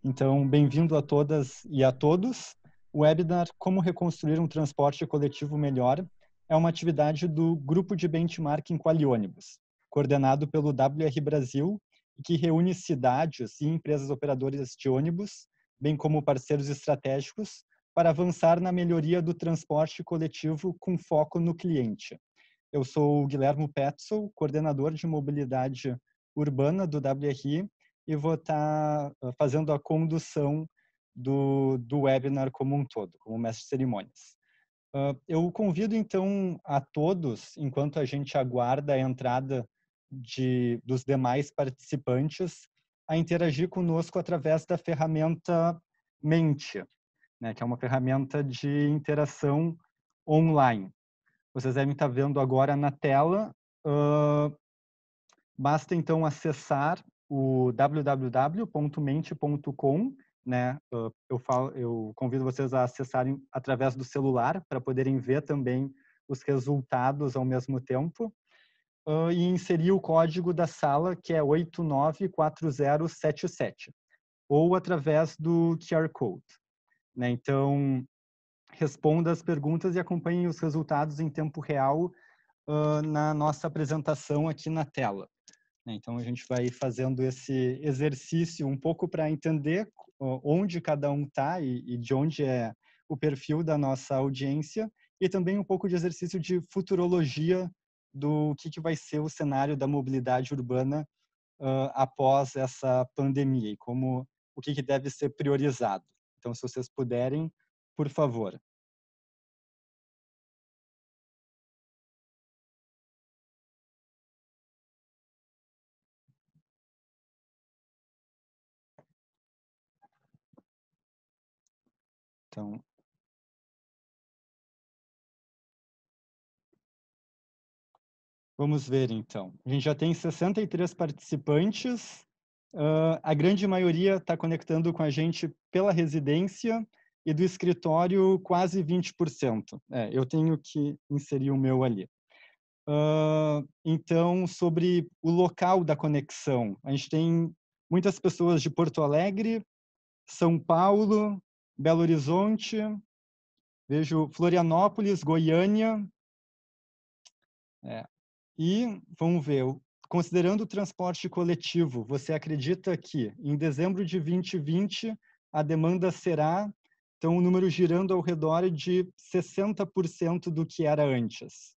Então, bem-vindo a todas e a todos. O webinar Como Reconstruir um Transporte Coletivo Melhor é uma atividade do Grupo de Benchmarking Quali-ônibus, coordenado pelo WR Brasil, que reúne cidades e empresas operadoras de ônibus, bem como parceiros estratégicos, para avançar na melhoria do transporte coletivo com foco no cliente. Eu sou o Guilherme Petzold, coordenador de mobilidade urbana do WRI, e vou estar fazendo a condução do webinar como um todo, como mestre de cerimônias. Eu convido, então, a todos, enquanto a gente aguarda a entrada dos demais participantes, a interagir conosco através da ferramenta Mente, né, que é uma ferramenta de interação online. Vocês devem estar vendo agora na tela. Basta, então, acessar o www.mente.com, né? Eu convido vocês a acessarem através do celular para poderem ver também os resultados ao mesmo tempo, e inserir o código da sala, que é 894077, ou através do QR Code, né? Então, responda as perguntas e acompanhe os resultados em tempo real na nossa apresentação aqui na tela. Então, a gente vai fazendo esse exercício um pouco para entender onde cada um está e de onde é o perfil da nossa audiência, e também um pouco de exercício de futurologia do que vai ser o cenário da mobilidade urbana após essa pandemia e o que deve ser priorizado. Então, se vocês puderem, por favor. Então, vamos ver, então. A gente já tem 63 participantes. A grande maioria está conectando com a gente pela residência e do escritório quase 20%. Eu tenho que inserir o meu ali. Então, sobre o local da conexão, a gente tem muitas pessoas de Porto Alegre, São Paulo, Belo Horizonte, vejo Florianópolis, Goiânia, e vamos ver, considerando o transporte coletivo, você acredita que em dezembro de 2020 a demanda será, então, o número girando ao redor de 60% do que era antes?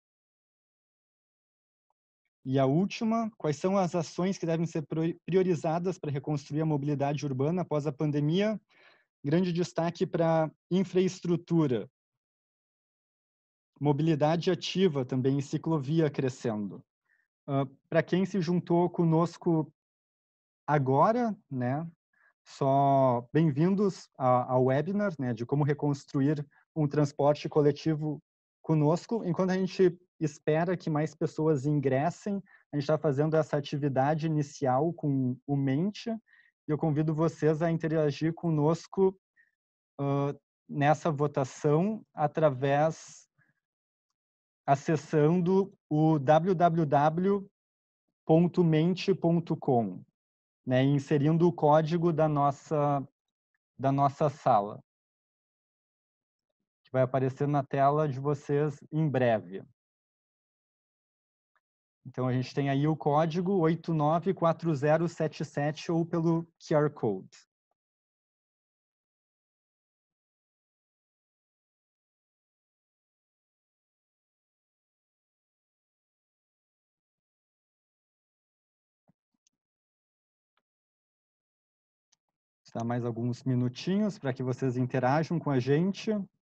E a última, quais são as ações que devem ser priorizadas para reconstruir a mobilidade urbana após a pandemia? Grande destaque para infraestrutura, mobilidade ativa também, ciclovia crescendo. Para quem se juntou conosco agora, né, só bem-vindos ao webinar, né, de como reconstruir um transporte coletivo conosco. Enquanto a gente espera que mais pessoas ingressem, a gente está fazendo essa atividade inicial com o Mente, e eu convido vocês a interagir conosco nessa votação acessando o www.mente.com, né, inserindo o código da nossa sala, que vai aparecer na tela de vocês em breve. Então, a gente tem aí o código 894077 ou pelo QR Code. Dá mais alguns minutinhos para que vocês interajam com a gente.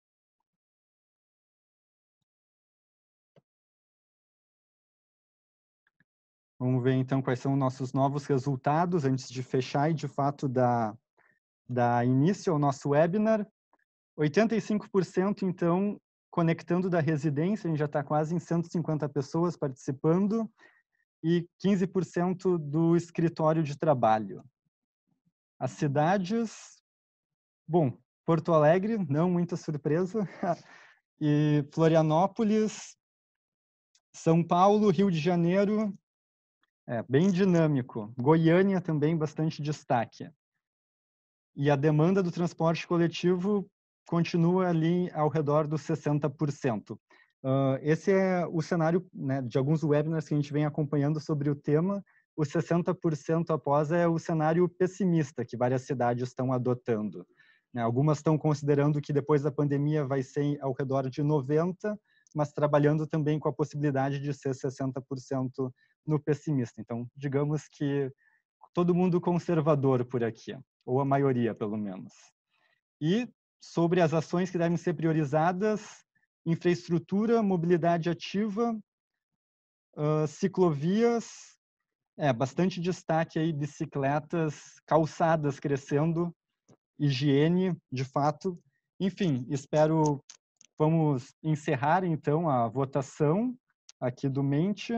Vamos ver, então, quais são os nossos novos resultados antes de fechar e, de fato, dar início ao nosso webinar. 85%, então, conectando da residência, a gente já está quase em 150 pessoas participando, e 15% do escritório de trabalho. As cidades, bom, Porto Alegre, não muita surpresa, e Florianópolis, São Paulo, Rio de Janeiro, bem dinâmico. Goiânia também, bastante destaque. E a demanda do transporte coletivo continua ali ao redor dos 60%. Esse é o cenário, né, de alguns webinars que a gente vem acompanhando sobre o tema. O 60% após é o cenário pessimista que várias cidades estão adotando. Algumas estão considerando que depois da pandemia vai ser ao redor de 90%, mas trabalhando também com a possibilidade de ser 60% no pessimista. Então, digamos que todo mundo conservador por aqui, ou a maioria, pelo menos. E sobre as ações que devem ser priorizadas, infraestrutura, mobilidade ativa, ciclovias, bastante destaque aí, bicicletas, calçadas crescendo, higiene, de fato. Enfim, vamos encerrar então a votação aqui do Mente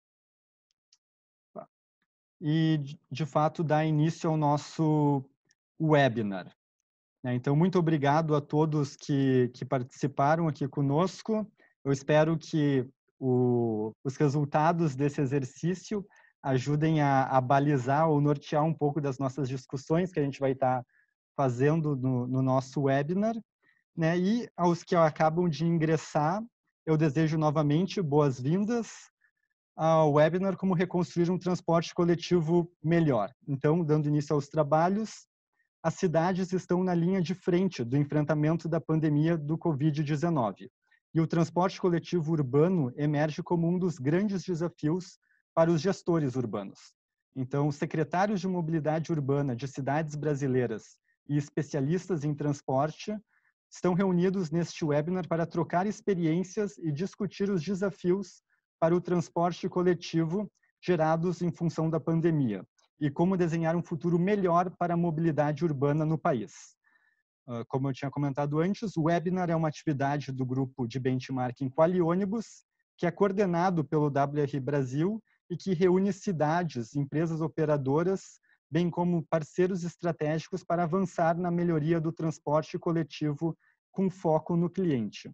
e, de fato, dar início ao nosso webinar. Então, muito obrigado a todos que participaram aqui conosco. Eu espero que os resultados desse exercício ajudem a balizar ou nortear um pouco das nossas discussões que a gente vai estar fazendo no nosso webinar. E aos que acabam de ingressar, eu desejo novamente boas-vindas ao webinar Como Reconstruir um Transporte Coletivo Melhor. Então, dando início aos trabalhos, as cidades estão na linha de frente do enfrentamento da pandemia do Covid-19. E o transporte coletivo urbano emerge como um dos grandes desafios para os gestores urbanos. Então, os secretários de mobilidade urbana de cidades brasileiras e especialistas em transporte estão reunidos neste webinar para trocar experiências e discutir os desafios para o transporte coletivo gerados em função da pandemia e como desenhar um futuro melhor para a mobilidade urbana no país. Como eu tinha comentado antes, o webinar é uma atividade do grupo de benchmarking Quali-ônibus, que é coordenado pelo WRI Brasil e que reúne cidades, empresas operadoras, bem como parceiros estratégicos para avançar na melhoria do transporte coletivo com foco no cliente.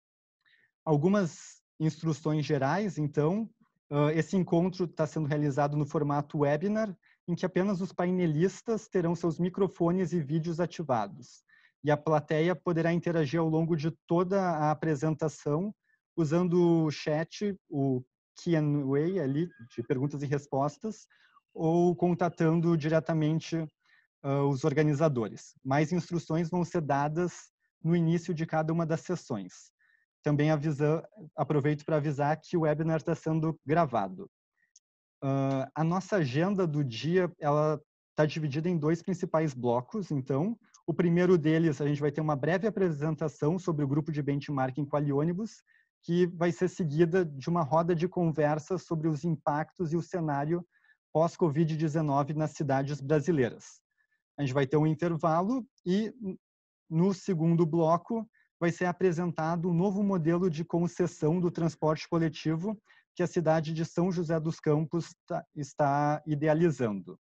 Algumas instruções gerais, então. Esse encontro está sendo realizado no formato webinar, em que apenas os painelistas terão seus microfones e vídeos ativados. E a plateia poderá interagir ao longo de toda a apresentação, usando o chat, o Q&A ali, de perguntas e respostas, ou contatando diretamente os organizadores. Mais instruções vão ser dadas no início de cada uma das sessões. Também aproveito para avisar que o webinar está sendo gravado. A nossa agenda do dia ela está dividida em dois principais blocos. Então, o primeiro deles, a gente vai ter uma breve apresentação sobre o grupo de benchmarking Quali-ônibus, que vai ser seguida de uma roda de conversa sobre os impactos e o cenário pós-Covid-19 nas cidades brasileiras. A gente vai ter um intervalo e, no segundo bloco, vai ser apresentado um novo modelo de concessão do transporte coletivo que a cidade de São José dos Campos está idealizando.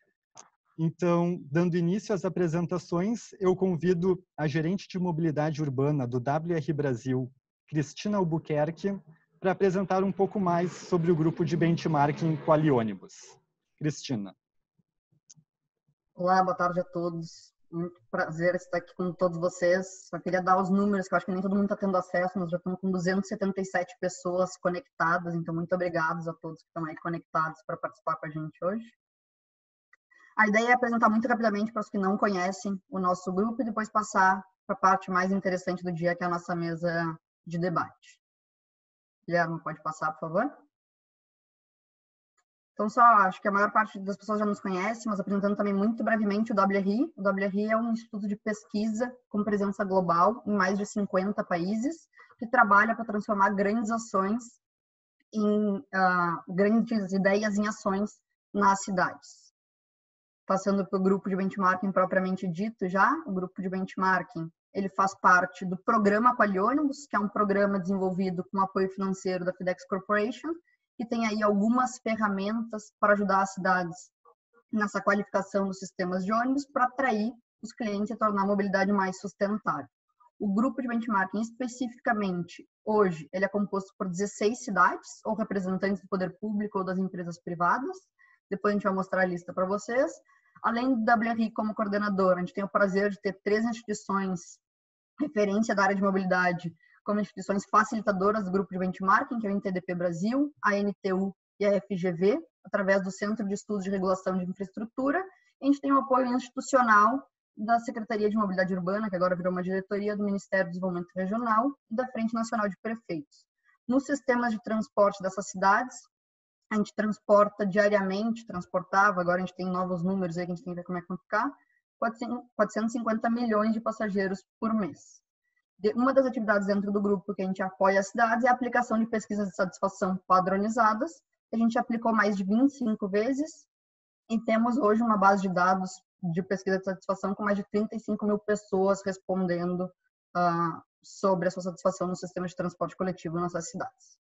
Então, dando início às apresentações, eu convido a gerente de mobilidade urbana do WRI Brasil, Cristina Albuquerque, para apresentar um pouco mais sobre o grupo de benchmarking Quali-ônibus. Cristina. Olá, boa tarde a todos. Muito prazer estar aqui com todos vocês. Só queria dar os números, que eu acho que nem todo mundo está tendo acesso. Nós já estamos com 277 pessoas conectadas, então muito obrigados a todos que estão aí conectados para participar com a gente hoje. A ideia é apresentar muito rapidamente para os que não conhecem o nosso grupo e depois passar para a parte mais interessante do dia, que é a nossa mesa de debate. Guilherme, pode passar, por favor? Então, só acho que a maior parte das pessoas já nos conhece, mas apresentando também muito brevemente o WRI. O WRI é um instituto de pesquisa com presença global em mais de 50 países, que trabalha para transformar grandes ações em grandes ideias em ações nas cidades. Passando para o grupo de benchmarking propriamente dito já, o grupo de benchmarking, ele faz parte do programa Quali-ônibus, que é um programa desenvolvido com apoio financeiro da FedEx Corporation, que tem aí algumas ferramentas para ajudar as cidades nessa qualificação dos sistemas de ônibus para atrair os clientes e tornar a mobilidade mais sustentável. O grupo de benchmarking, especificamente, hoje, ele é composto por 16 cidades, ou representantes do poder público ou das empresas privadas. Depois a gente vai mostrar a lista para vocês. Além do WRI como coordenador, a gente tem o prazer de ter 3 instituições referência da área de mobilidade como instituições facilitadoras do grupo de benchmarking, que é o INTDP Brasil, a NTU e a FGV, através do Centro de Estudos de Regulação de Infraestrutura. A gente tem o apoio institucional da Secretaria de Mobilidade Urbana, que agora virou uma diretoria do Ministério do Desenvolvimento Regional, e da Frente Nacional de Prefeitos. Nos sistemas de transporte dessas cidades, a gente transporta diariamente, transportava, agora a gente tem novos números aí que a gente tem que ver como é que vai ficar, 450 milhões de passageiros por mês. Uma das atividades dentro do grupo que a gente apoia as cidades é a aplicação de pesquisas de satisfação padronizadas. A gente aplicou mais de 25 vezes e temos hoje uma base de dados de pesquisa de satisfação com mais de 35 mil pessoas respondendo sobre a sua satisfação no sistema de transporte coletivo nessas cidades.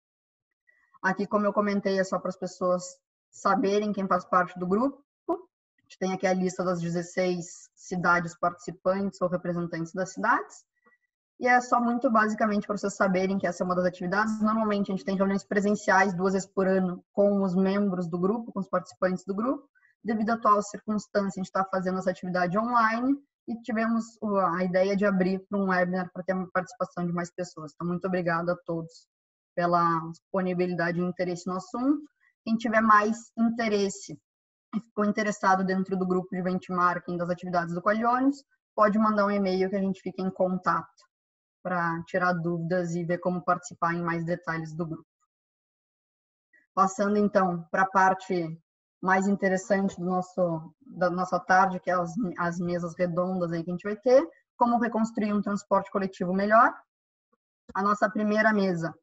Aqui, como eu comentei, é só para as pessoas saberem quem faz parte do grupo. A gente tem aqui a lista das 16 cidades participantes ou representantes das cidades. E é só muito basicamente para vocês saberem que essa é uma das atividades. Normalmente a gente tem reuniões presenciais 2 vezes por ano com os membros do grupo, com os participantes do grupo. Devido à atual circunstância, a gente está fazendo essa atividade online e tivemos a ideia de abrir para um webinar para ter uma participação de mais pessoas. Então, muito obrigada a todos pela disponibilidade e interesse no assunto. Quem tiver mais interesse e ficou interessado dentro do grupo de benchmarking das atividades do Qualiones, pode mandar um e-mail que a gente fica em contato para tirar dúvidas e ver como participar em mais detalhes do grupo. Passando, então, para a parte mais interessante da nossa tarde, que é as mesas redondas aí que a gente vai ter, como reconstruir um transporte coletivo melhor. A nossa primeira mesa,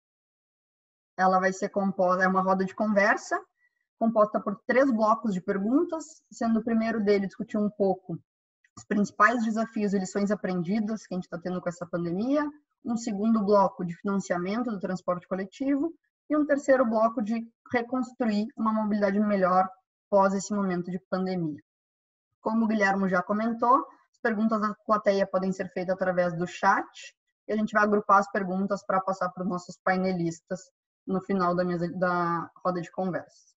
ela vai ser composta, é uma roda de conversa, composta por 3 blocos de perguntas, sendo o primeiro dele discutir um pouco os principais desafios e lições aprendidas que a gente está tendo com essa pandemia, um segundo bloco de financiamento do transporte coletivo e um terceiro bloco de reconstruir uma mobilidade melhor pós esse momento de pandemia. Como o Guilherme já comentou, as perguntas da plateia podem ser feitas através do chat e a gente vai agrupar as perguntas para passar para os nossos painelistas no final da roda de conversa.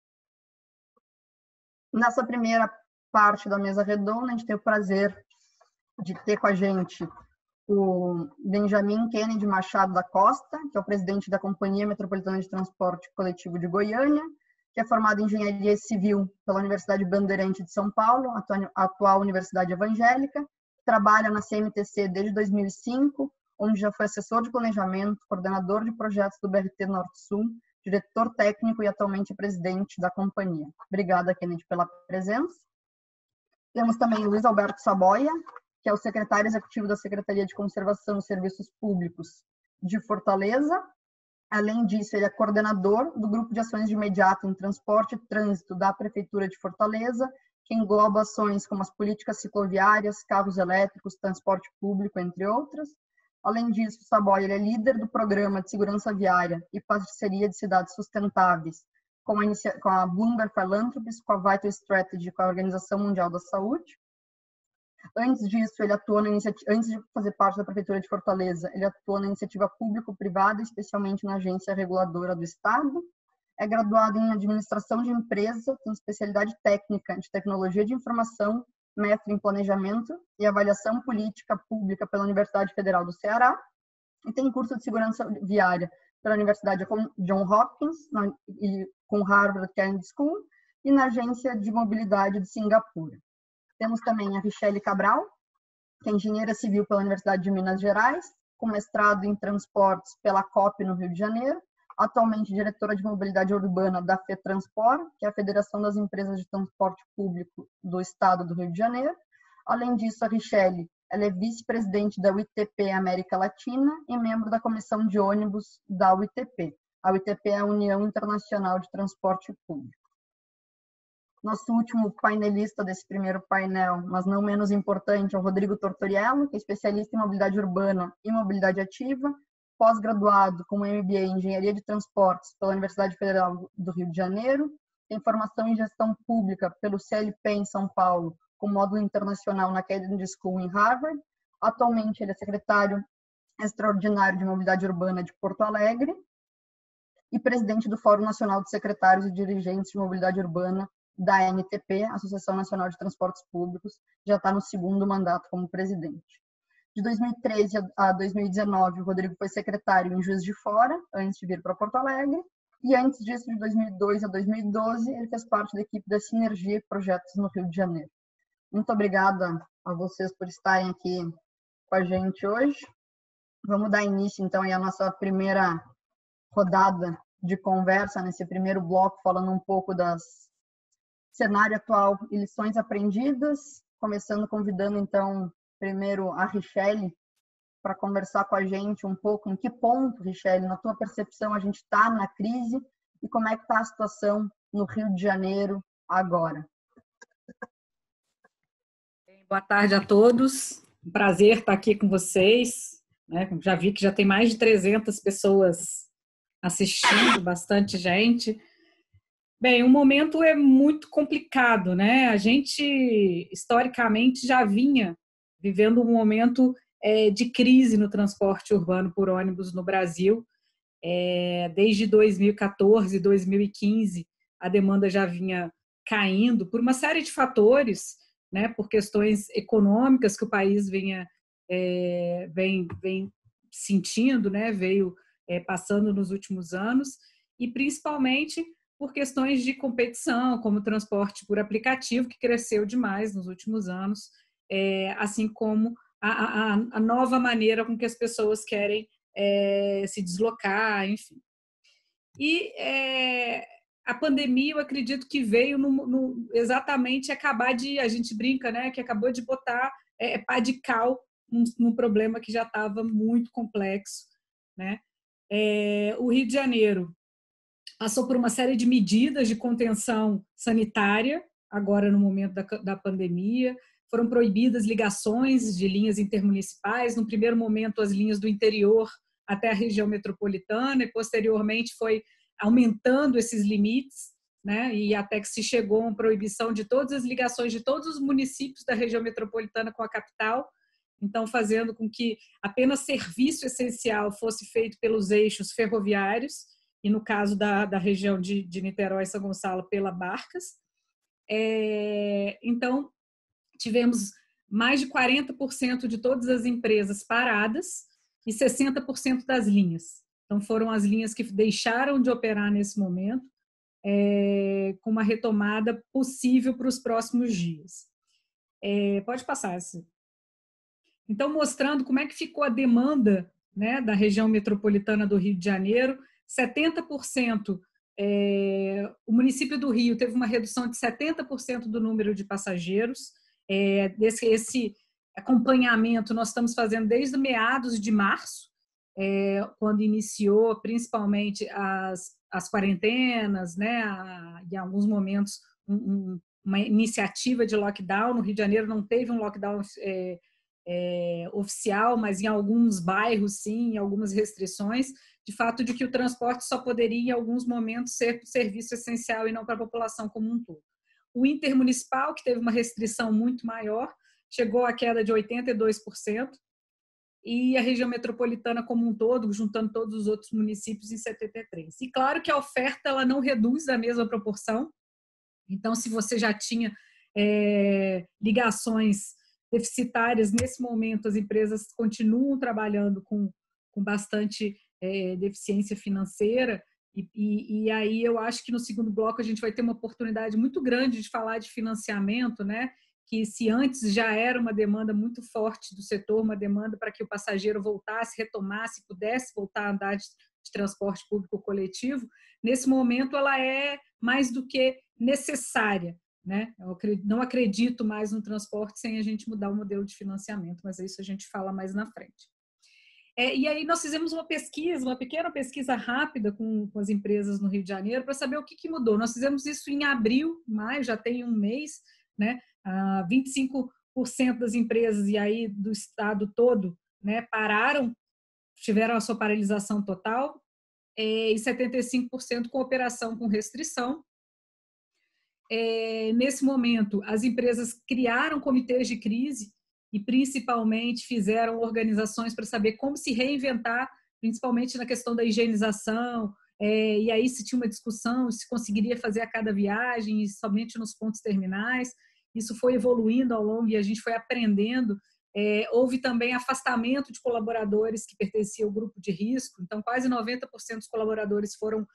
Nessa primeira parte da mesa redonda, a gente tem o prazer de ter com a gente o Benjamin Kennedy Machado da Costa, que é o presidente da Companhia Metropolitana de Transporte Coletivo de Goiânia, que é formado em Engenharia Civil pela Universidade Bandeirante de São Paulo, a atual Universidade Evangélica, trabalha na CMTC desde 2005, onde já foi assessor de planejamento, coordenador de projetos do BRT Norte-Sul, diretor técnico e atualmente presidente da companhia. Obrigada, Kennedy, pela presença. Temos também Luiz Alberto Saboia, que é o secretário executivo da Secretaria de Conservação e Serviços Públicos de Fortaleza. Além disso, ele é coordenador do Grupo de Ações de Imediato em Transporte e Trânsito da Prefeitura de Fortaleza, que engloba ações como as políticas cicloviárias, carros elétricos, transporte público, entre outras. Além disso, Saboia ele é líder do Programa de Segurança Viária e Parceria de Cidades Sustentáveis, com a Bloomberg Philanthropies, com a Vital Strategy, com a Organização Mundial da Saúde. Antes disso, ele atua antes de fazer parte da Prefeitura de Fortaleza, ele atua na iniciativa público-privada, especialmente na Agência Reguladora do Estado. É graduado em Administração de Empresa, tem especialidade técnica de Tecnologia de Informação, mestre em Planejamento e Avaliação Política Pública pela Universidade Federal do Ceará, e tem curso de Segurança Viária pela Universidade Johns Hopkins e com Harvard Kennedy School e na Agência de Mobilidade de Singapura. Temos também a Richelle Cabral, que é engenheira civil pela Universidade de Minas Gerais, com mestrado em transportes pela COP no Rio de Janeiro, atualmente diretora de mobilidade urbana da FETransport, que é a Federação das Empresas de Transporte Público do Estado do Rio de Janeiro. Além disso, a Richelle ela é vice-presidente da UITP América Latina e membro da comissão de ônibus da UITP. A UITP é a União Internacional de Transporte Público. Nosso último painelista desse primeiro painel, mas não menos importante, é o Rodrigo Tortoriello, que é especialista em mobilidade urbana e mobilidade ativa, pós-graduado com MBA em Engenharia de Transportes pela Universidade Federal do Rio de Janeiro, tem formação em Gestão Pública pelo CLP em São Paulo, com módulo internacional na Kennedy School em Harvard. Atualmente, ele é secretário extraordinário de Mobilidade Urbana de Porto Alegre e presidente do Fórum Nacional de Secretários e Dirigentes de Mobilidade Urbana da ANTP, Associação Nacional de Transportes Públicos, já está no segundo mandato como presidente. De 2013 a 2019, o Rodrigo foi secretário em Juiz de Fora, antes de vir para Porto Alegre, e antes disso, de 2002 a 2012, ele fez parte da equipe da Sinergia e Projetos no Rio de Janeiro. Muito obrigada a vocês por estarem aqui com a gente hoje. Vamos dar início, então, à nossa primeira rodada de conversa, nesse primeiro bloco, falando um pouco do cenário atual e lições aprendidas, começando convidando, então, primeiro a Richelle para conversar com a gente um pouco em que ponto, Richelle, na tua percepção, a gente está na crise e como é que está a situação no Rio de Janeiro agora. Boa tarde a todos, um prazer estar aqui com vocês, né? Já vi que já tem mais de 300 pessoas assistindo, bastante gente. Bem, o momento é muito complicado, né? A gente, historicamente, já vinha vivendo um momento de crise no transporte urbano por ônibus no Brasil. Desde 2014, 2015, a demanda já vinha caindo por uma série de fatores, né? Por questões econômicas que o país vem sentindo, né? Veio passando nos últimos anos, e principalmente por questões de competição, como o transporte por aplicativo, que cresceu demais nos últimos anos, assim como a nova maneira com que as pessoas querem se deslocar, enfim. E a pandemia, eu acredito que veio exatamente acabar de, a gente brinca, né, que acabou de botar pá de cal num problema que já estava muito complexo, né? O Rio de Janeiro passou por uma série de medidas de contenção sanitária, agora no momento da pandemia. Foram proibidas ligações de linhas intermunicipais, no primeiro momento as linhas do interior até a região metropolitana, e posteriormente foi aumentando esses limites, né? E até que se chegou a uma proibição de todas as ligações de todos os municípios da região metropolitana com a capital, então fazendo com que apenas serviço essencial fosse feito pelos eixos ferroviários, e no caso da região de Niterói e São Gonçalo, pela Barcas. Então, tivemos mais de 40% de todas as empresas paradas e 60% das linhas. Então, foram as linhas que deixaram de operar nesse momento, com uma retomada possível para os próximos dias. Pode passar. Então, mostrando como é que ficou a demanda, né, da região metropolitana do Rio de Janeiro. 70%, o município do Rio teve uma redução de 70% do número de passageiros. Esse acompanhamento nós estamos fazendo desde meados de março, quando iniciou principalmente as quarentenas, né, em alguns momentos uma iniciativa de lockdown. No Rio de Janeiro não teve um lockdown oficial, mas em alguns bairros sim, em algumas restrições, de fato de que o transporte só poderia em alguns momentos ser serviço essencial e não para a população como um todo. O intermunicipal, que teve uma restrição muito maior, chegou à queda de 82%, e a região metropolitana como um todo, juntando todos os outros municípios, em 73%. E claro que a oferta ela não reduz da mesma proporção. Então, se você já tinha ligações deficitárias, nesse momento as empresas continuam trabalhando com bastante deficiência financeira, e aí eu acho que no segundo bloco a gente vai ter uma oportunidade muito grande de falar de financiamento, né? Que se antes já era uma demanda muito forte do setor, uma demanda para que o passageiro voltasse, retomasse, pudesse voltar a andar de transporte público coletivo, nesse momento ela é mais do que necessária, né? Eu não acredito mais no transporte sem a gente mudar o modelo de financiamento, mas isso a gente fala mais na frente. E aí nós fizemos uma pequena pesquisa rápida com as empresas no Rio de Janeiro para saber o que mudou. Nós fizemos isso em abril, maio, já tem um mês, né? 25% das empresas e aí do estado todo, né, pararam, tiveram a sua paralisação total, e 75% com operação com restrição. Nesse momento, as empresas criaram comitês de crise e principalmente fizeram organizações para saber como se reinventar, principalmente na questão da higienização, e aí se tinha uma discussão se conseguiria fazer a cada viagem, somente nos pontos terminais. Isso foi evoluindo ao longo e a gente foi aprendendo. Houve também afastamento de colaboradores que pertenciam ao grupo de risco, então quase 90% dos colaboradores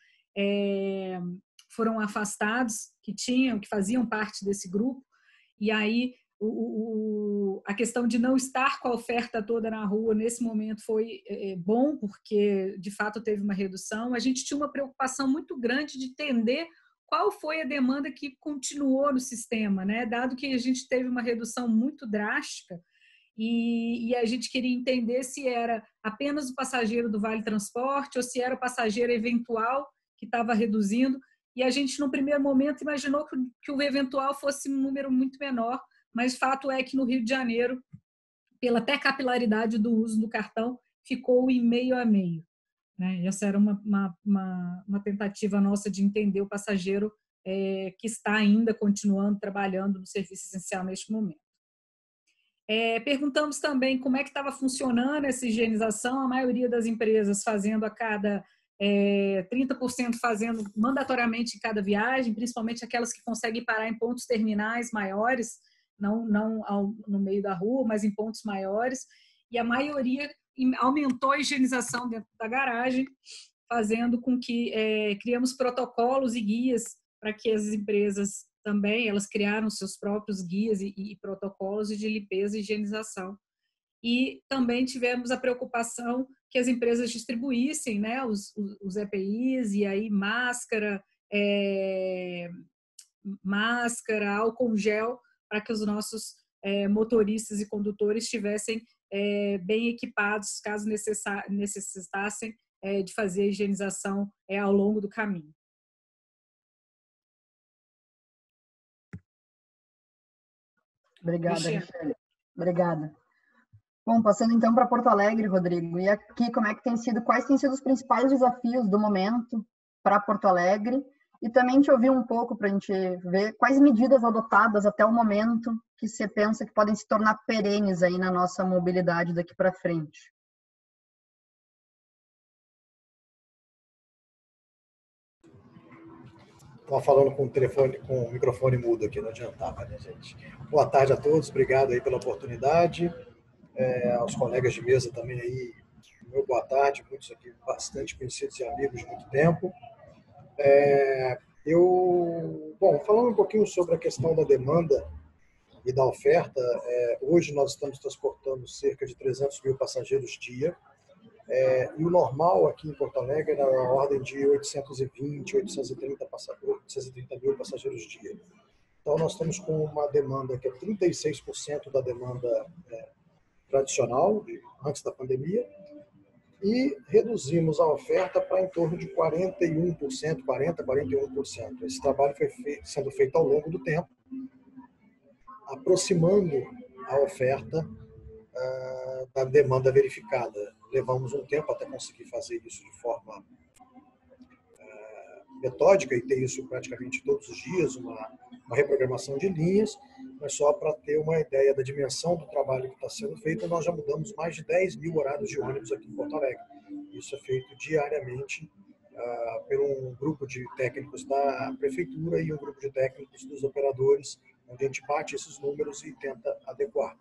foram afastados, que faziam parte desse grupo, e aí a questão de não estar com a oferta toda na rua nesse momento foi bom, porque de fato teve uma redução. A gente tinha uma preocupação muito grande de entender qual foi a demanda que continuou no sistema, né? Dado que a gente teve uma redução muito drástica, e a gente queria entender se era apenas o passageiro do Vale Transporte ou se era o passageiro eventual que estava reduzindo. E a gente, no primeiro momento, imaginou que o eventual fosse um número muito menor, mas fato é que no Rio de Janeiro, pela até capilaridade do uso do cartão, ficou em meio a meio, né? Essa era uma tentativa nossa de entender o passageiro que está ainda continuando trabalhando no serviço essencial neste momento. Perguntamos também como é que estava funcionando essa higienização, a maioria das empresas fazendo a cada 30% fazendo mandatoriamente em cada viagem, principalmente aquelas que conseguem parar em pontos terminais maiores, não no meio da rua, mas em pontos maiores, e a maioria aumentou a higienização dentro da garagem, fazendo com que criamos protocolos e guias para que as empresas também, elas criaram seus próprios guias e protocolos de limpeza e higienização. E também tivemos a preocupação que as empresas distribuíssem, né, os EPIs, e aí máscara, álcool gel, para que os nossos motoristas e condutores estivessem bem equipados, caso necessitassem de fazer a higienização ao longo do caminho. Obrigada, Michele. Obrigada. Bom, passando então para Porto Alegre, Rodrigo, e aqui quais têm sido os principais desafios do momento para Porto Alegre, e também te ouvir um pouco para a gente ver quais medidas adotadas até o momento que você pensa que podem se tornar perenes aí na nossa mobilidade daqui para frente. Estava falando com o microfone mudo aqui, não adiantava, né, gente? Boa tarde a todos, obrigado aí pela oportunidade. Aos colegas de mesa também aí, meu boa tarde, muitos aqui bastante conhecidos e amigos de muito tempo. Bom, falando um pouquinho sobre a questão da demanda e da oferta, hoje nós estamos transportando cerca de 300 mil passageiros dia, e o normal aqui em Porto Alegre era na ordem de 820, 830 mil passageiros dia. Então nós estamos com uma demanda que é 36% da demanda tradicional, antes da pandemia, e reduzimos a oferta para em torno de 41%, 41%. Esse trabalho foi sendo feito ao longo do tempo, aproximando a oferta da demanda verificada. Levamos um tempo até conseguir fazer isso de forma metódica e ter isso praticamente todos os dias, uma reprogramação de linhas, mas só para ter uma ideia da dimensão do trabalho que está sendo feito, nós já mudamos mais de 10 mil horários de ônibus aqui em Porto Alegre. Isso é feito diariamente por um grupo de técnicos da prefeitura e um grupo de técnicos dos operadores, onde a gente bate esses números e tenta adequar.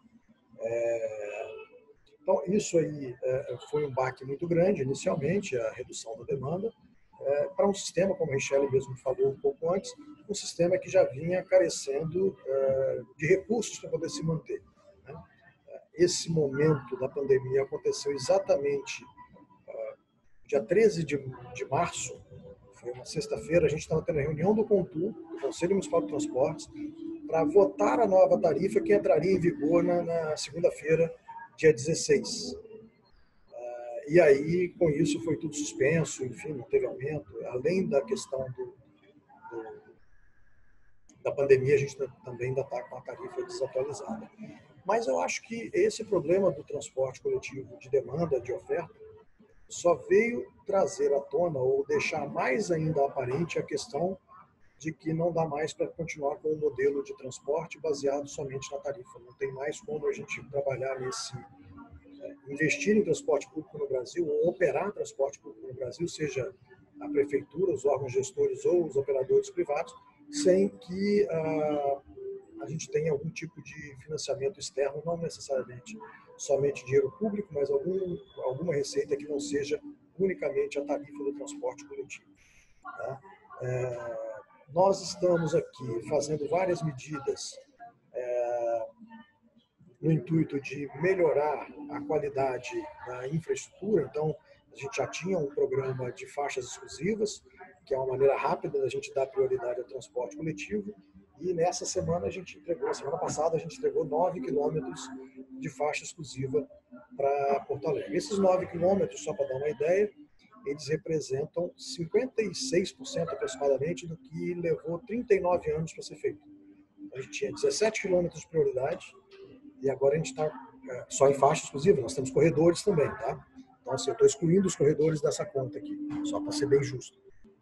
Então, isso aí foi um baque muito grande, inicialmente, a redução da demanda, para um sistema, como a Michele mesmo falou um pouco antes, um sistema que já vinha carecendo de recursos para poder se manter. Né? Esse momento da pandemia aconteceu exatamente dia 13 de março, foi uma sexta-feira, a gente estava tendo a reunião do CONTUR, do Conselho Municipal de Transportes, para votar a nova tarifa que entraria em vigor na segunda-feira, dia 16. E aí, com isso, foi tudo suspenso, enfim, não teve aumento. Além da questão da pandemia, a gente também ainda está com a tarifa desatualizada. Mas eu acho que esse problema do transporte coletivo de demanda, de oferta, só veio trazer à tona ou deixar mais ainda aparente a questão de que não dá mais para continuar com o modelo de transporte baseado somente na tarifa. Não tem mais como a gente trabalhar investir em transporte público no Brasil, ou operar transporte público no Brasil, seja a prefeitura, os órgãos gestores ou os operadores privados, sem que a gente tenha algum tipo de financiamento externo, não necessariamente somente dinheiro público, mas alguma receita que não seja unicamente a tarifa do transporte coletivo. Tá? Nós estamos aqui fazendo várias medidas no intuito de melhorar a qualidade da infraestrutura. Então, a gente já tinha um programa de faixas exclusivas, que é uma maneira rápida da gente dar prioridade ao transporte coletivo. E nessa semana semana passada, a gente entregou 9 quilômetros de faixa exclusiva para Porto Alegre. Esses 9 quilômetros, só para dar uma ideia, eles representam 56% aproximadamente do que levou 39 anos para ser feito. A gente tinha 17 quilômetros de prioridade e agora a gente está só em faixa exclusiva. Nós temos corredores também, tá? Então, assim, eu estou excluindo os corredores dessa conta aqui, só para ser bem justo.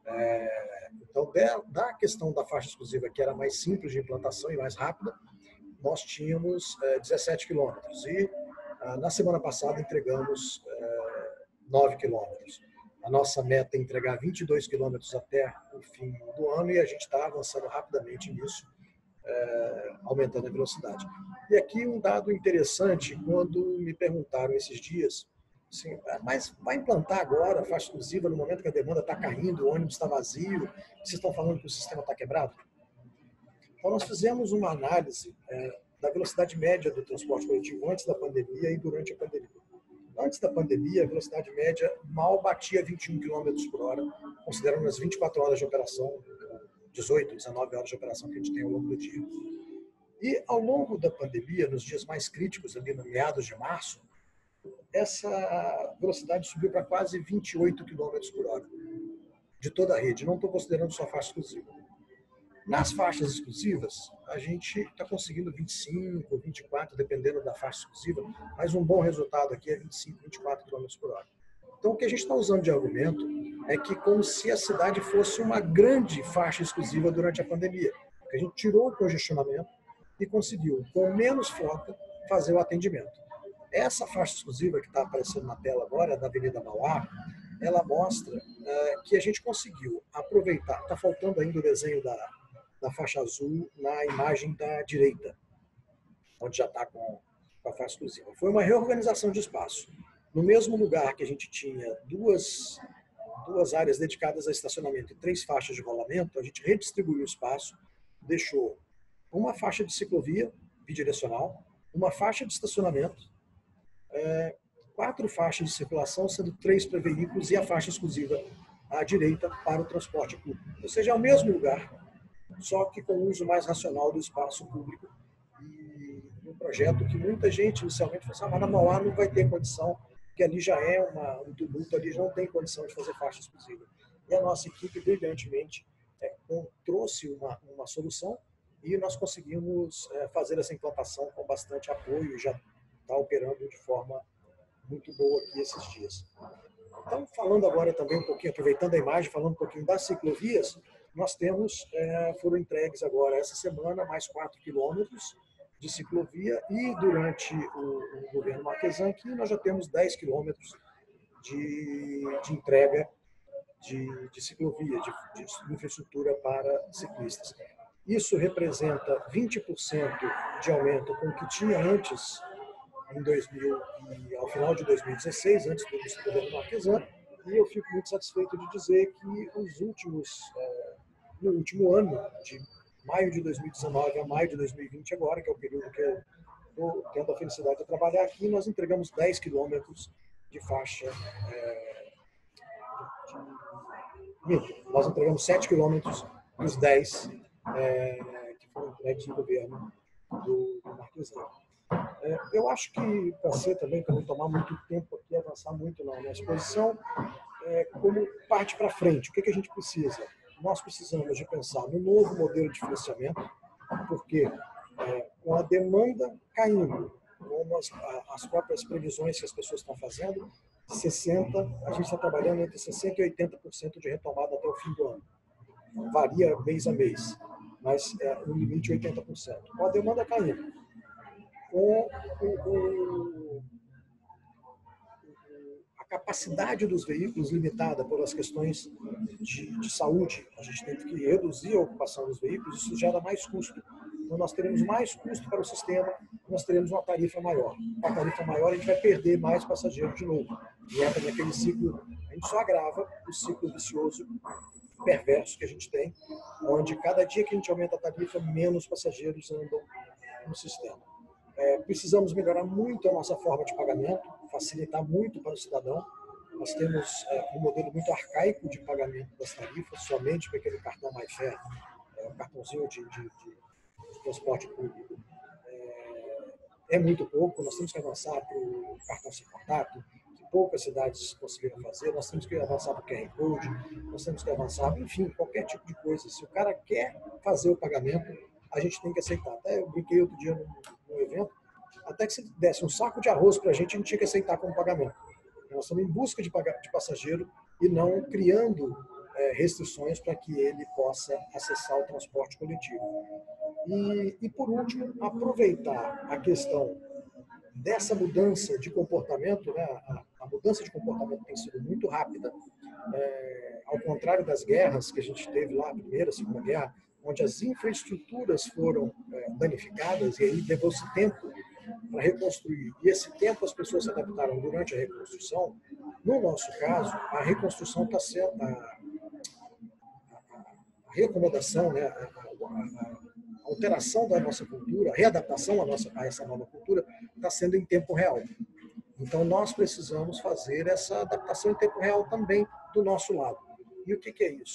Então, da questão da faixa exclusiva, que era mais simples de implantação e mais rápida, nós tínhamos 17 quilômetros. E na semana passada entregamos 9 quilômetros. A nossa meta é entregar 22 quilômetros até o fim do ano e a gente está avançando rapidamente nisso, aumentando a velocidade. E aqui um dado interessante, quando me perguntaram esses dias, assim, mas vai implantar agora a faixa exclusiva no momento que a demanda está caindo, o ônibus está vazio, vocês estão falando que o sistema está quebrado? Então, nós fizemos uma análise da velocidade média do transporte coletivo antes da pandemia e durante a pandemia. Antes da pandemia, a velocidade média mal batia 21 km por hora, considerando as 24 horas de operação, 18, 19 horas de operação que a gente tem ao longo do dia. E ao longo da pandemia, nos dias mais críticos, ali no meados de março, essa velocidade subiu para quase 28 km por hora, de toda a rede. Não estou considerando só faixa exclusiva. Nas faixas exclusivas, a gente está conseguindo 25, 24, dependendo da faixa exclusiva, mas um bom resultado aqui é 25, 24 km por hora. Então, o que a gente está usando de argumento é que como se a cidade fosse uma grande faixa exclusiva durante a pandemia. A gente tirou o congestionamento e conseguiu, com menos frota, fazer o atendimento. Essa faixa exclusiva que está aparecendo na tela agora, da Avenida Mauá, ela mostra que a gente conseguiu aproveitar. Está faltando ainda o desenho da faixa azul na imagem da direita, onde já está com a faixa exclusiva. Foi uma reorganização de espaço. No mesmo lugar que a gente tinha duas áreas dedicadas a estacionamento e 3 faixas de rolamento, a gente redistribuiu o espaço, deixou uma faixa de ciclovia bidirecional, uma faixa de estacionamento, 4 faixas de circulação, sendo 3 para veículos e a faixa exclusiva à direita para o transporte público. Ou seja, é o mesmo lugar, só que com o uso mais racional do espaço público. E um projeto que muita gente inicialmente falou assim, mas na Mauá não vai ter condição, porque ali já é um tumulto, ali já não tem condição de fazer faixa exclusiva. E a nossa equipe, brilhantemente, trouxe uma solução e nós conseguimos fazer essa implantação com bastante apoio e já está operando de forma muito boa aqui esses dias. Então, falando agora também um pouquinho, aproveitando a imagem, falando um pouquinho das ciclovias, nós temos, foram entregues agora essa semana mais 4 quilômetros de ciclovia e durante o governo Marquesan aqui nós já temos 10 quilômetros de entrega de ciclovia, de infraestrutura para ciclistas. Isso representa 20% de aumento com o que tinha antes, ao final de 2016, antes do governo Marquesan, e eu fico muito satisfeito de dizer que no último ano, de maio de 2019 a maio de 2020 agora, que é o período que eu estou tendo a felicidade de trabalhar aqui, nós entregamos 10 quilômetros de faixa. Nós entregamos 7 quilômetros dos 10 que foram entregues no governo do Marquesan. Eu acho que, para ser também, para não tomar muito tempo aqui, avançar muito na exposição, como parte para frente, o que a gente precisa? Nós precisamos de pensar no novo modelo de financiamento, porque com a demanda caindo, como as próprias previsões que as pessoas estão fazendo, a gente está trabalhando entre 60% e 80% de retomada até o fim do ano. Varia mês a mês, mas no limite 80%. Com a demanda caindo, com a capacidade dos veículos limitada pelas questões de saúde. A gente teve que reduzir a ocupação dos veículos, isso gera mais custo. Então, nós teremos mais custo para o sistema, nós teremos uma tarifa maior. Com a tarifa maior, a gente vai perder mais passageiros de novo. E entra naquele ciclo, a gente só agrava o ciclo vicioso perverso que a gente tem, onde cada dia que a gente aumenta a tarifa, menos passageiros andam no sistema. Precisamos melhorar muito a nossa forma de pagamento, facilitar muito para o cidadão. Nós temos um modelo muito arcaico de pagamento das tarifas, somente com aquele cartão MyFare, um cartãozinho de transporte público. É muito pouco, nós temos que avançar para o cartão sem contato, que poucas cidades conseguiram fazer, nós temos que avançar para o QR Code, nós temos que avançar, enfim, qualquer tipo de coisa. Se o cara quer fazer o pagamento, a gente tem que aceitar. Até eu brinquei outro dia num evento, até que se desse um saco de arroz para a gente tinha que aceitar como pagamento. Nós estamos em busca de passageiro e não criando restrições para que ele possa acessar o transporte coletivo. E, por último, aproveitar a questão dessa mudança de comportamento, né? A mudança de comportamento tem sido muito rápida, ao contrário das guerras que a gente teve lá, a Primeira, a Segunda Guerra, onde as infraestruturas foram danificadas e aí levou-se tempo para reconstruir. E esse tempo as pessoas se adaptaram durante a reconstrução. No nosso caso, a reconstrução está sendo... A reacomodação, né? A alteração da nossa cultura, a readaptação a essa nova cultura está sendo em tempo real. Então, nós precisamos fazer essa adaptação em tempo real também do nosso lado. E o que é isso?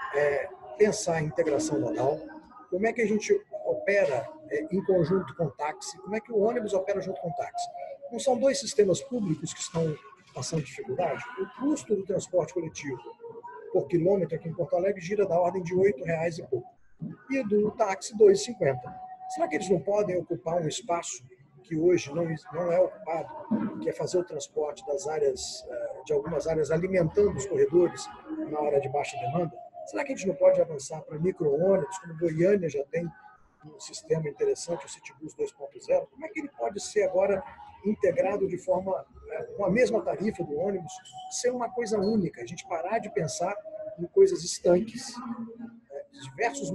Pensar em integração modal, como é que a gente opera em conjunto com o táxi, como é que o ônibus opera junto com o táxi. Não são dois sistemas públicos que estão passando dificuldade? O custo do transporte coletivo por quilômetro aqui em Porto Alegre gira da ordem de R$ 8,00 e pouco. E do táxi, R$ 2,50. Será que eles não podem ocupar um espaço que hoje não é ocupado, que é fazer o transporte das áreas, de algumas áreas, alimentando os corredores na hora de baixa demanda? Será que a gente não pode avançar para micro-ônibus, como Goiânia já tem um sistema interessante, o Citibus 2.0? Como é que ele pode ser agora integrado de forma, com a mesma tarifa do ônibus, ser uma coisa única? A gente parar de pensar em coisas estanques, diversos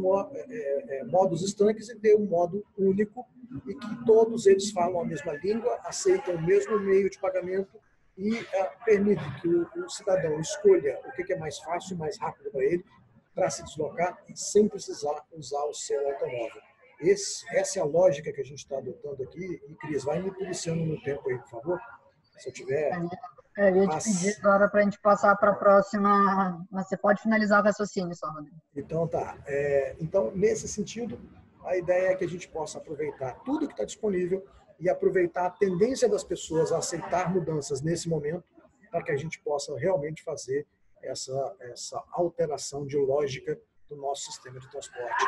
modos estanques, e ter um modo único e que todos eles falam a mesma língua, aceitam o mesmo meio de pagamento e permite que o cidadão escolha o que é mais fácil e mais rápido para ele, para se deslocar sem precisar usar o seu automóvel. Essa é a lógica que a gente está adotando aqui. E, Cris, vai me policiando no tempo aí, por favor. Se eu tiver... Eu ia te pedir agora para a gente passar para a próxima, mas você pode finalizar o raciocínio só, Rodrigo. Então, tá. Então, nesse sentido, a ideia é que a gente possa aproveitar tudo que está disponível e aproveitar a tendência das pessoas a aceitar mudanças nesse momento, para que a gente possa realmente fazer essa alteração de lógica do nosso sistema de transporte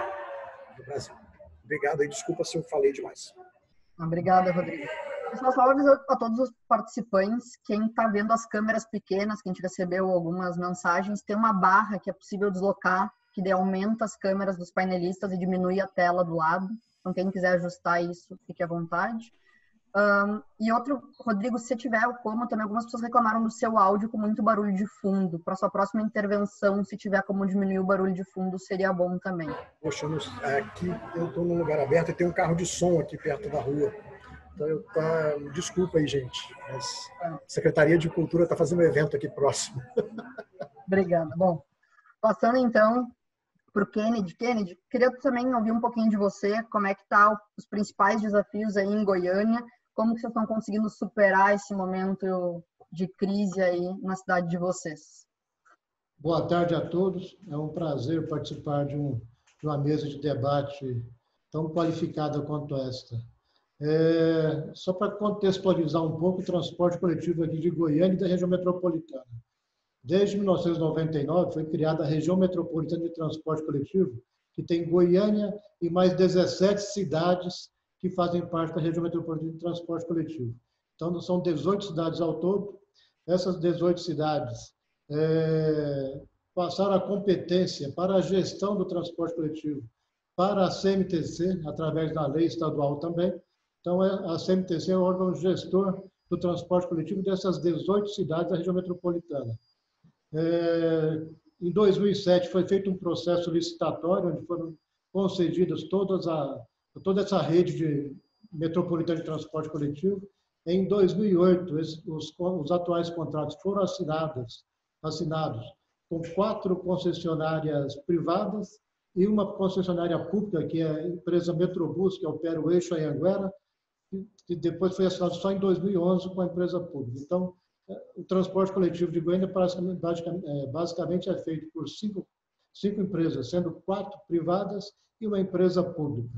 do Brasil. Obrigado e desculpa se eu falei demais. Obrigada, Rodrigo. Pessoal, só avisar a todos os participantes, quem está vendo as câmeras pequenas, que a gente recebeu algumas mensagens, tem uma barra que é possível deslocar, que daí aumenta as câmeras dos painelistas e diminui a tela do lado. Então, quem quiser ajustar isso, fique à vontade. E outro, Rodrigo, se tiver como, também algumas pessoas reclamaram do seu áudio com muito barulho de fundo. Para sua próxima intervenção, se tiver como diminuir o barulho de fundo, seria bom também. Poxa, aqui eu estou num lugar aberto e tem um carro de som aqui perto da rua. Então, desculpa aí, gente. Mas a Secretaria de Cultura está fazendo um evento aqui próximo. Obrigada. Bom, passando então para o Kennedy. Kennedy, queria também ouvir um pouquinho de você, como é que estão os principais desafios aí em Goiânia, como que vocês estão conseguindo superar esse momento de crise aí na cidade de vocês. Boa tarde a todos. É um prazer participar de uma mesa de debate tão qualificada quanto esta. Só para contextualizar um pouco o transporte coletivo aqui de Goiânia e da região metropolitana. Desde 1999 foi criada a região metropolitana de transporte coletivo, que tem Goiânia e mais 17 cidades que fazem parte da região metropolitana de transporte coletivo. Então, são 18 cidades ao todo. Essas 18 cidades passaram a competência para a gestão do transporte coletivo para a CMTC, através da lei estadual também. Então, a CMTC é o órgão gestor do transporte coletivo dessas 18 cidades da região metropolitana. Em 2007 foi feito um processo licitatório, onde foram concedidas toda essa rede metropolitana de transporte coletivo. Em 2008, os atuais contratos foram assinados com 4 concessionárias privadas e uma concessionária pública, que é a empresa Metrobus, que opera o eixo Anhanguera, que depois foi assinado só em 2011 com a empresa pública. Então, o transporte coletivo de Goiânia basicamente é feito por 5 empresas, sendo 4 privadas e uma empresa pública.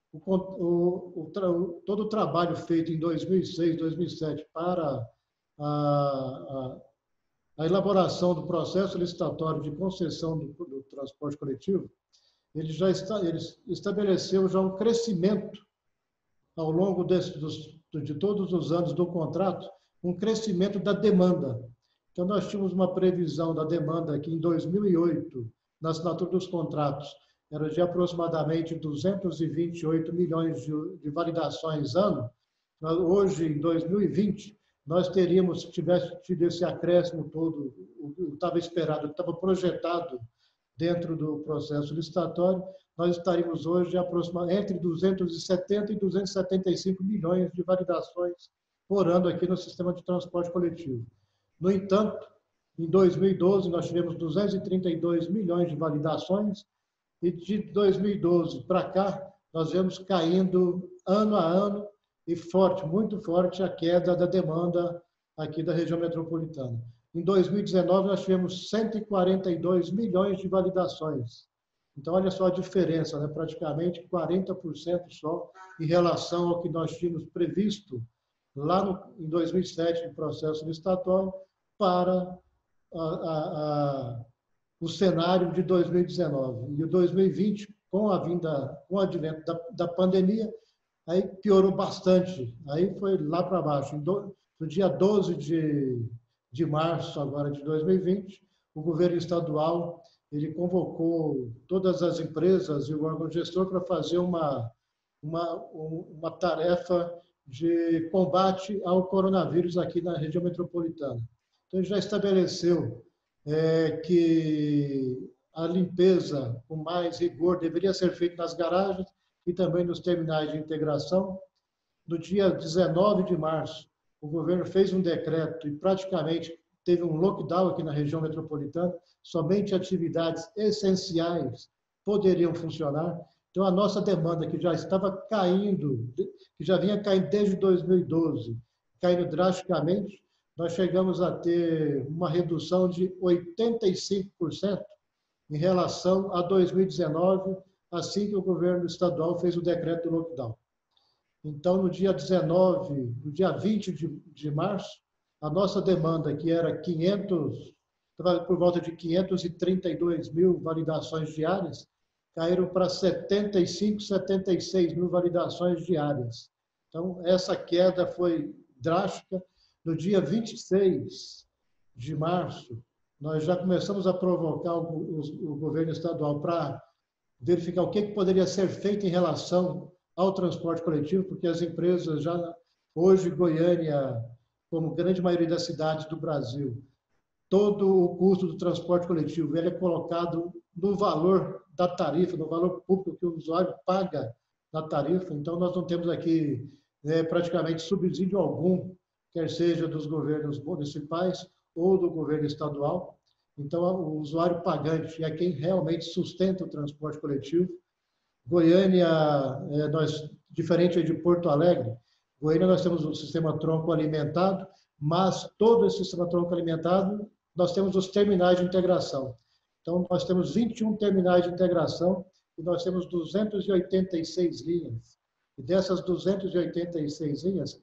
Todo o trabalho feito em 2006, 2007 para a elaboração do processo licitatório de concessão do transporte coletivo, ele estabeleceu já um crescimento ao longo de todos os anos do contrato, um crescimento da demanda. Então, nós tínhamos uma previsão da demanda que em 2008, na assinatura dos contratos, era de aproximadamente 228 milhões de validações ano. Hoje, em 2020, nós teríamos, se tivesse tido esse acréscimo todo, o que estava esperado, o que estava projetado dentro do processo licitatório, nós estaríamos hoje aproximadamente entre 270 e 275 milhões de validações por ano aqui no sistema de transporte coletivo. No entanto, em 2012, nós tivemos 232 milhões de validações e de 2012 para cá, nós vemos caindo ano a ano e muito forte a queda da demanda aqui da região metropolitana. Em 2019, nós tivemos 142 milhões de validações. Então, olha só a diferença, né? Praticamente 40% só em relação ao que nós tínhamos previsto lá em 2007, no processo licitatório, para o cenário de 2019. E o 2020, com o advento da pandemia, aí piorou bastante. Aí foi lá para baixo. No dia 12 de março agora de 2020, o governo estadual ele convocou todas as empresas e o órgão gestor para fazer uma tarefa de combate ao coronavírus aqui na região metropolitana. Então, ele já estabeleceu que a limpeza com mais rigor deveria ser feita nas garagens e também nos terminais de integração. No dia 19 de março, o governo fez um decreto e praticamente teve um lockdown aqui na região metropolitana, somente atividades essenciais poderiam funcionar. Então, a nossa demanda, que já estava caindo, que já vinha caindo desde 2012, caindo drasticamente, nós chegamos a ter uma redução de 85% em relação a 2019, assim que o governo estadual fez o decreto do lockdown. Então, no dia 20 de março, a nossa demanda, que era por volta de 532 mil validações diárias, caíram para 75, 76 mil validações diárias. Então, essa queda foi drástica. No dia 26 de março, nós já começamos a provocar o governo estadual para verificar o que poderia ser feito em relação ao transporte coletivo, porque as empresas já, hoje, Goiânia, como grande maioria das cidades do Brasil, todo o custo do transporte coletivo ele é colocado no valor da tarifa, no valor público que o usuário paga na tarifa. Então, nós não temos aqui praticamente subsídio algum, quer seja dos governos municipais ou do governo estadual. Então, o usuário pagante é quem realmente sustenta o transporte coletivo. Goiânia, diferente de Porto Alegre, Goiânia nós temos um sistema tronco alimentado, mas todo esse sistema tronco alimentado, nós temos os terminais de integração. Então, nós temos 21 terminais de integração e nós temos 286 linhas. E dessas 286 linhas,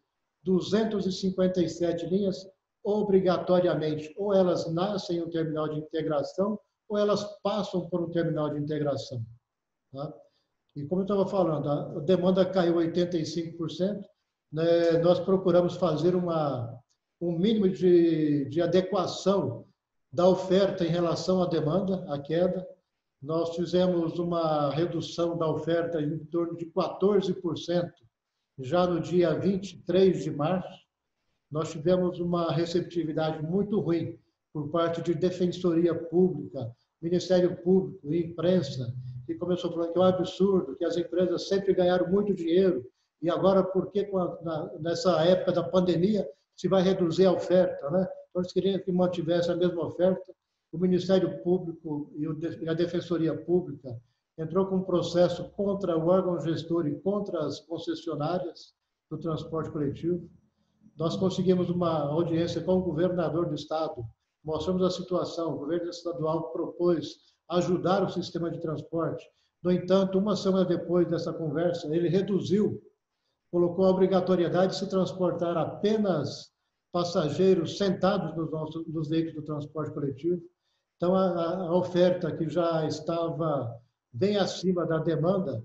257 linhas, obrigatoriamente, ou elas nascem em um terminal de integração, ou elas passam por um terminal de integração. Tá? E como eu estava falando, a demanda caiu 85%, né? Nós procuramos fazer um mínimo de adequação da oferta em relação à demanda, à queda. Nós fizemos uma redução da oferta em torno de 14%, já no dia 23 de março. nós tivemos uma receptividade muito ruim por parte de Defensoria Pública, Ministério Público e imprensa, que começou falando que é um absurdo, que as empresas sempre ganharam muito dinheiro, e agora por que nessa época da pandemia se vai reduzir a oferta, né? Então, eles queriam que mantivesse a mesma oferta. O Ministério Público e a Defensoria Pública entrou com um processo contra o órgão gestor e contra as concessionárias do transporte coletivo. Nós conseguimos uma audiência com o governador do estado, mostramos a situação, o governo estadual propôs ajudar o sistema de transporte. No entanto, uma semana depois dessa conversa, ele reduziu, colocou a obrigatoriedade de se transportar apenas passageiros sentados nos veículos do transporte coletivo. Então, a oferta que já estava bem acima da demanda,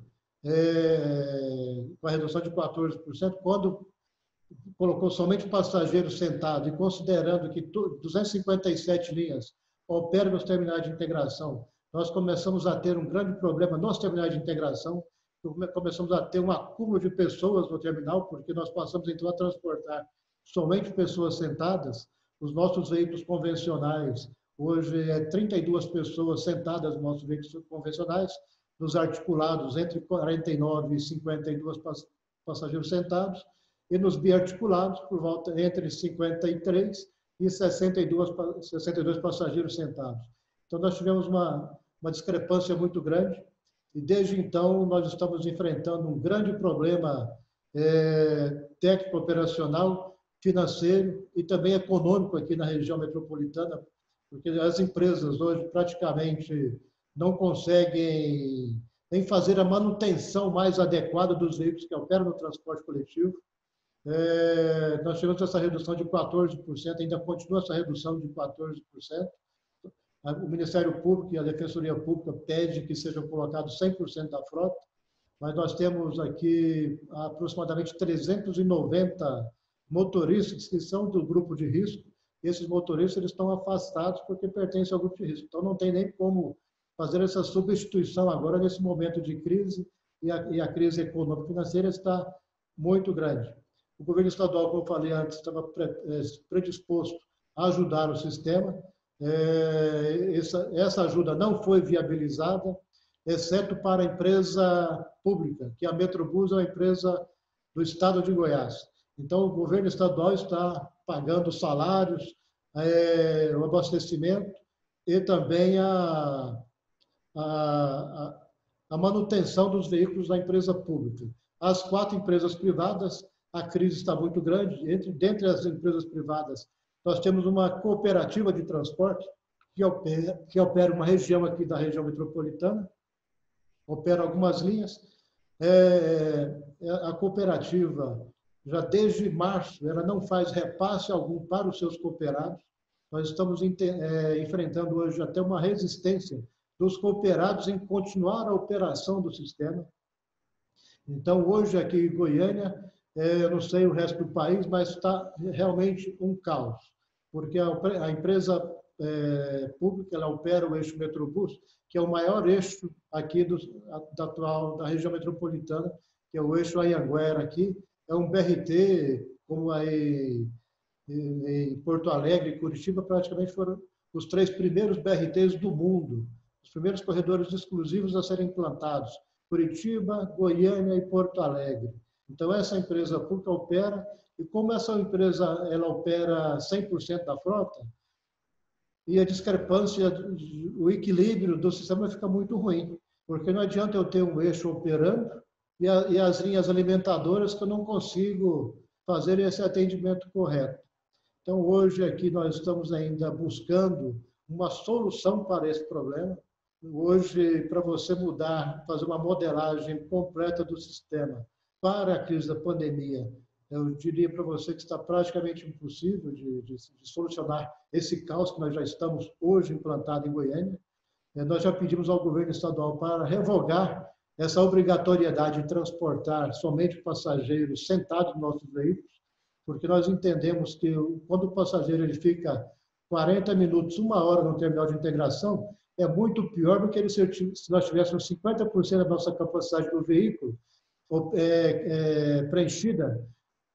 com a redução de 14%, quando colocou somente passageiros sentados e considerando que 257 linhas operam nos terminais de integração, nós começamos a ter um grande problema nos terminais de integração, começamos a ter um acúmulo de pessoas no terminal, porque nós passamos então a transportar somente pessoas sentadas. Os nossos veículos convencionais, hoje 32 pessoas sentadas nos nossos veículos convencionais, nos articulados entre 49 e 52 passageiros sentados, e nos biarticulados por volta entre 53 e 62 passageiros sentados. Então, nós tivemos uma discrepância muito grande, e desde então nós estamos enfrentando um grande problema técnico-operacional, financeiro e também econômico aqui na região metropolitana, porque as empresas hoje praticamente não conseguem nem fazer a manutenção mais adequada dos veículos que operam no transporte coletivo. Nós tivemos essa redução de 14%, ainda continua essa redução de 14%. O Ministério Público e a Defensoria Pública pedem que sejam colocados 100% da frota, mas nós temos aqui aproximadamente 390 motoristas que são do grupo de risco. Esses motoristas eles estão afastados porque pertencem ao grupo de risco. Então, não tem nem como fazer essa substituição agora nesse momento de crise, e a crise econômico-financeira está muito grande. O governo estadual, como eu falei antes, estava predisposto a ajudar o sistema. Essa ajuda não foi viabilizada, exceto para a empresa pública, que a Metrobus é uma empresa do estado de Goiás. Então, o governo estadual está pagando salários, o abastecimento e também a manutenção dos veículos da empresa pública. As 4 empresas privadas, a crise está muito grande. Dentre as empresas privadas, nós temos uma cooperativa de transporte que opera uma região aqui da região metropolitana, opera algumas linhas. A cooperativa, já desde março, ela não faz repasse algum para os seus cooperados. Nós estamos enfrentando hoje até uma resistência dos cooperados em continuar a operação do sistema. Então, hoje aqui em Goiânia, eu não sei o resto do país, mas está realmente um caos, porque a empresa pública ela opera o eixo Metrobus, que é o maior eixo aqui da região metropolitana, que é o eixo Anhanguera aqui, é um BRT, como aí em Porto Alegre e Curitiba, praticamente foram os 3 primeiros BRTs do mundo, os primeiros corredores exclusivos a serem implantados, Curitiba, Goiânia e Porto Alegre. Então, essa empresa pública opera, e como essa empresa ela opera 100% da frota, e a discrepância, o equilíbrio do sistema fica muito ruim, porque não adianta eu ter um eixo operando e as linhas alimentadoras que eu não consigo fazer esse atendimento correto. Então, hoje aqui nós estamos ainda buscando uma solução para esse problema. Hoje, para você mudar, fazer uma modelagem completa do sistema para a crise da pandemia, eu diria para você que está praticamente impossível de solucionar esse caos que nós já estamos hoje implantado em Goiânia. Nós já pedimos ao governo estadual para revogar essa obrigatoriedade de transportar somente passageiros sentados nos nossos veículos, porque nós entendemos que quando o passageiro ele fica 40 minutos, 1 hora no terminal de integração, é muito pior do que se nós tivéssemos 50% da nossa capacidade do veículo preenchida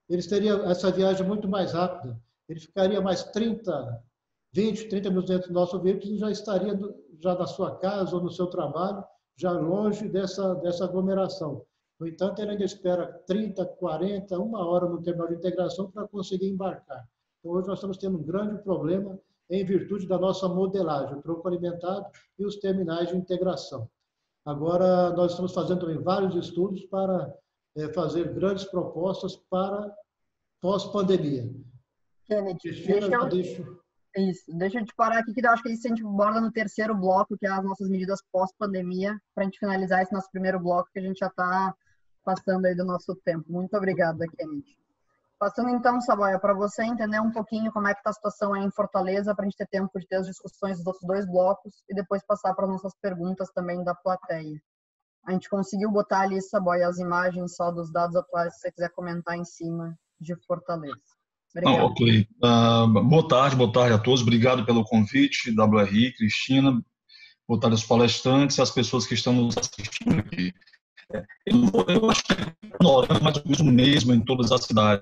eles teriam essa viagem muito mais rápida. Ele ficaria mais 20, 30 minutos dentro do nosso veículo e já estaria já na sua casa ou no seu trabalho, já longe dessa aglomeração. No entanto, ele ainda espera 30, 40, uma hora no terminal de integração para conseguir embarcar. Então, hoje nós estamos tendo um grande problema em virtude da nossa modelagem, o tronco alimentado e os terminais de integração. Agora, nós estamos fazendo também vários estudos para fazer grandes propostas para pós-pandemia. Kenneth, deixa eu te parar aqui, que eu acho que isso a gente aborda no terceiro bloco, que é as nossas medidas pós-pandemia, para a gente finalizar esse nosso primeiro bloco, que a gente já está passando aí do nosso tempo. Muito obrigada, Kenneth. Passando então, Saboia, para você entender um pouquinho como é que está a situação aí em Fortaleza, para a gente ter tempo de ter as discussões dos outros dois blocos e depois passar para as nossas perguntas também da plateia. A gente conseguiu botar ali, Saboia, as imagens só dos dados atuais, se você quiser comentar em cima de Fortaleza. Obrigado. Ok. Boa tarde a todos. Obrigado pelo convite, WRI, Cristina. Boa tarde aos palestrantes e às pessoas que estão nos assistindo aqui. Eu acho que é mais ou menos o mesmo em todas as cidades.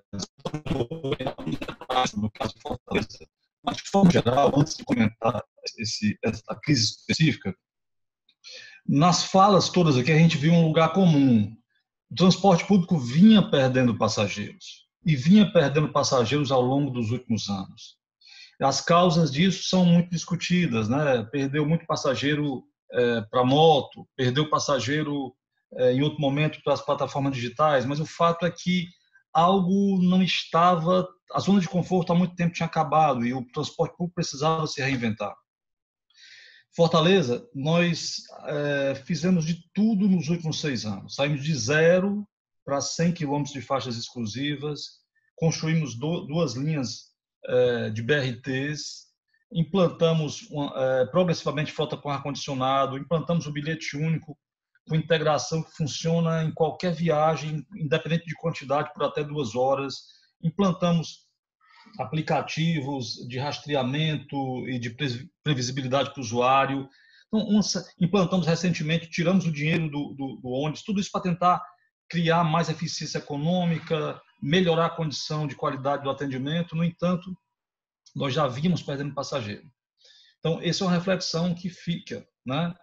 No caso de Fortaleza. Mas, de forma geral, antes de comentar essa crise específica, nas falas todas aqui a gente viu um lugar comum. O transporte público vinha perdendo passageiros. E vinha perdendo passageiros ao longo dos últimos anos. As causas disso são muito discutidas, né? Perdeu muito passageiro para moto, perdeu passageiro em outro momento para as plataformas digitais, mas o fato é que algo não estava... A zona de conforto há muito tempo tinha acabado e o transporte público precisava se reinventar. Fortaleza, nós fizemos de tudo nos últimos 6 anos. Saímos de 0 para 100 quilômetros de faixas exclusivas, construímos 2 linhas de BRTs, implantamos progressivamente frota com ar-condicionado, implantamos o bilhete único com integração que funciona em qualquer viagem, independente de quantidade, por até 2 horas. Implantamos aplicativos de rastreamento e de previsibilidade para o usuário. Então, implantamos recentemente, tiramos o dinheiro do ônibus, tudo isso para tentar criar mais eficiência econômica, melhorar a condição de qualidade do atendimento. No entanto, nós já vínhamos perdendo passageiro. Então, essa é uma reflexão que fica, né?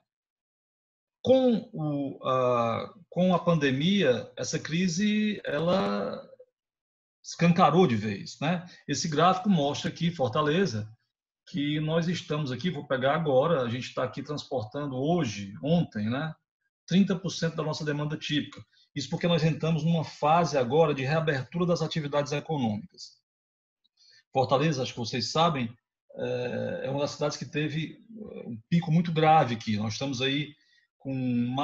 Com a pandemia, essa crise ela escancarou de vez, né? Esse gráfico mostra aqui, Fortaleza, que nós estamos aqui, vou pegar agora, a gente está aqui transportando ontem, né? 30% da nossa demanda típica. Isso porque nós entramos numa fase agora de reabertura das atividades econômicas. Fortaleza, acho que vocês sabem, é uma das cidades que teve um pico muito grave aqui. Nós estamos aí com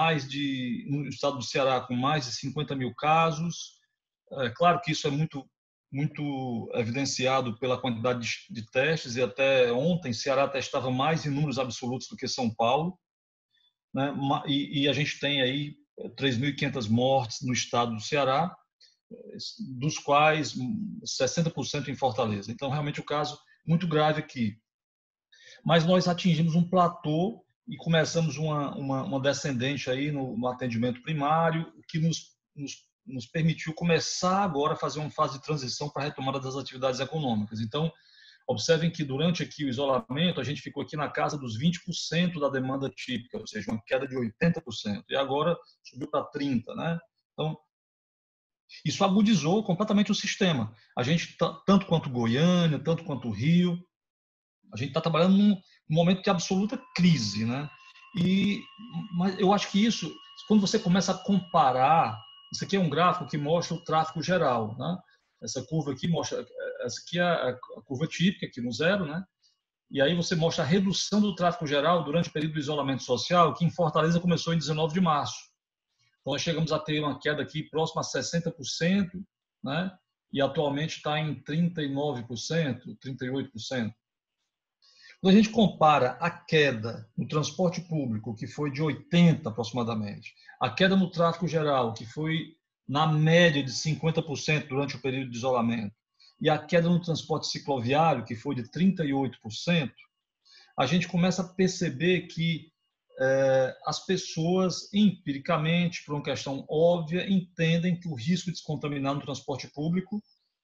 no estado do Ceará, com mais de 50 mil casos. É claro que isso é muito evidenciado pela quantidade de testes, e até ontem Ceará testava mais em números absolutos do que São Paulo, né? E a gente tem aí 3.500 mortes no estado do Ceará, dos quais 60% em Fortaleza. Então, realmente, o caso muito grave aqui. Mas nós atingimos um platô e começamos uma descendente aí no atendimento primário, que nos permitiu começar agora a fazer uma fase de transição para a retomada das atividades econômicas. Então, observem que durante aqui o isolamento, a gente ficou aqui na casa dos 20% da demanda típica, ou seja, uma queda de 80%. E agora subiu para 30%, né? Então, isso agudizou completamente o sistema. A gente, tanto quanto Goiânia, tanto quanto Rio, a gente está trabalhando num momento de absoluta crise, né? Mas eu acho que isso, quando você começa a comparar, isso aqui é um gráfico que mostra o tráfego geral, né? Essa curva aqui mostra, essa aqui é a curva típica, aqui no 0, né? E aí você mostra a redução do tráfego geral durante o período do isolamento social, que em Fortaleza começou em 19 de março. Então, nós chegamos a ter uma queda aqui próxima a 60%, né? E atualmente está em 39%, 38%. Quando a gente compara a queda no transporte público, que foi de 80% aproximadamente, a queda no tráfego geral, que foi na média de 50% durante o período de isolamento, e a queda no transporte cicloviário, que foi de 38%, a gente começa a perceber que as pessoas, empiricamente, por uma questão óbvia, entendem que o risco de se contaminar no transporte público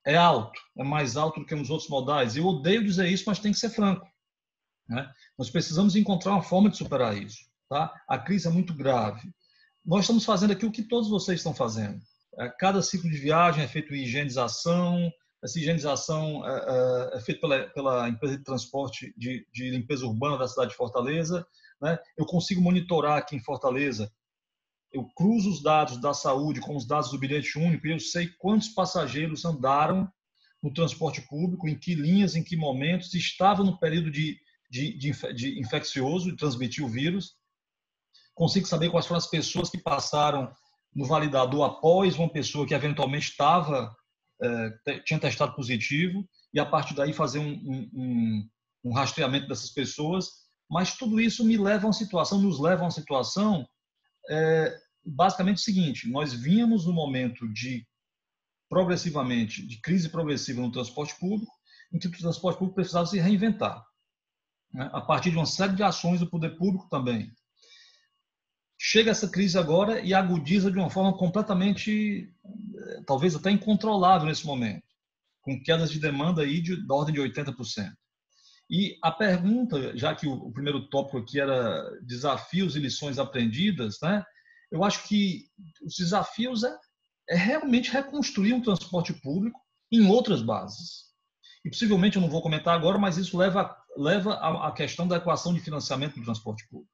é alto, é mais alto do que nos outros modais. Eu odeio dizer isso, mas tem que ser franco, né? Nós precisamos encontrar uma forma de superar isso. Tá? A crise é muito grave. Nós estamos fazendo aqui o que todos vocês estão fazendo. Cada ciclo de viagem é feito em higienização. Essa higienização é feita pela empresa de transporte de limpeza urbana da cidade de Fortaleza, né? Eu consigo monitorar aqui em Fortaleza. Eu cruzo os dados da saúde com os dados do bilhete único e eu sei quantos passageiros andaram no transporte público, em que linhas, em que momentos, estavam no período de infeccioso, de transmitir o vírus. Consigo saber quais foram as pessoas que passaram no validador após uma pessoa que eventualmente tinha testado positivo, e a partir daí fazer um rastreamento dessas pessoas. Mas tudo isso nos leva a uma situação basicamente o seguinte: nós vínhamos no momento de crise progressiva no transporte público, em que o transporte público precisava se reinventar, né? A partir de uma série de ações do poder público também. Chega essa crise agora e agudiza de uma forma completamente, talvez até incontrolável nesse momento, com quedas de demanda aí da ordem de 80%. E a pergunta, já que o primeiro tópico aqui era desafios e lições aprendidas, né? Eu acho que os desafios é realmente reconstruir um transporte público em outras bases. E possivelmente, eu não vou comentar agora, mas isso leva à questão da equação de financiamento do transporte público.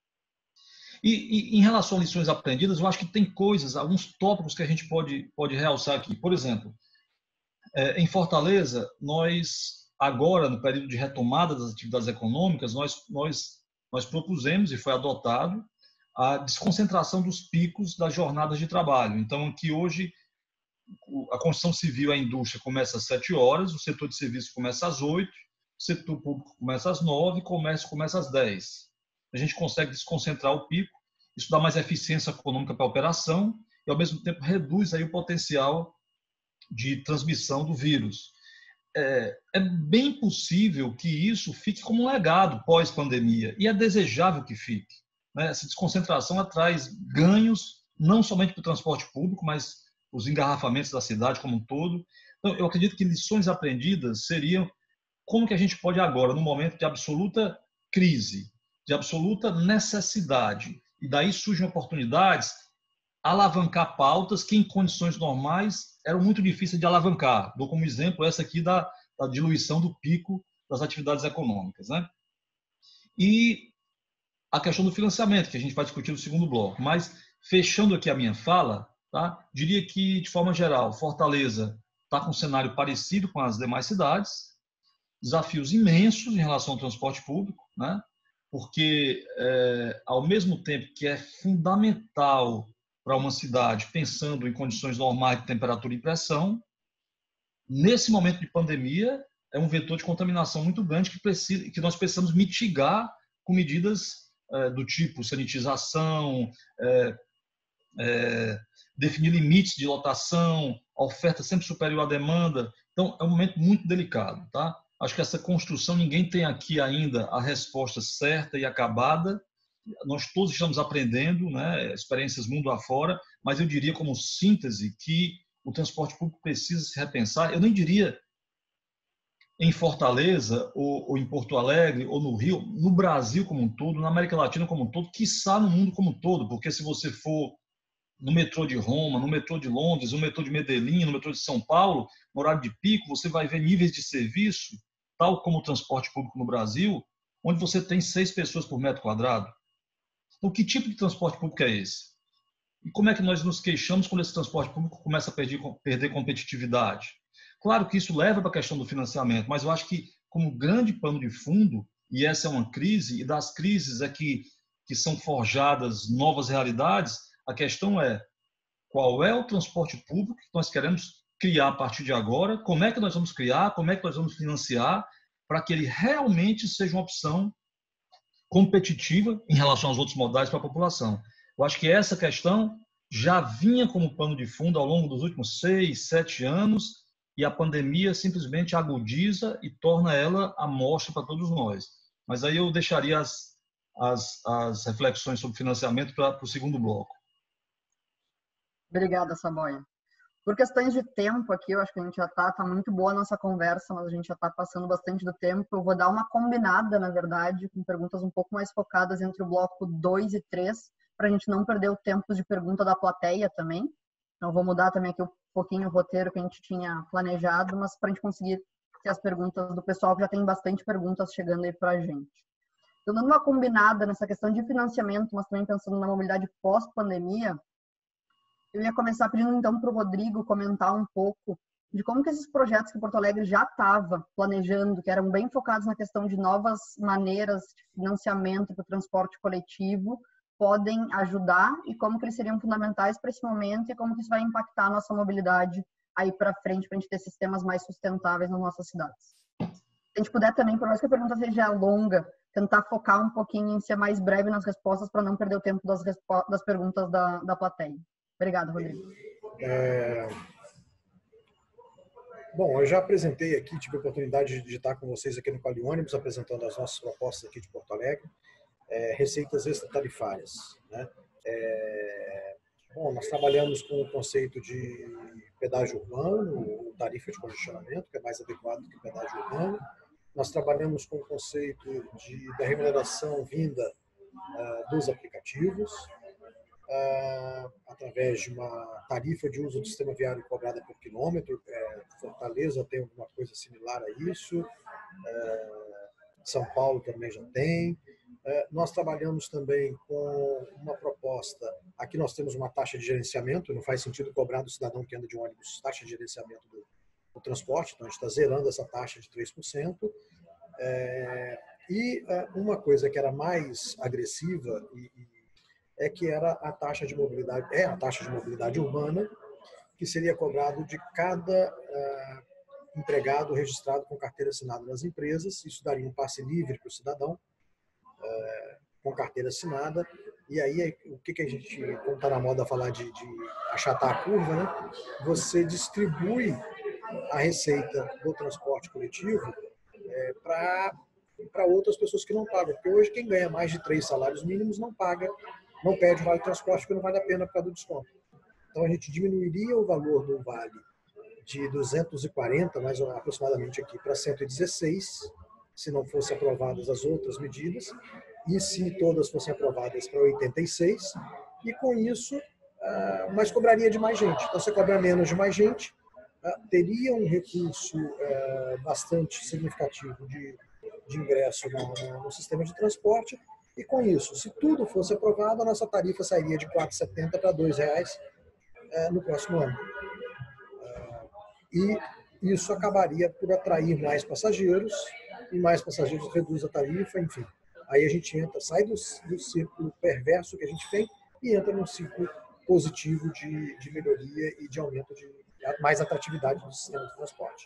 E em relação a lições aprendidas, eu acho que tem alguns tópicos que a gente pode realçar aqui. Por exemplo, em Fortaleza, nós agora, no período de retomada das atividades econômicas, nós propusemos e foi adotado a desconcentração dos picos das jornadas de trabalho. Então, aqui hoje, a construção civil, a indústria começa às 7 horas, o setor de serviços começa às 8, o setor público começa às 9, o comércio começa às 10. A gente consegue desconcentrar o pico, isso dá mais eficiência econômica para a operação e, ao mesmo tempo, reduz aí o potencial de transmissão do vírus. É bem possível que isso fique como um legado pós-pandemia, e é desejável que fique, né? Essa desconcentração traz ganhos, não somente para o transporte público, mas os engarrafamentos da cidade como um todo. Então, eu acredito que lições aprendidas seriam como que a gente pode agora, num momento de absoluta crise, de absoluta necessidade, e daí surgem oportunidades, alavancar pautas que, em condições normais, eram muito difíceis de alavancar. Dou como exemplo essa aqui da diluição do pico das atividades econômicas, né? E a questão do financiamento, que a gente vai discutir no segundo bloco. Mas, fechando aqui a minha fala, tá? Diria que, de forma geral, Fortaleza está com um cenário parecido com as demais cidades, desafios imensos em relação ao transporte público, né? Porque, ao mesmo tempo que é fundamental para uma cidade, pensando em condições normais de temperatura e pressão, nesse momento de pandemia, é um vetor de contaminação muito grande que nós precisamos mitigar com medidas do tipo sanitização, definir limites de lotação, a oferta sempre superior à demanda. Então, é um momento muito delicado, tá? Acho que essa construção, ninguém tem aqui ainda a resposta certa e acabada. Nós todos estamos aprendendo, né, experiências mundo afora, mas eu diria como síntese que o transporte público precisa se repensar. Eu nem diria em Fortaleza, ou em Porto Alegre, ou no Rio, no Brasil como um todo, na América Latina como um todo, quiçá no mundo como um todo, porque se você for no metrô de Roma, no metrô de Londres, no metrô de Medellín, no metrô de São Paulo, no horário de pico, você vai ver níveis de serviço, tal como o transporte público no Brasil, onde você tem 6 pessoas por metro quadrado. Então, que tipo de transporte público é esse? E como é que nós nos queixamos quando esse transporte público começa a perder competitividade? Claro que isso leva para a questão do financiamento, mas eu acho que, como grande pano de fundo, e essa é uma crise, e das crises é que são forjadas novas realidades, a questão é qual é o transporte público que nós queremos criar a partir de agora, como é que nós vamos criar, como é que nós vamos financiar, para que ele realmente seja uma opção competitiva em relação aos outros modais para a população. Eu acho que essa questão já vinha como pano de fundo ao longo dos últimos 6, 7 anos, e a pandemia simplesmente agudiza e torna ela a mostra para todos nós. Mas aí eu deixaria as reflexões sobre financiamento para o segundo bloco. Obrigada, Saboia. Por questões de tempo aqui, eu acho que a gente já tá muito boa a nossa conversa, mas a gente já está passando bastante do tempo. Eu vou dar uma combinada, na verdade, com perguntas um pouco mais focadas entre o bloco 2 e 3, para a gente não perder o tempo de pergunta da plateia também. Então, vou mudar também aqui um pouquinho o roteiro que a gente tinha planejado, mas para a gente conseguir ter as perguntas do pessoal, que já tem bastante perguntas chegando aí para a gente. Então, dando uma combinada nessa questão de financiamento, mas também pensando na mobilidade pós-pandemia, eu ia começar pedindo, então, para o Rodrigo comentar um pouco de como que esses projetos que Porto Alegre já estava planejando, que eram bem focados na questão de novas maneiras de financiamento para o transporte coletivo, podem ajudar e como que eles seriam fundamentais para esse momento e como que isso vai impactar a nossa mobilidade aí para frente, para a gente ter sistemas mais sustentáveis nas nossas cidades. Se a gente puder também, por mais que a pergunta seja longa, tentar focar um pouquinho em ser mais breve nas respostas para não perder o tempo das perguntas da plateia. Obrigada, Rodrigo. Bom, eu já apresentei aqui, tive a oportunidade de estar com vocês aqui no Quali Ônibus, apresentando as nossas propostas aqui de Porto Alegre, receitas extratarifárias, né? Bom, nós trabalhamos com o conceito de pedágio urbano, ou tarifa de congestionamento, que é mais adequado do que pedágio urbano. Nós trabalhamos com o conceito da remuneração vinda dos aplicativos, através de uma tarifa de uso do sistema viário cobrada por quilômetro. Fortaleza tem alguma coisa similar a isso, São Paulo também já tem. Nós trabalhamos também com uma proposta, aqui nós temos uma taxa de gerenciamento, não faz sentido cobrar do cidadão que anda de ônibus taxa de gerenciamento do transporte, então a gente está zerando essa taxa de 3%. E uma coisa que era mais agressiva que era a taxa de mobilidade urbana, que seria cobrado de cada empregado registrado com carteira assinada nas empresas. Isso daria um passe livre para o cidadão com carteira assinada. E aí, o que a gente, como está na moda falar de achatar a curva, né? Você distribui a receita do transporte coletivo para outras pessoas que não pagam. Porque hoje quem ganha mais de 3 salários mínimos não paga, não pede vale transporte porque não vale a pena por causa do desconto. Então a gente diminuiria o valor do vale de 240, mais ou menos, aproximadamente aqui, para 116, se não fossem aprovadas as outras medidas, e se todas fossem aprovadas para 86, e com isso, mas cobraria de mais gente. Então você cobra menos de mais gente, teria um recurso bastante significativo de ingresso no sistema de transporte, e com isso, se tudo fosse aprovado, a nossa tarifa sairia de R$ 4,70 para R$ 2,00 no próximo ano. E isso acabaria por atrair mais passageiros, e mais passageiros reduz a tarifa, enfim. Aí a gente sai do círculo perverso que a gente tem e entra num ciclo positivo de melhoria e de aumento de mais atratividade do sistema de transporte.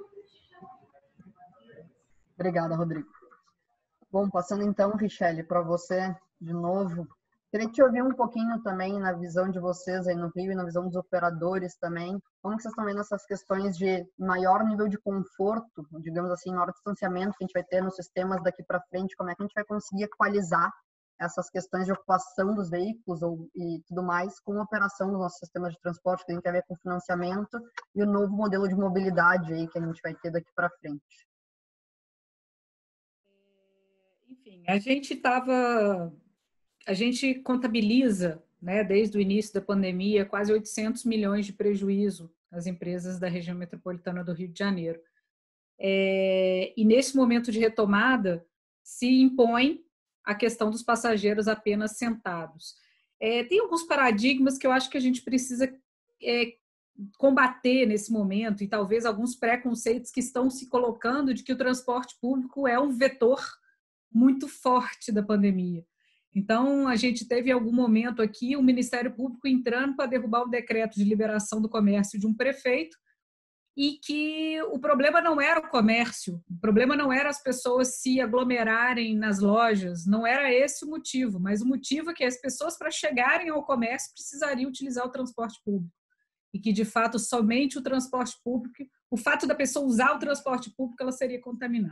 Obrigada, Rodrigo. Bom, passando então, Richelle, para você de novo. Queria te ouvir um pouquinho também na visão de vocês aí no Rio e na visão dos operadores também. Como que vocês estão vendo essas questões de maior nível de conforto, digamos assim, maior distanciamento que a gente vai ter nos sistemas daqui para frente? Como é que a gente vai conseguir equalizar essas questões de ocupação dos veículos e tudo mais com a operação dos nossos sistemas de transporte, que tem a ver com financiamento e o novo modelo de mobilidade aí que a gente vai ter daqui para frente? Enfim, a gente contabiliza, né, desde o início da pandemia, quase 800 milhões de prejuízo às empresas da região metropolitana do Rio de Janeiro. E nesse momento de retomada, se impõe a questão dos passageiros apenas sentados. Tem alguns paradigmas que eu acho que a gente precisa combater nesse momento, e talvez alguns preconceitos que estão se colocando de que o transporte público é um vetor muito forte da pandemia. Então, a gente teve em algum momento aqui o Ministério Público entrando para derrubar o decreto de liberação do comércio de um prefeito, e que o problema não era o comércio, o problema não era as pessoas se aglomerarem nas lojas, não era esse o motivo, mas o motivo é que as pessoas, para chegarem ao comércio, precisariam utilizar o transporte público. E que, de fato, somente o transporte público, o fato da pessoa usar o transporte público, ela seria contaminada.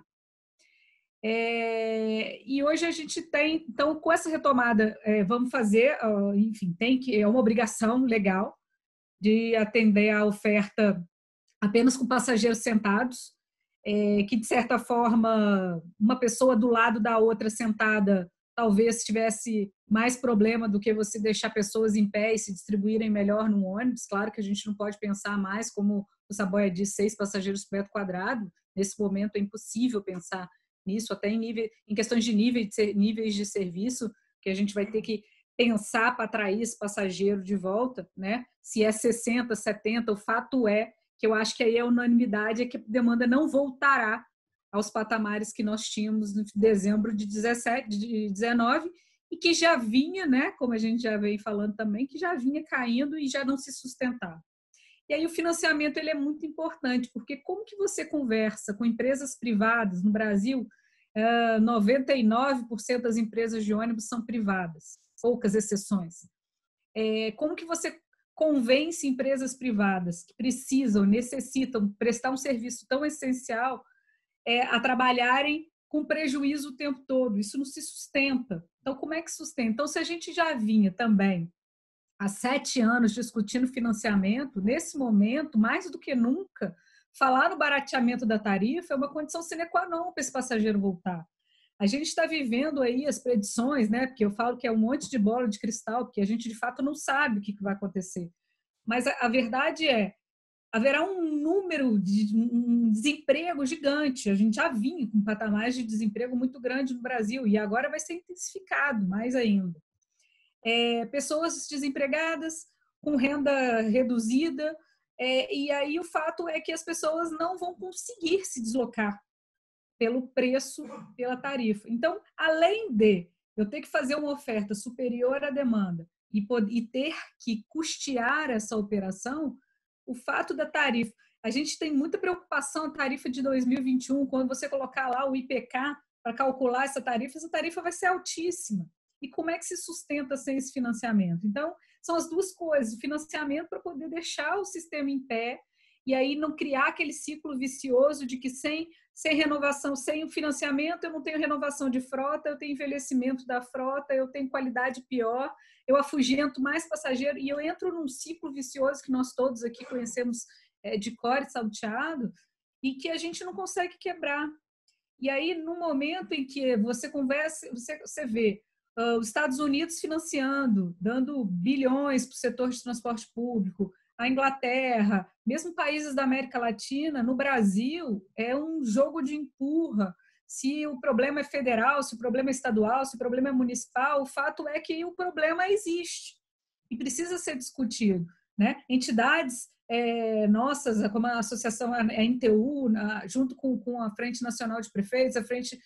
E hoje a gente tem, então, com essa retomada, vamos fazer, enfim, é uma obrigação legal, de atender a oferta apenas com passageiros sentados, que, de certa forma, uma pessoa do lado da outra sentada talvez tivesse mais problema do que você deixar pessoas em pé e se distribuírem melhor no ônibus. Claro que a gente não pode pensar mais, como o Saboia disse, 6 passageiros por metro quadrado. Nesse momento é impossível pensar nisso, até em questões de níveis de serviço, que a gente vai ter que pensar para atrair esse passageiro de volta, né? Se é 60, 70, o fato é que eu acho que aí a unanimidade é que a demanda não voltará aos patamares que nós tínhamos em dezembro de 19 e que já vinha, né, como a gente já vem falando também, que já vinha caindo e já não se sustentava. E aí o financiamento ele é muito importante, porque como que você conversa com empresas privadas no Brasil? 99% das empresas de ônibus são privadas, poucas exceções. Como que você convence empresas privadas que precisam, necessitam prestar um serviço tão essencial a trabalharem com prejuízo o tempo todo? Isso não se sustenta. Então, como é que sustenta? Então, se a gente já vinha também há 7 anos discutindo financiamento, nesse momento, mais do que nunca, falar no barateamento da tarifa é uma condição sine qua non para esse passageiro voltar. A gente está vivendo aí as predições, né? Porque eu falo que é um monte de bola de cristal, porque a gente de fato não sabe o que vai acontecer. Mas a verdade é, haverá um desemprego gigante. A gente já vinha com patamares de desemprego muito grande no Brasil e agora vai ser intensificado mais ainda. Pessoas desempregadas, com renda reduzida, e aí o fato é que as pessoas não vão conseguir se deslocar pelo preço, pela tarifa. Então, além de eu ter que fazer uma oferta superior à demanda e ter que custear essa operação, o fato da tarifa, a gente tem muita preocupação a tarifa de 2021, quando você colocar lá o IPK para calcular essa tarifa vai ser altíssima. E como é que se sustenta sem esse financiamento? Então, são as duas coisas, o financiamento para poder deixar o sistema em pé e aí não criar aquele ciclo vicioso de que sem renovação, sem o financiamento, eu não tenho renovação de frota, eu tenho envelhecimento da frota, eu tenho qualidade pior, eu afugento mais passageiro e eu entro num ciclo vicioso que nós todos aqui conhecemos de cor e salteado e que a gente não consegue quebrar. E aí, no momento em que você conversa, você vê os Estados Unidos financiando, dando bilhões para o setor de transporte público, a Inglaterra, mesmo países da América Latina, no Brasil, é um jogo de empurra. Se o problema é federal, se o problema é estadual, se o problema é municipal, o fato é que o problema existe e precisa ser discutido, né? Entidades nossas, como a associação a NTU, junto com a Frente Nacional de Prefeitos,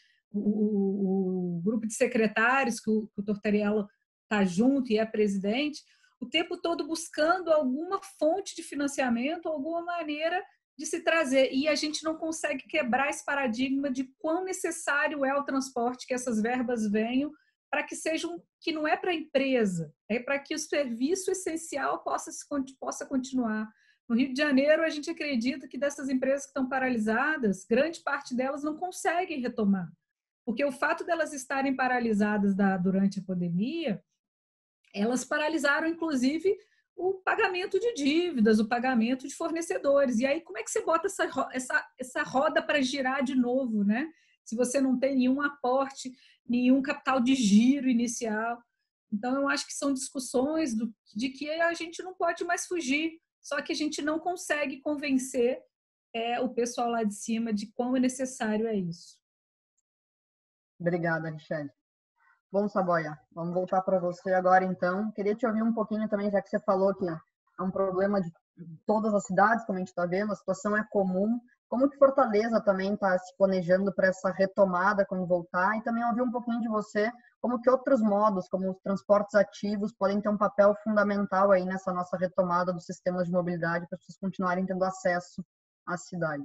o grupo de secretários, que o Tortoriello está junto e é presidente, o tempo todo buscando alguma fonte de financiamento, alguma maneira de se trazer. E a gente não consegue quebrar esse paradigma de quão necessário é o transporte, que essas verbas venham, para que que não é para a empresa, é para que o serviço essencial possa continuar. No Rio de Janeiro, a gente acredita que dessas empresas que estão paralisadas, grande parte delas não conseguem retomar. Porque o fato delas estarem paralisadas durante a pandemia, elas paralisaram, inclusive, o pagamento de dívidas, o pagamento de fornecedores. E aí, como é que você bota essa roda para girar de novo, né? Se você não tem nenhum aporte, nenhum capital de giro inicial. Então, eu acho que são discussões de que a gente não pode mais fugir, só que a gente não consegue convencer o pessoal lá de cima de quão necessário é isso. Obrigada, Michele. Bom, Saboia, vamos voltar para você agora, então. Queria te ouvir um pouquinho também, já que você falou que é um problema de todas as cidades, como a gente está vendo, a situação é comum. Como que Fortaleza também está se planejando para essa retomada quando voltar? E também ouvir um pouquinho de você, como que outros modos, como os transportes ativos, podem ter um papel fundamental aí nessa nossa retomada dos sistemas de mobilidade para as pessoas continuarem tendo acesso à cidade.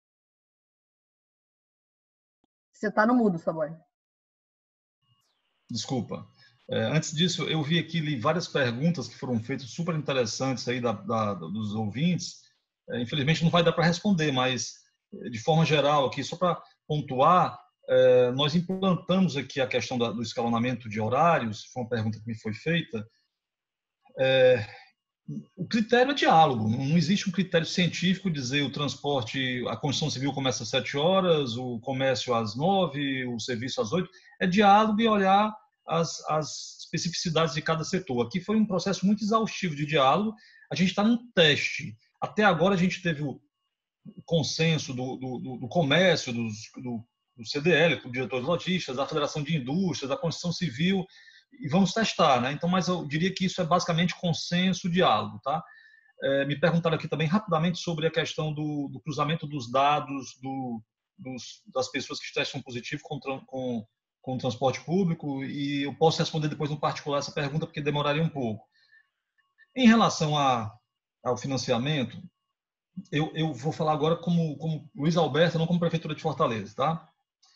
Você está no mudo, Saboia. Desculpa. Antes disso, eu vi aqui li várias perguntas que foram feitas super interessantes aí dos ouvintes. Infelizmente não vai dar para responder, mas de forma geral aqui, só para pontuar, nós implantamos aqui a questão do escalonamento de horários, foi uma pergunta que me foi feita. o critério é diálogo, não existe um critério científico dizer o transporte, a construção civil começa às 7 horas, o comércio às 9, o serviço às 8. É diálogo e olhar as especificidades de cada setor. Aqui foi um processo muito exaustivo de diálogo. A gente está num teste. Até agora a gente teve o consenso do comércio, do CDL, do diretor de logística, da Federação de Indústrias, da construção civil, e vamos testar, né? Então, mas eu diria que isso é basicamente consenso, diálogo, tá? Me perguntaram aqui também rapidamente sobre a questão do cruzamento dos dados das pessoas que testam positivo com o transporte público, e eu posso responder depois no particular essa pergunta, porque demoraria um pouco. Em relação ao financiamento, eu vou falar agora como Luiz Alberto, não como Prefeitura de Fortaleza, tá?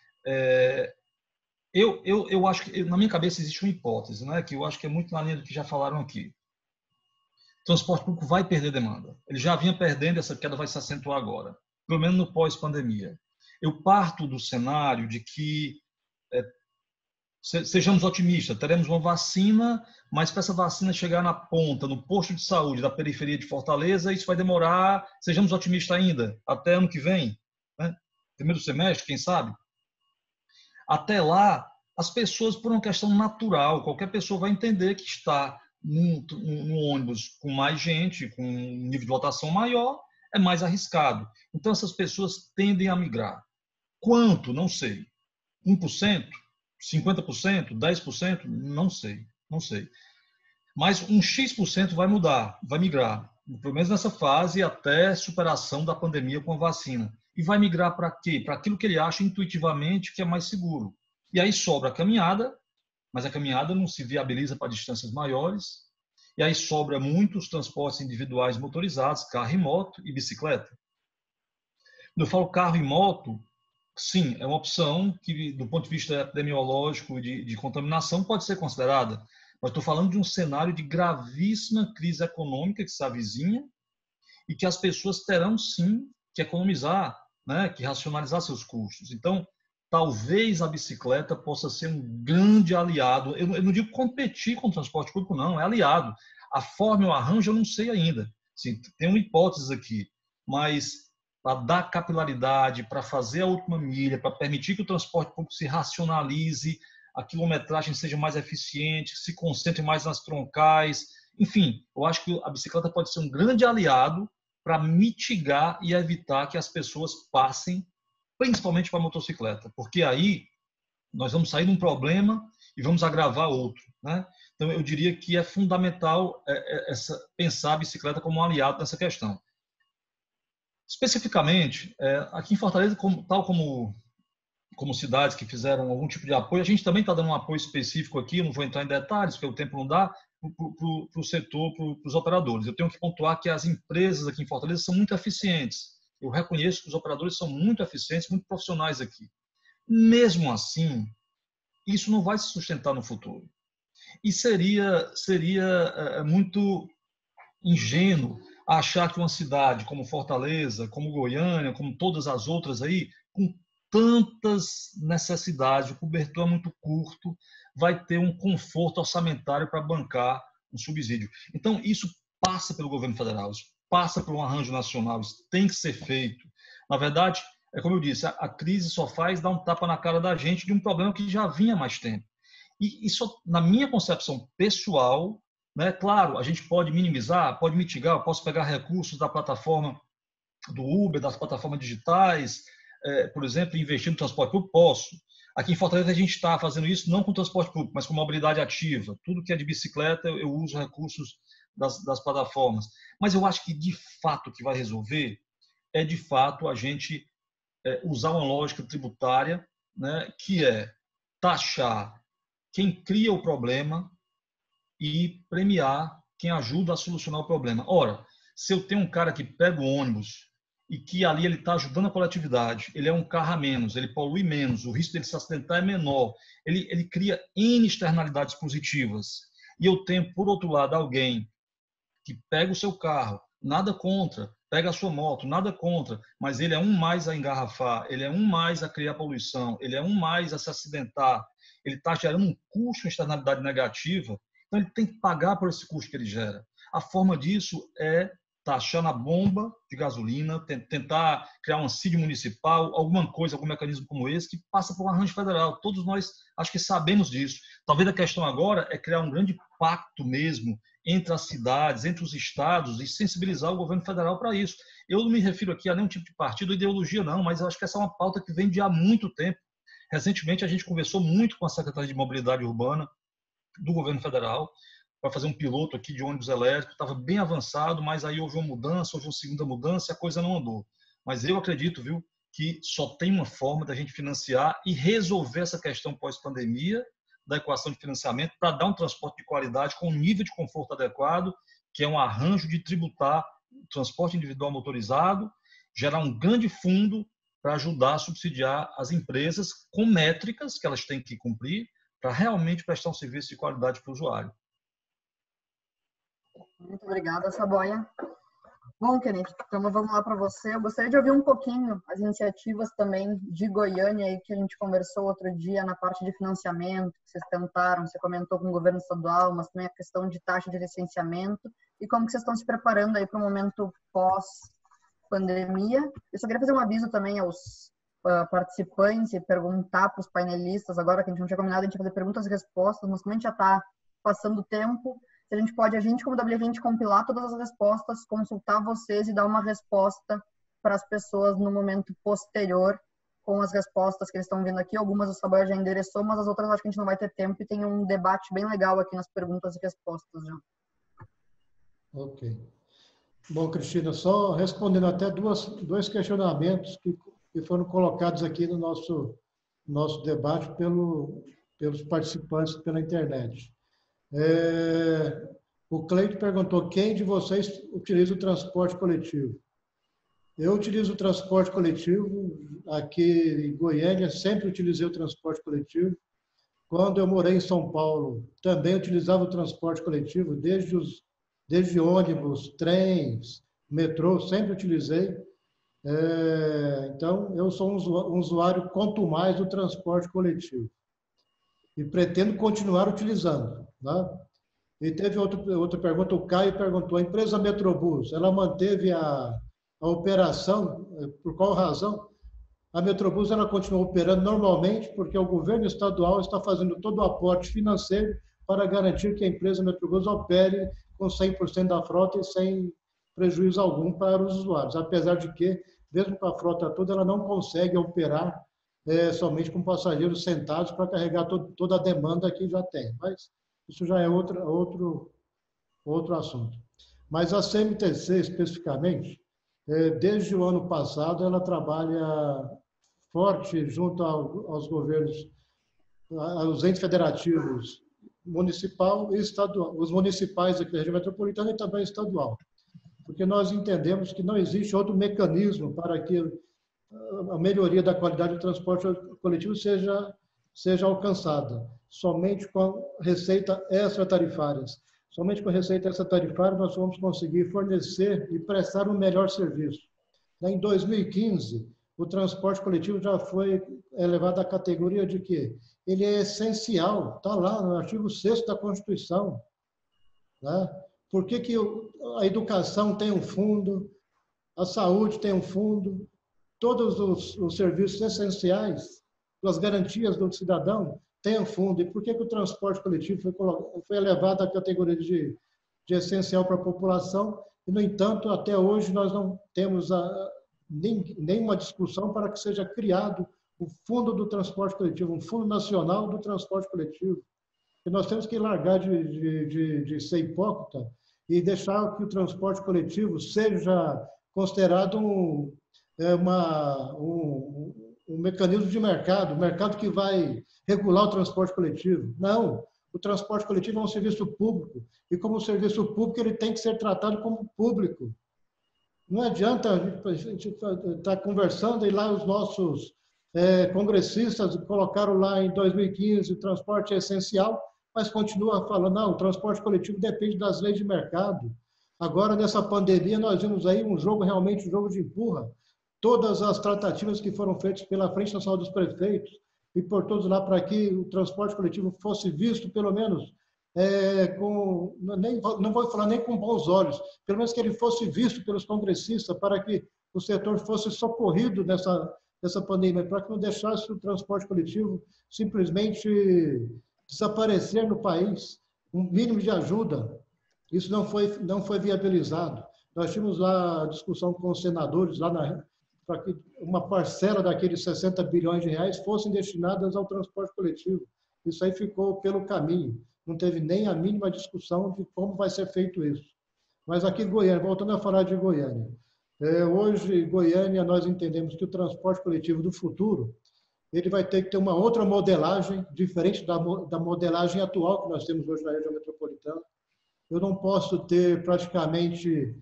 Eu acho que, na minha cabeça, existe uma hipótese, né, que eu acho que é muito na linha do que já falaram aqui. O transporte público vai perder demanda. Ele já vinha perdendo, essa queda vai se acentuar agora, pelo menos no pós-pandemia. Eu parto do cenário de que, sejamos otimistas, teremos uma vacina, mas para essa vacina chegar na ponta, no posto de saúde da periferia de Fortaleza, isso vai demorar, sejamos otimistas ainda, até ano que vem, né? Primeiro semestre, quem sabe? Até lá, as pessoas, por uma questão natural, qualquer pessoa vai entender que está num ônibus com mais gente, com um nível de lotação maior, é mais arriscado. Então, essas pessoas tendem a migrar. Quanto? Não sei. 1%? 50%? 10%? Não sei. Mas um X% vai mudar, vai migrar. Pelo menos nessa fase, até superação da pandemia com a vacina. E vai migrar para quê? Para aquilo que ele acha intuitivamente que é mais seguro. E aí sobra a caminhada, mas a caminhada não se viabiliza para distâncias maiores. E aí sobra muitos transportes individuais motorizados, carro e moto e bicicleta. Quando eu falo carro e moto, sim, é uma opção que, do ponto de vista epidemiológico e de contaminação, pode ser considerada. Mas estou falando de um cenário de gravíssima crise econômica que se avizinha e que as pessoas terão, sim, que economizar, né, que racionalizar seus custos. Então, talvez a bicicleta possa ser um grande aliado. Eu não digo competir com o transporte público, não, é aliado. A forma e o arranjo eu não sei ainda. Assim, tem uma hipótese aqui, mas para dar capilaridade, para fazer a última milha, para permitir que o transporte público se racionalize, a quilometragem seja mais eficiente, se concentre mais nas troncais. Enfim, eu acho que a bicicleta pode ser um grande aliado para mitigar e evitar que as pessoas passem, principalmente para a motocicleta, porque aí nós vamos sair de um problema e vamos agravar outro, né? Então, eu diria que é fundamental pensar a bicicleta como um aliado nessa questão. Especificamente, aqui em Fortaleza, tal como cidades que fizeram algum tipo de apoio, a gente também está dando um apoio específico aqui, eu não vou entrar em detalhes, porque o tempo não dá, para o setor, para os operadores. Eu tenho que pontuar que as empresas aqui em Fortaleza são muito eficientes. Eu reconheço que os operadores são muito eficientes, muito profissionais aqui. Mesmo assim, isso não vai se sustentar no futuro. E seria muito ingênuo achar que uma cidade como Fortaleza, como Goiânia, como todas as outras aí, com tantas necessidades, o cobertor é muito curto, vai ter um conforto orçamentário para bancar um subsídio. Então, isso passa pelo governo federal, isso passa por um arranjo nacional, isso tem que ser feito. Na verdade, é como eu disse, a crise só faz dar um tapa na cara da gente de um problema que já vinha há mais tempo. E isso, na minha concepção pessoal, né, claro, a gente pode minimizar, pode mitigar, eu posso pegar recursos da plataforma do Uber, das plataformas digitais, por exemplo, investir no transporte público, posso. Aqui em Fortaleza a gente está fazendo isso não com transporte público, mas com mobilidade ativa. Tudo que é de bicicleta, eu uso recursos das plataformas. Mas eu acho que, de fato, o que vai resolver é, de fato, a gente usar uma lógica tributária, né, que é taxar quem cria o problema e premiar quem ajuda a solucionar o problema. Ora, se eu tenho um cara que pega o ônibus e que ali ele está ajudando a coletividade, ele é um carro a menos, ele polui menos, o risco dele se acidentar é menor, ele cria N externalidades positivas. E eu tenho, por outro lado, alguém que pega o seu carro, nada contra, pega a sua moto, nada contra, mas ele é um mais a engarrafar, ele é um mais a criar poluição, ele é um mais a se acidentar, ele está gerando um custo, uma externalidade negativa, então ele tem que pagar por esse custo que ele gera. A forma disso é taxar na bomba de gasolina, tentar criar um CID municipal, alguma coisa, algum mecanismo como esse, que passa por um arranjo federal. Todos nós, acho que sabemos disso. Talvez a questão agora é criar um grande pacto mesmo entre as cidades, entre os estados, e sensibilizar o governo federal para isso. Eu não me refiro aqui a nenhum tipo de partido ou ideologia, não, mas eu acho que essa é uma pauta que vem de há muito tempo. Recentemente, a gente conversou muito com a Secretaria de Mobilidade Urbana do governo federal, para fazer um piloto aqui de ônibus elétrico, estava bem avançado, mas aí houve uma mudança, houve uma segunda mudança e a coisa não andou. Mas eu acredito, viu, que só tem uma forma da gente financiar e resolver essa questão pós-pandemia da equação de financiamento para dar um transporte de qualidade com um nível de conforto adequado, que é um arranjo de tributar o transporte individual motorizado, gerar um grande fundo para ajudar a subsidiar as empresas com métricas que elas têm que cumprir para realmente prestar um serviço de qualidade para o usuário. Muito obrigada, Saboia. Bom, Kenneth, então vamos lá para você. Eu gostaria de ouvir um pouquinho as iniciativas também de Goiânia aí que a gente conversou outro dia na parte de financiamento, que vocês tentaram, você comentou com o governo estadual, mas também a questão de taxa de licenciamento e como que vocês estão se preparando aí para o momento pós-pandemia. Eu só queria fazer um aviso também aos participantes e perguntar para os painelistas, agora que a gente não tinha combinado, a gente ia fazer perguntas e respostas, mas como a gente já está passando o tempo, a gente pode, como WR20, compilar todas as respostas, consultar vocês e dar uma resposta para as pessoas no momento posterior com as respostas que eles estão vendo aqui. Algumas o Saboia já endereçou, mas as outras acho que a gente não vai ter tempo e tem um debate bem legal aqui nas perguntas e respostas já. Ok. Bom, Cristina, só respondendo até dois questionamentos que foram colocados aqui no nosso debate pelos participantes pela internet. O Cleide perguntou quem de vocês utiliza o transporte coletivo. Eu utilizo o transporte coletivo, aqui em Goiânia sempre utilizei o transporte coletivo. Quando eu morei em São Paulo, também utilizava o transporte coletivo, desde ônibus, trens, metrô, sempre utilizei. Então, eu sou um usuário quanto mais do transporte coletivo. E pretendo continuar utilizando. Né? E teve outra pergunta, o Caio perguntou, a empresa Metrobus, ela manteve a operação, por qual razão? A Metrobus ela continua operando normalmente porque o governo estadual está fazendo todo o aporte financeiro para garantir que a empresa Metrobus opere com 100% da frota e sem prejuízo algum para os usuários. Apesar de que, mesmo com a frota toda, ela não consegue operar somente com passageiros sentados para carregar toda a demanda que já tem. Mas isso já é outro assunto. Mas a CMTC, especificamente, desde o ano passado, ela trabalha forte junto aos governos, aos entes federativos municipal e estadual, os municipais aqui da região metropolitana e também estadual. Porque nós entendemos que não existe outro mecanismo para que a melhoria da qualidade do transporte coletivo seja alcançada. Somente com receita extratarifárias. Somente com receita extratarifária nós vamos conseguir fornecer e prestar um melhor serviço. Em 2015, o transporte coletivo já foi elevado à categoria de que ele é essencial, está lá no artigo 6º da Constituição. Né? Por que a educação tem um fundo, a saúde tem um fundo, todos os serviços essenciais, as garantias do cidadão têm um fundo. E por que o transporte coletivo foi elevado à categoria de essencial para a população? E, no entanto, até hoje nós não temos nenhuma discussão para que seja criado o fundo do transporte coletivo, um fundo nacional do transporte coletivo. E nós temos que largar de ser hipócrita e deixar que o transporte coletivo seja considerado um mecanismo de mercado, mercado que vai regular o transporte coletivo. Não, o transporte coletivo é um serviço público e como serviço público ele tem que ser tratado como público. Não adianta a gente estar conversando e lá os nossos congressistas colocaram lá em 2015 o transporte é essencial, mas continua falando, não, o transporte coletivo depende das leis de mercado. Agora, nessa pandemia, nós vimos aí realmente um jogo de empurra. Todas as tratativas que foram feitas pela Frente Nacional dos Prefeitos e por todos lá para que o transporte coletivo fosse visto, pelo menos, não vou falar nem com bons olhos, pelo menos que ele fosse visto pelos congressistas para que o setor fosse socorrido nessa pandemia, para que não deixasse o transporte coletivo simplesmente desaparecer no país, um mínimo de ajuda. Isso não foi viabilizado. Nós tínhamos lá a discussão com os senadores, para que uma parcela daqueles 60 bilhões de reais fossem destinadas ao transporte coletivo. Isso aí ficou pelo caminho. Não teve nem a mínima discussão de como vai ser feito isso. Mas aqui em Goiânia, voltando a falar de Goiânia, hoje, Goiânia, nós entendemos que o transporte coletivo do futuro, ele vai ter que ter uma outra modelagem, diferente da modelagem atual que nós temos hoje na região metropolitana. Eu não posso ter praticamente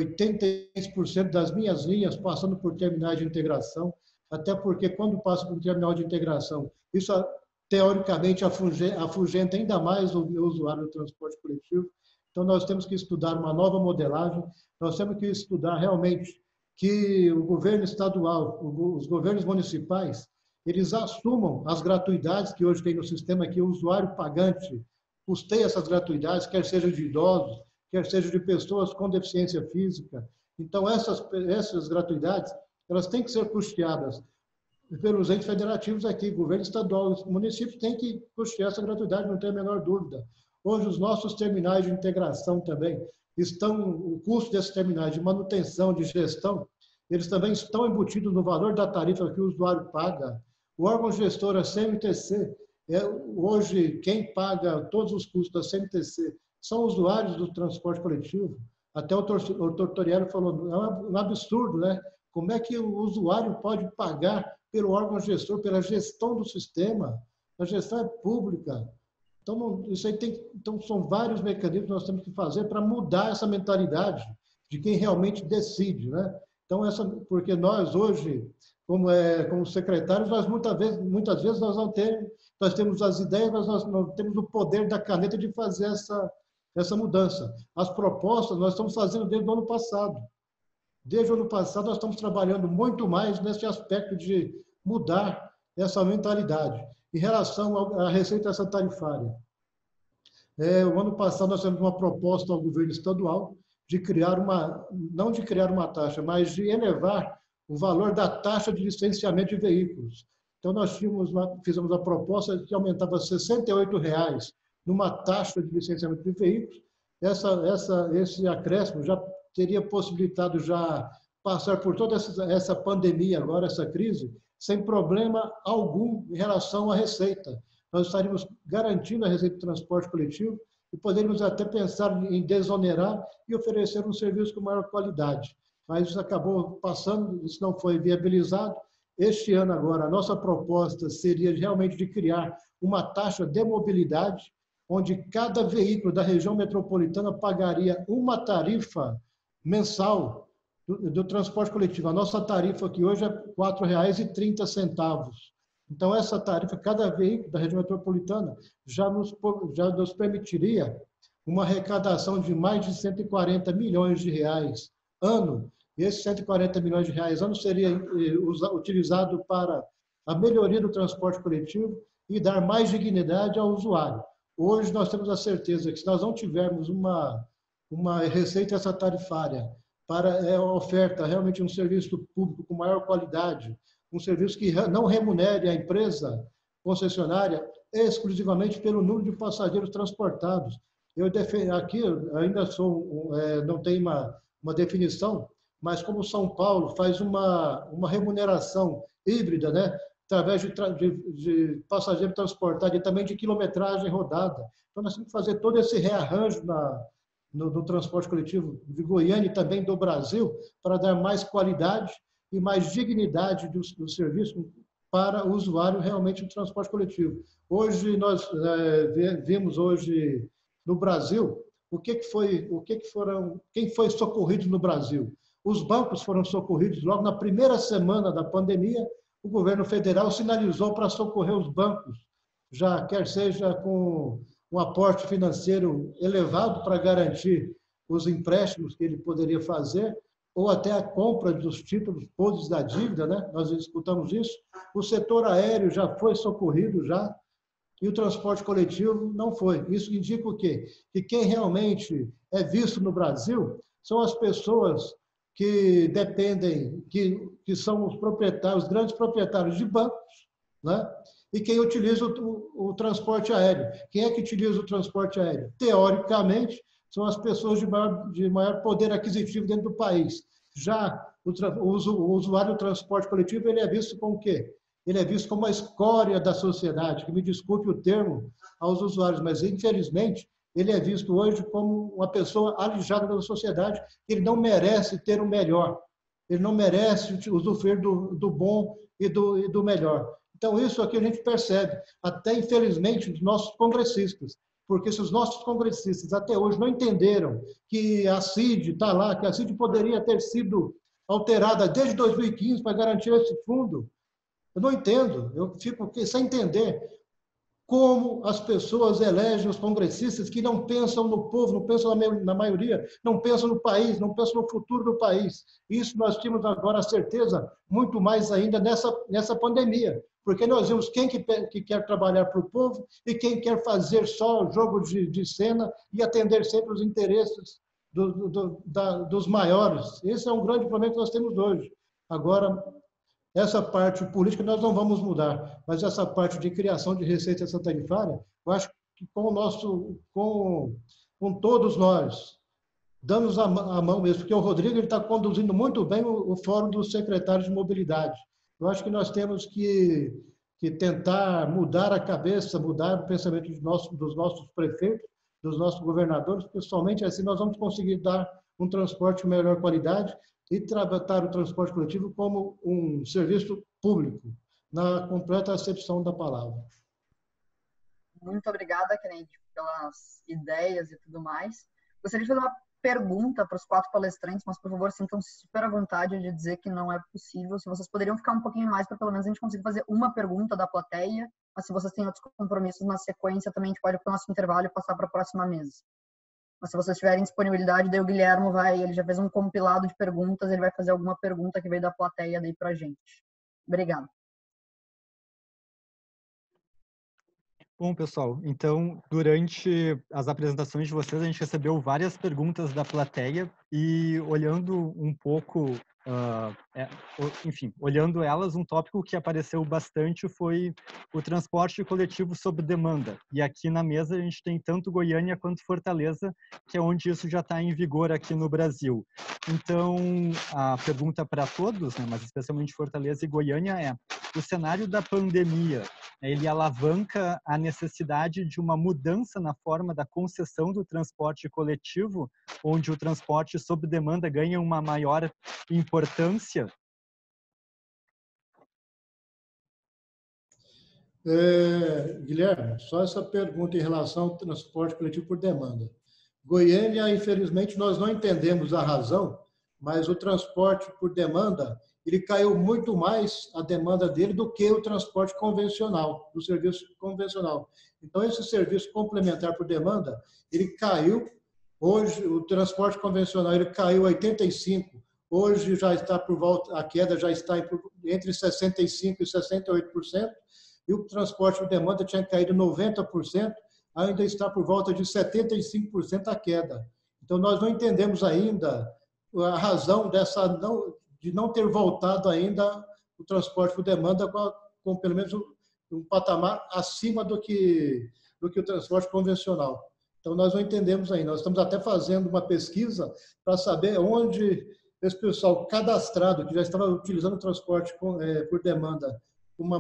86% das minhas linhas passando por terminais de integração, até porque quando passa por um terminal de integração, isso teoricamente afugenta ainda mais o meu usuário do transporte coletivo. Então, nós temos que estudar uma nova modelagem, nós temos que estudar realmente que o governo estadual, os governos municipais, eles assumam as gratuidades que hoje tem no sistema, que o usuário pagante custeia essas gratuidades, quer seja de idosos, quer seja de pessoas com deficiência física. Então, essas gratuidades, elas têm que ser custeadas pelos entes federativos aqui, governo estadual, os municípios têm que custear essa gratuidade, não tem a menor dúvida. Hoje, os nossos terminais de integração também o custo desses terminais de manutenção, de gestão, eles também estão embutidos no valor da tarifa que o usuário paga. O órgão gestor, a CMTC, hoje, quem paga todos os custos da CMTC são usuários do transporte coletivo. Até o Tortoriello falou, é um absurdo, né? Como é que o usuário pode pagar pelo órgão gestor, pela gestão do sistema? A gestão é pública. Então, então são vários mecanismos que nós temos que fazer para mudar essa mentalidade de quem realmente decide, né? Então, porque nós hoje, como secretários, nós muitas vezes nós temos as ideias, mas nós não temos o poder da caneta de fazer essa mudança. As propostas nós estamos fazendo desde o ano passado. Desde o ano passado nós estamos trabalhando muito mais nesse aspecto de mudar essa mentalidade. Em relação à receita tarifária, o ano passado nós tivemos uma proposta ao governo estadual de não de criar uma taxa, mas de elevar o valor da taxa de licenciamento de veículos. Então, nós fizemos a proposta que aumentava R$ 68,00 numa taxa de licenciamento de veículos. Esse acréscimo já teria possibilitado já passar por toda essa pandemia agora, essa crise, sem problema algum em relação à receita. Nós estaríamos garantindo a receita de transporte coletivo e poderíamos até pensar em desonerar e oferecer um serviço com maior qualidade. Mas isso acabou passando, isso não foi viabilizado. Este ano agora, a nossa proposta seria realmente de criar uma taxa de mobilidade, onde cada veículo da região metropolitana pagaria uma tarifa mensal do transporte coletivo. A nossa tarifa aqui hoje é R$ 4,30. Então, essa tarifa, cada veículo da região metropolitana já nos permitiria uma arrecadação de mais de 140 milhões de reais ano. E esses 140 milhões de reais ano seria utilizado para a melhoria do transporte coletivo e dar mais dignidade ao usuário. Hoje nós temos a certeza que se nós não tivermos uma receita tarifária para a oferta realmente um serviço público com maior qualidade, um serviço que não remunere a empresa concessionária exclusivamente pelo número de passageiros transportados. Aqui ainda não tem uma definição, mas como São Paulo faz uma remuneração híbrida, né, através de passageiro transportado e também de quilometragem rodada. Então, nós temos que fazer todo esse rearranjo no transporte coletivo de Goiânia e também do Brasil para dar mais qualidade e mais dignidade do serviço para o usuário realmente do transporte coletivo. Hoje, nós vimos hoje no Brasil quem foi socorrido no Brasil. Os bancos foram socorridos logo na primeira semana da pandemia. O governo federal sinalizou para socorrer os bancos, já quer seja com um aporte financeiro elevado para garantir os empréstimos que ele poderia fazer, ou até a compra dos títulos podres da dívida, né? Nós escutamos isso. O setor aéreo já foi socorrido já e o transporte coletivo não foi. Isso indica o quê? Que quem realmente é visto no Brasil são as pessoas que dependem, que são os proprietários, os grandes proprietários de bancos, né? E quem utiliza o transporte aéreo. Quem é que utiliza o transporte aéreo? Teoricamente, são as pessoas de maior poder aquisitivo dentro do país. Já o usuário do transporte coletivo, ele é visto como o quê? Ele é visto como a escória da sociedade, que me desculpe o termo aos usuários, mas infelizmente ele é visto hoje como uma pessoa alijada da sociedade, ele não merece ter o melhor, ele não merece usufruir do bom e do melhor. Então, isso aqui a gente percebe, até infelizmente, dos nossos congressistas, porque se os nossos congressistas até hoje não entenderam que a CID está lá, que a CID poderia ter sido alterada desde 2015 para garantir esse fundo, eu não entendo, eu fico sem entender como as pessoas elegem os congressistas que não pensam no povo, não pensam na maioria, não pensam no país, não pensam no futuro do país. Isso nós temos agora a certeza, muito mais ainda nessa pandemia, porque nós vimos quem que quer trabalhar para o povo e quem quer fazer só jogo de cena e atender sempre os interesses dos maiores. Esse é um grande problema que nós temos hoje. Agora, essa parte política nós não vamos mudar, mas essa parte de criação de receita tarifária, eu acho que com todos nós, damos a mão mesmo, porque o Rodrigo está conduzindo muito bem o Fórum dos Secretários de Mobilidade. Eu acho que nós temos que tentar mudar a cabeça, mudar o pensamento dos nossos prefeitos, dos nossos governadores, porque somente assim nós vamos conseguir dar um transporte de melhor qualidade e tratar o transporte coletivo como um serviço público, na completa acepção da palavra. Muito obrigada, Kennedy, pelas ideias e tudo mais. Gostaria de fazer uma pergunta para os 4 palestrantes, mas, por favor, sintam-se super à vontade de dizer que não é possível. Se vocês poderiam ficar um pouquinho mais, para pelo menos a gente conseguir fazer uma pergunta da plateia, mas se vocês têm outros compromissos na sequência, também a gente pode ir para o nosso intervalo e passar para a próxima mesa. Mas se vocês tiverem disponibilidade, daí o Guilherme ele já fez um compilado de perguntas, ele vai fazer alguma pergunta que veio da plateia daí para a gente. Obrigada. Bom, pessoal, então, durante as apresentações de vocês, a gente recebeu várias perguntas da plateia e olhando um pouco, olhando elas, um tópico que apareceu bastante foi o transporte coletivo sob demanda. E aqui na mesa a gente tem tanto Goiânia quanto Fortaleza, que é onde isso já está em vigor aqui no Brasil. Então, a pergunta para todos, né, mas especialmente Fortaleza e Goiânia é: o cenário da pandemia, ele alavanca a necessidade de uma mudança na forma da concessão do transporte coletivo, onde o transporte sob demanda ganha uma maior importância? Guilherme, só essa pergunta em relação ao transporte coletivo por demanda. Goiânia, infelizmente, nós não entendemos a razão, mas o transporte por demanda, ele caiu muito mais a demanda dele do que o transporte convencional, do serviço convencional. Então, esse serviço complementar por demanda, ele caiu. Hoje, o transporte convencional, ele caiu 85%. Hoje já está por volta, a queda já está entre 65% e 68%. E o transporte por demanda tinha caído 90%, ainda está por volta de 75% a queda. Então, nós não entendemos ainda a razão de não ter voltado ainda o transporte por demanda com pelo menos um patamar acima do que o transporte convencional. Então, nós não entendemos ainda. Nós estamos até fazendo uma pesquisa para saber onde esse pessoal cadastrado, que já estava utilizando o transporte por demanda, uma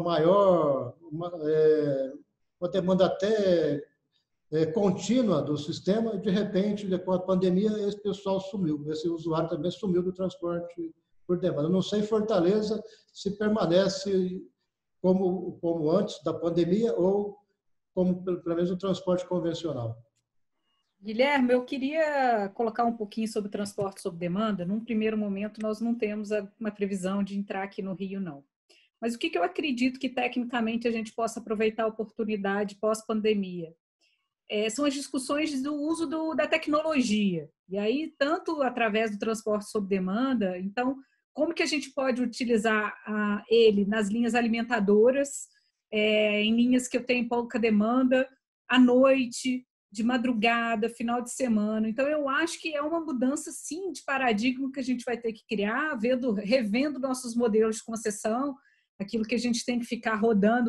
demanda até contínua do sistema, e de repente, com a pandemia, esse pessoal sumiu, esse usuário também sumiu do transporte por demanda. Eu não sei, Fortaleza, se permanece como antes da pandemia ou como, pelo menos, o transporte convencional. Guilherme, eu queria colocar um pouquinho sobre transporte sob demanda. Num primeiro momento, nós não temos uma previsão de entrar aqui no Rio, não. Mas o que eu acredito que, tecnicamente, a gente possa aproveitar a oportunidade pós-pandemia? São as discussões do uso da tecnologia. E aí, tanto através do transporte sob demanda, então, como que a gente pode utilizar ele nas linhas alimentadoras, em linhas que eu tenho pouca demanda, à noite, de madrugada, final de semana. Então, eu acho que é uma mudança, sim, de paradigma que a gente vai ter que criar, revendo nossos modelos de concessão, aquilo que a gente tem que ficar rodando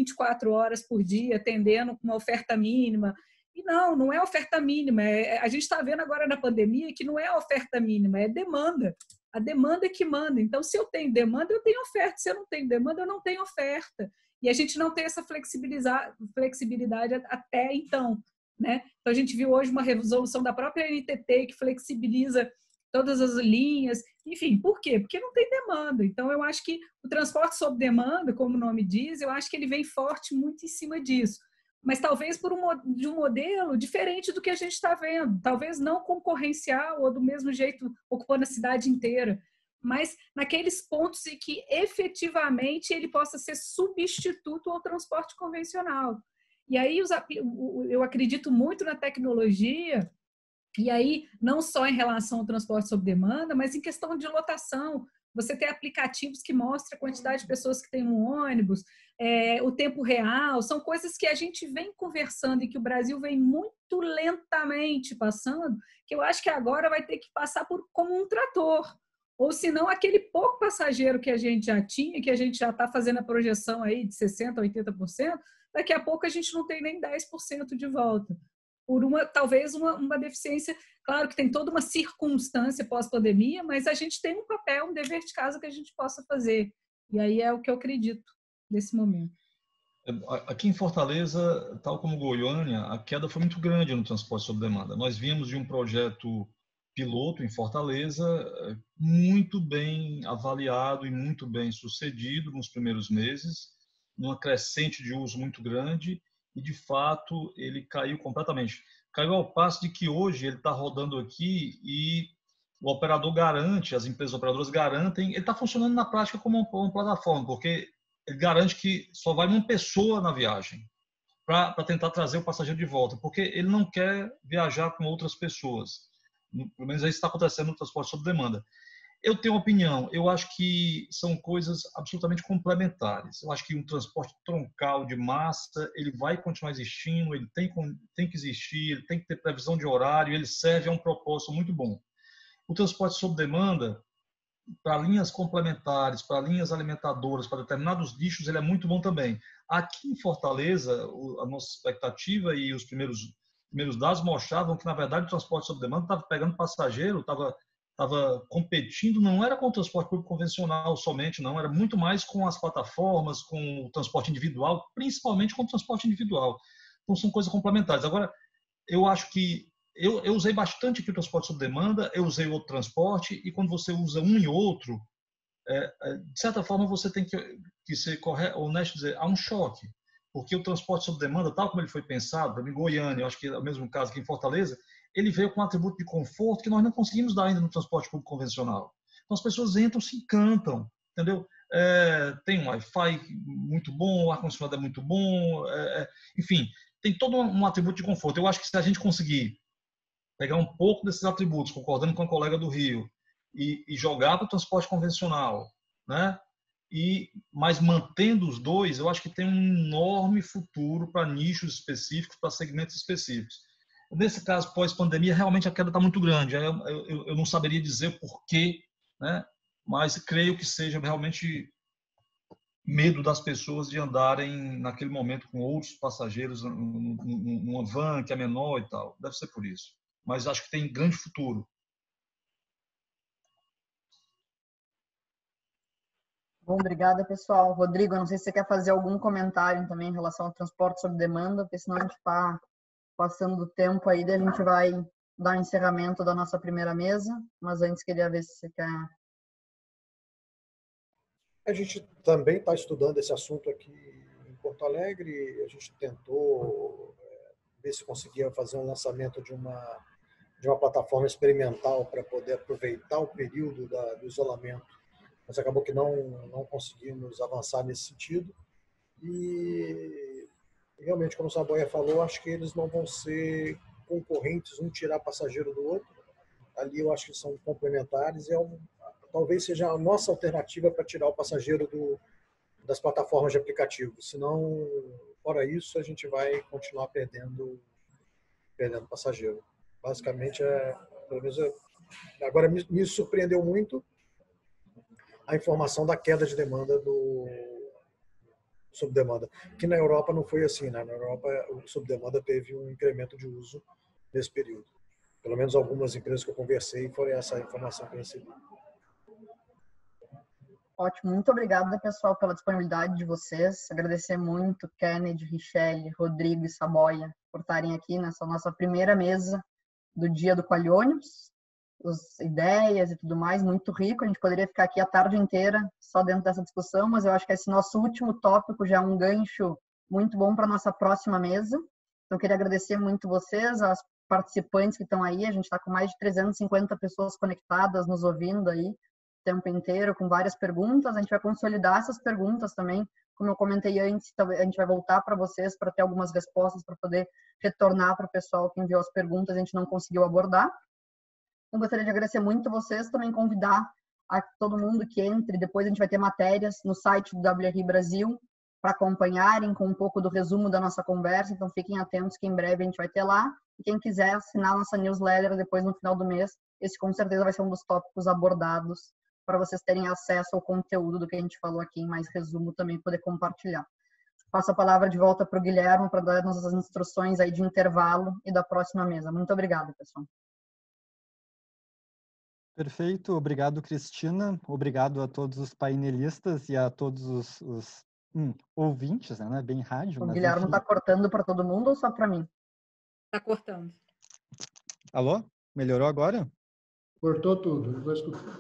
24 horas por dia, atendendo com uma oferta mínima. E não é oferta mínima. A gente está vendo agora na pandemia que não é oferta mínima, é demanda. A demanda é que manda. Então, se eu tenho demanda, eu tenho oferta. Se eu não tenho demanda, eu não tenho oferta. E a gente não tem essa flexibilidade até então, né? Então, a gente viu hoje uma resolução da própria NTT que flexibiliza todas as linhas. Enfim, por quê? Porque não tem demanda. Então, eu acho que o transporte sob demanda, como o nome diz, eu acho que ele vem forte muito em cima disso. Mas talvez de um modelo diferente do que a gente está vendo. Talvez não concorrencial ou do mesmo jeito ocupando a cidade inteira, mas naqueles pontos em que efetivamente ele possa ser substituto ao transporte convencional. E aí eu acredito muito na tecnologia, e aí não só em relação ao transporte sob demanda, mas em questão de lotação. Você tem aplicativos que mostram a quantidade de pessoas que tem no ônibus, o tempo real, são coisas que a gente vem conversando e que o Brasil vem muito lentamente passando, que eu acho que agora vai ter que passar como um trator. Ou se não, aquele pouco passageiro que a gente já tinha, que a gente já está fazendo a projeção aí de 60%, 80%, daqui a pouco a gente não tem nem 10% de volta. Por talvez uma deficiência, claro que tem toda uma circunstância pós-pandemia, mas a gente tem um papel, um dever de casa que a gente possa fazer. E aí é o que eu acredito nesse momento. Aqui em Fortaleza, tal como Goiânia, a queda foi muito grande no transporte sob demanda. Nós vimos de um projeto piloto em Fortaleza, muito bem avaliado e muito bem sucedido nos primeiros meses, numa crescente de uso muito grande, e de fato ele caiu completamente. Caiu ao passo de que hoje ele está rodando aqui e o operador garante, as empresas operadoras garantem, ele está funcionando na prática como uma plataforma, porque ele garante que só vai uma pessoa na viagem para tentar trazer o passageiro de volta, porque ele não quer viajar com outras pessoas. Pelo menos é isso que está acontecendo no transporte sob demanda. Eu tenho uma opinião, eu acho que são coisas absolutamente complementares. Eu acho que um transporte troncal de massa, ele vai continuar existindo, ele tem que existir, ele tem que ter previsão de horário, ele serve a um propósito muito bom. O transporte sob demanda, para linhas complementares, para linhas alimentadoras, para determinados nichos, ele é muito bom também. Aqui em Fortaleza, a nossa expectativa e os primeiros dados mostravam que, na verdade, o transporte sob demanda estava pegando passageiro, estava competindo, não era com o transporte público convencional somente, não, era muito mais com as plataformas, com o transporte individual, principalmente com o transporte individual. Então, são coisas complementares. Agora, eu acho que eu usei bastante aqui o transporte sob demanda, eu usei outro transporte, e quando você usa um e outro, de certa forma você tem que ser honesto e dizer, há um choque, porque o transporte sob demanda, tal como ele foi pensado, para mim, Goiânia, eu acho que é o mesmo caso aqui em Fortaleza, ele veio com um atributo de conforto que nós não conseguimos dar ainda no transporte público convencional. Então as pessoas entram, se encantam, entendeu? Tem um Wi-Fi muito bom, o ar-condicionado é muito bom, enfim, tem todo um atributo de conforto. Eu acho que se a gente conseguir pegar um pouco desses atributos, concordando com a colega do Rio, e jogar para o transporte convencional, né? Mas mantendo os dois, eu acho que tem um enorme futuro para nichos específicos, para segmentos específicos. Nesse caso, pós-pandemia, realmente a queda está muito grande. Eu não saberia dizer o porquê, né? Mas creio que seja realmente medo das pessoas de andarem naquele momento com outros passageiros numa van que é menor e tal. Deve ser por isso. Mas acho que tem grande futuro. Bom, obrigada, pessoal. Rodrigo, eu não sei se você quer fazer algum comentário também em relação ao transporte sob demanda, porque senão a gente está passando do tempo aí, daí a gente vai dar encerramento da nossa primeira mesa, mas antes queria ver se você quer... A gente também está estudando esse assunto aqui em Porto Alegre, a gente tentou ver se conseguia fazer um lançamento de uma plataforma experimental para poder aproveitar o período do isolamento, mas acabou que não conseguimos avançar nesse sentido. E realmente, como o Saboia falou, acho que eles não vão ser concorrentes, um tirar passageiro do outro. Ali eu acho que são complementares e talvez seja a nossa alternativa para tirar o passageiro das plataformas de aplicativos. Senão, fora isso, a gente vai continuar perdendo passageiro. Basicamente, pelo menos agora me surpreendeu muito a informação da queda de demanda sob demanda, que na Europa não foi assim, né? Na Europa, o sob demanda teve um incremento de uso nesse período. Pelo menos algumas empresas que eu conversei, foi essa a informação que eu recebi. Ótimo, muito obrigada, pessoal, pela disponibilidade de vocês. Agradecer muito Kennedy, Richelle, Rodrigo e Saboia por estarem aqui nessa nossa primeira mesa do Dia do Qualiônibus. As ideias e tudo mais, muito rico. A gente poderia ficar aqui a tarde inteira só dentro dessa discussão, mas eu acho que esse nosso último tópico já é um gancho muito bom para a nossa próxima mesa. Então, eu queria agradecer muito vocês, as participantes que estão aí. A gente está com mais de 350 pessoas conectadas, nos ouvindo aí o tempo inteiro, com várias perguntas. A gente vai consolidar essas perguntas também. Como eu comentei antes, a gente vai voltar para vocês para ter algumas respostas, para poder retornar para o pessoal que enviou as perguntas e a gente não conseguiu abordar. Eu gostaria de agradecer muito vocês, também convidar a todo mundo que entre. Depois a gente vai ter matérias no site do WRI Brasil para acompanharem com um pouco do resumo da nossa conversa. Então fiquem atentos que em breve a gente vai ter lá. E quem quiser assinar a nossa newsletter depois no final do mês, esse com certeza vai ser um dos tópicos abordados para vocês terem acesso ao conteúdo do que a gente falou aqui em mais resumo, também poder compartilhar. Passo a palavra de volta para o Guilherme para dar-nos as instruções aí de intervalo e da próxima mesa. Muito obrigada, pessoal. Perfeito, obrigado, Cristina. Obrigado a todos os painelistas e a todos os ouvintes, né? Bem rádio. O mas Guilherme está cortando para todo mundo ou só para mim? Está cortando. Alô? Melhorou agora? Cortou tudo, não vou escutar.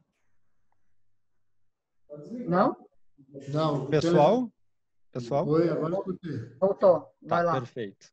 Não? Não. Pessoal? Foi, agora escutei. Voltou. Vai Tá, lá. perfeito.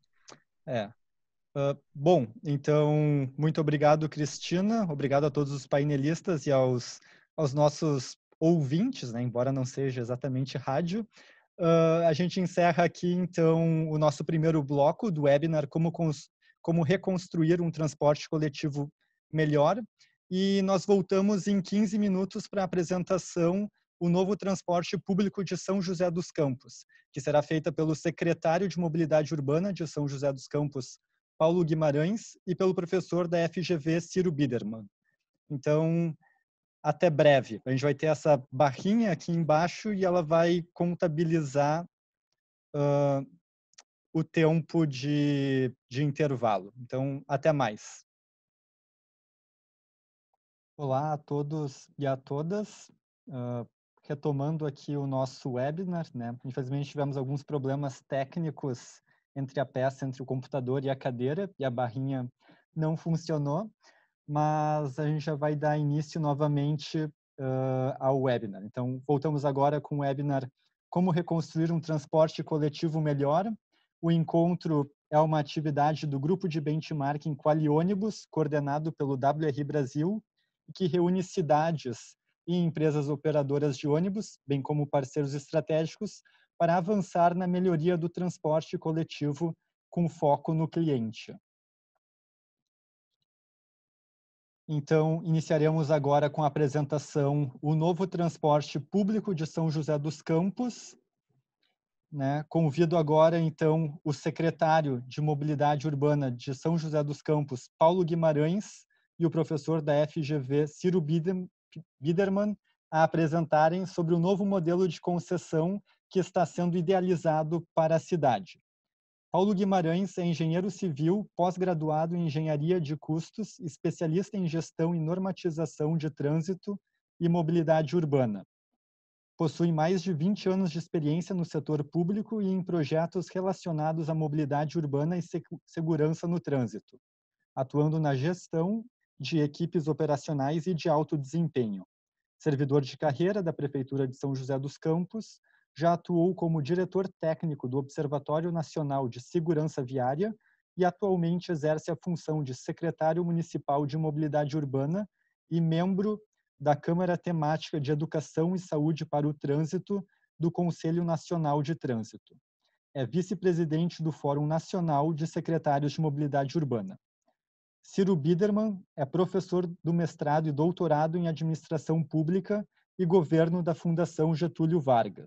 Bom, então, muito obrigado, Cristina. Obrigado a todos os painelistas e aos nossos ouvintes, né? Embora não seja exatamente rádio. A gente encerra aqui, então, o nosso primeiro bloco do webinar Como Reconstruir um Transporte Coletivo Melhor. E nós voltamos em 15 minutos para a apresentação o novo transporte público de São José dos Campos, que será feita pelo secretário de Mobilidade Urbana de São José dos Campos, Paulo Guimarães, e pelo professor da FGV, Ciro Biderman. Então, até breve. A gente vai ter essa barrinha aqui embaixo e ela vai contabilizar o tempo de intervalo. Então, até mais. Olá a todos e a todas. Retomando aqui o nosso webinar, né? Infelizmente tivemos alguns problemas técnicos entre a peça, entre o computador e a cadeira, e a barrinha não funcionou, mas a gente já vai dar início novamente ao webinar. Então, voltamos agora com o webinar Como Reconstruir um Transporte Coletivo Melhor. O encontro é uma atividade do grupo de benchmarking Qualiônibus, coordenado pelo WRI Brasil, que reúne cidades e empresas operadoras de ônibus, bem como parceiros estratégicos, para avançar na melhoria do transporte coletivo com foco no cliente. Então, iniciaremos agora com a apresentação O Novo Transporte Público de São José dos Campos. Né? Convido agora, então, o secretário de Mobilidade Urbana de São José dos Campos, Paulo Guimarães, e o professor da FGV, Ciro Biderman, a apresentarem sobre o novo modelo de concessão que está sendo idealizado para a cidade. Paulo Guimarães é engenheiro civil, pós-graduado em engenharia de custos, especialista em gestão e normatização de trânsito e mobilidade urbana. Possui mais de 20 anos de experiência no setor público e em projetos relacionados à mobilidade urbana e segurança no trânsito, atuando na gestão de equipes operacionais e de alto desempenho. Servidor de carreira da Prefeitura de São José dos Campos, já atuou como diretor técnico do Observatório Nacional de Segurança Viária e atualmente exerce a função de secretário municipal de mobilidade urbana e membro da Câmara Temática de Educação e Saúde para o Trânsito do Conselho Nacional de Trânsito. É vice-presidente do Fórum Nacional de Secretários de Mobilidade Urbana. Ciro Biderman é professor do mestrado e doutorado em Administração Pública e Governo da Fundação Getúlio Vargas.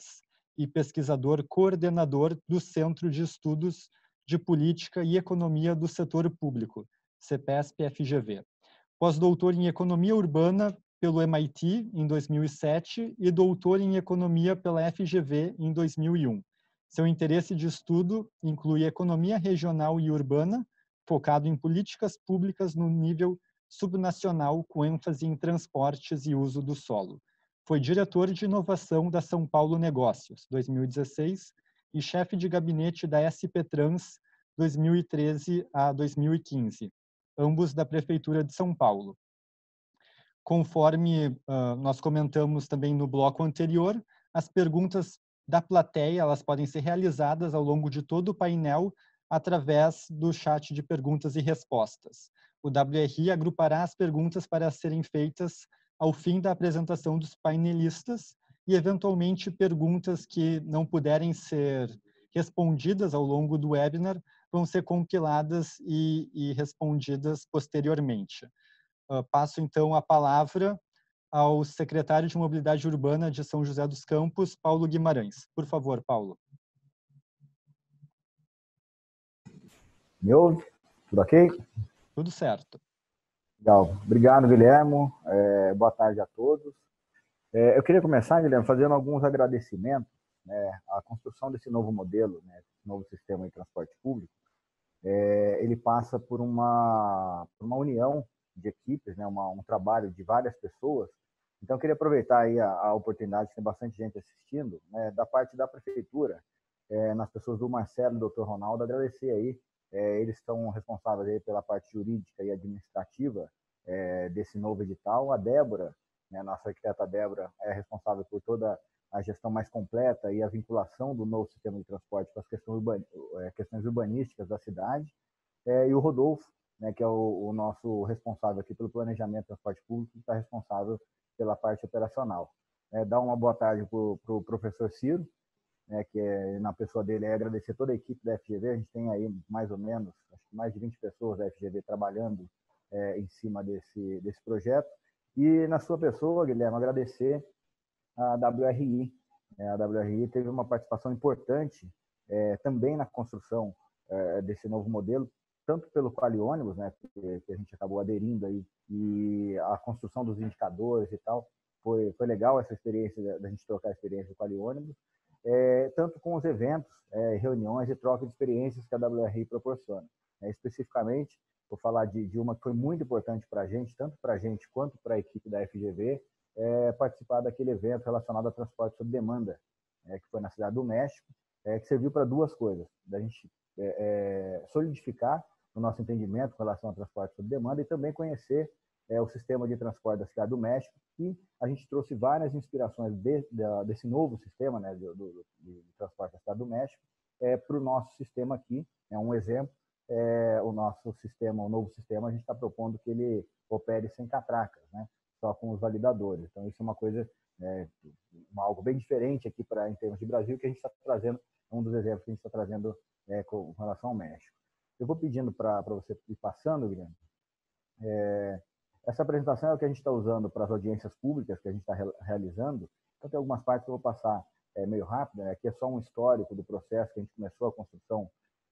e pesquisador coordenador do Centro de Estudos de Política e Economia do Setor Público, CEPESP-FGV. Pós-doutor em Economia Urbana pelo MIT em 2007 e doutor em Economia pela FGV em 2001. Seu interesse de estudo inclui economia regional e urbana, focado em políticas públicas no nível subnacional, com ênfase em transportes e uso do solo. Foi diretor de inovação da São Paulo Negócios, 2016, e chefe de gabinete da SP Trans, 2013 a 2015, ambos da Prefeitura de São Paulo. Conforme nós comentamos também no bloco anterior, as perguntas da plateia elas podem ser realizadas ao longo de todo o painel através do chat de perguntas e respostas. O WRI agrupará as perguntas para serem feitas ao fim da apresentação dos painelistas e, eventualmente, perguntas que não puderem ser respondidas ao longo do webinar vão ser compiladas e respondidas posteriormente. Passo, então, a palavra ao secretário de Mobilidade Urbana de São José dos Campos, Paulo Guimarães. Por favor, Paulo. Me ouve? Tudo ok? Tudo certo. Legal. Obrigado, Guilherme. Boa tarde a todos. Eu queria começar, Guilherme, fazendo alguns agradecimentos, né, à construção desse novo modelo, né, novo sistema de transporte público. Ele passa por uma união de equipes, né, um trabalho de várias pessoas. Então, eu queria aproveitar aí a oportunidade, tem bastante gente assistindo, né, da parte da prefeitura, nas pessoas do Marcelo e do Dr. Ronaldo, agradecer aí. Eles estão responsáveis aí pela parte jurídica e administrativa desse novo edital. A Débora, né, nossa arquiteta Débora, é responsável por toda a gestão mais completa e a vinculação do novo sistema de transporte com as questões urbanísticas da cidade. E o Rodolfo, né, que é o nosso responsável aqui pelo planejamento do transporte público, que está responsável pela parte operacional. Dar uma boa tarde para o professor Ciro, né, que na pessoa dele agradecer toda a equipe da FGV. A gente tem aí mais ou menos, acho que mais de 20 pessoas da FGV trabalhando em cima desse projeto. E na sua pessoa, Guilherme, agradecer a WRI. A WRI teve uma participação importante também na construção desse novo modelo, tanto pelo Quali Ônibus, né, que a gente acabou aderindo aí, e a construção dos indicadores e tal. Foi legal essa experiência, da gente trocar a experiência do Quali Ônibus, tanto com os eventos, reuniões e troca de experiências que a WRI proporciona. Especificamente, vou falar de uma que foi muito importante para a gente, tanto para a gente quanto para a equipe da FGV, participar daquele evento relacionado a transporte sob demanda, que foi na Cidade do México, que serviu para duas coisas: da gente solidificar o nosso entendimento com relação ao transporte sob demanda e também conhecer o sistema de transporte da Cidade do México, e a gente trouxe várias inspirações desse novo sistema, né, de transporte da Cidade do México para o nosso sistema aqui. Um exemplo, o nosso sistema, o novo sistema, a gente está propondo que ele opere sem catracas, né, só com os validadores. Então, isso é uma coisa, algo bem diferente aqui em termos de Brasil, que a gente está trazendo, um dos exemplos que a gente está trazendo com relação ao México. Eu vou pedindo para você ir passando, Guilherme. Essa apresentação é o que a gente está usando para as audiências públicas que a gente está realizando. Então, tem algumas partes que eu vou passar meio rápido, né? Aqui é só um histórico do processo que a gente começou a construção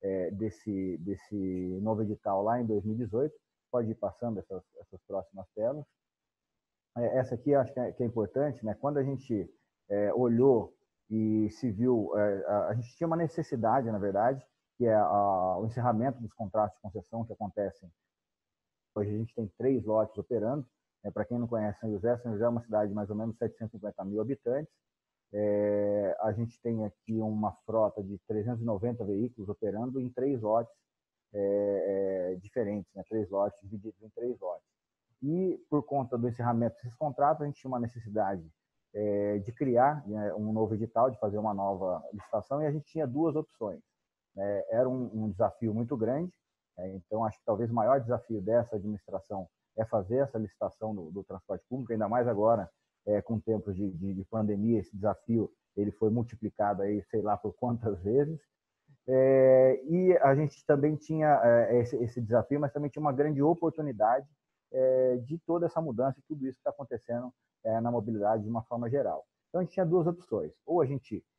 desse novo edital lá em 2018. Pode ir passando essas próximas telas. Essa aqui eu acho que é importante, né? Quando a gente olhou e se viu, a gente tinha uma necessidade, na verdade, que é o encerramento dos contratos de concessão que acontecem. Hoje a gente tem 3 lotes operando. Para quem não conhece São José é uma cidade de mais ou menos 750 mil habitantes. A gente tem aqui uma frota de 390 veículos operando em 3 lotes diferentes, né? 3 lotes divididos em 3 lotes. E por conta do encerramento desses contratos, a gente tinha uma necessidade de criar, né, um novo edital, de fazer uma nova licitação, e a gente tinha 2 opções. Era um desafio muito grande. Então, acho que talvez o maior desafio dessa administração é fazer essa licitação do transporte público, ainda mais agora, com tempos de pandemia. Esse desafio ele foi multiplicado aí, sei lá por quantas vezes. E a gente também tinha esse desafio, mas também tinha uma grande oportunidade de toda essa mudança e tudo isso que está acontecendo na mobilidade de uma forma geral. Então, a gente tinha 2 opções. Ou a gente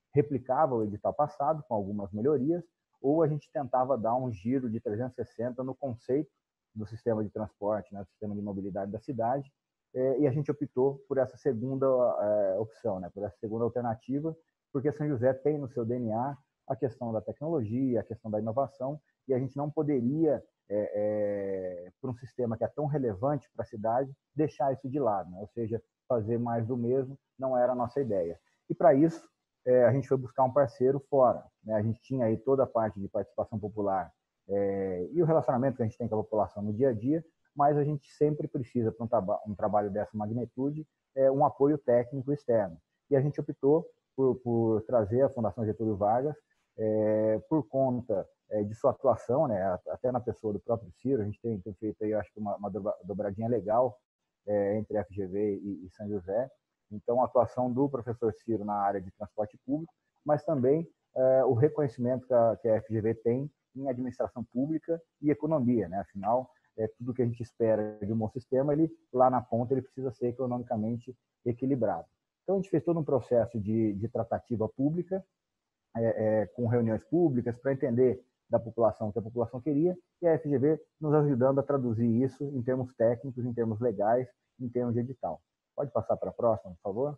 replicava o edital passado com algumas melhorias, ou a gente tentava dar um giro de 360 no conceito do sistema de transporte, né, do sistema de mobilidade da cidade, e a gente optou por essa segunda opção, né, por essa segunda alternativa, porque São José tem no seu DNA a questão da tecnologia, a questão da inovação, e a gente não poderia, para um sistema que é tão relevante para a cidade, deixar isso de lado, né? Ou seja, fazer mais do mesmo não era a nossa ideia. E para isso, a gente foi buscar um parceiro fora, né? A gente tinha aí toda a parte de participação popular e o relacionamento que a gente tem com a população no dia a dia, mas a gente sempre precisa, para um trabalho dessa magnitude, um apoio técnico externo. E a gente optou por trazer a Fundação Getúlio Vargas, por conta de sua atuação, né, até na pessoa do próprio Ciro. A gente tem feito aí, acho que uma dobradinha legal entre a FGV e São José. Então, a atuação do professor Ciro na área de transporte público, mas também o reconhecimento que a FGV tem em administração pública e economia, né? Afinal, tudo que a gente espera de um bom sistema, ele lá na ponta ele precisa ser economicamente equilibrado. Então, a gente fez todo um processo de tratativa pública, com reuniões públicas, para entender da população o que a população queria, e a FGV nos ajudando a traduzir isso em termos técnicos, em termos legais, em termos de edital. Pode passar para a próxima, por favor?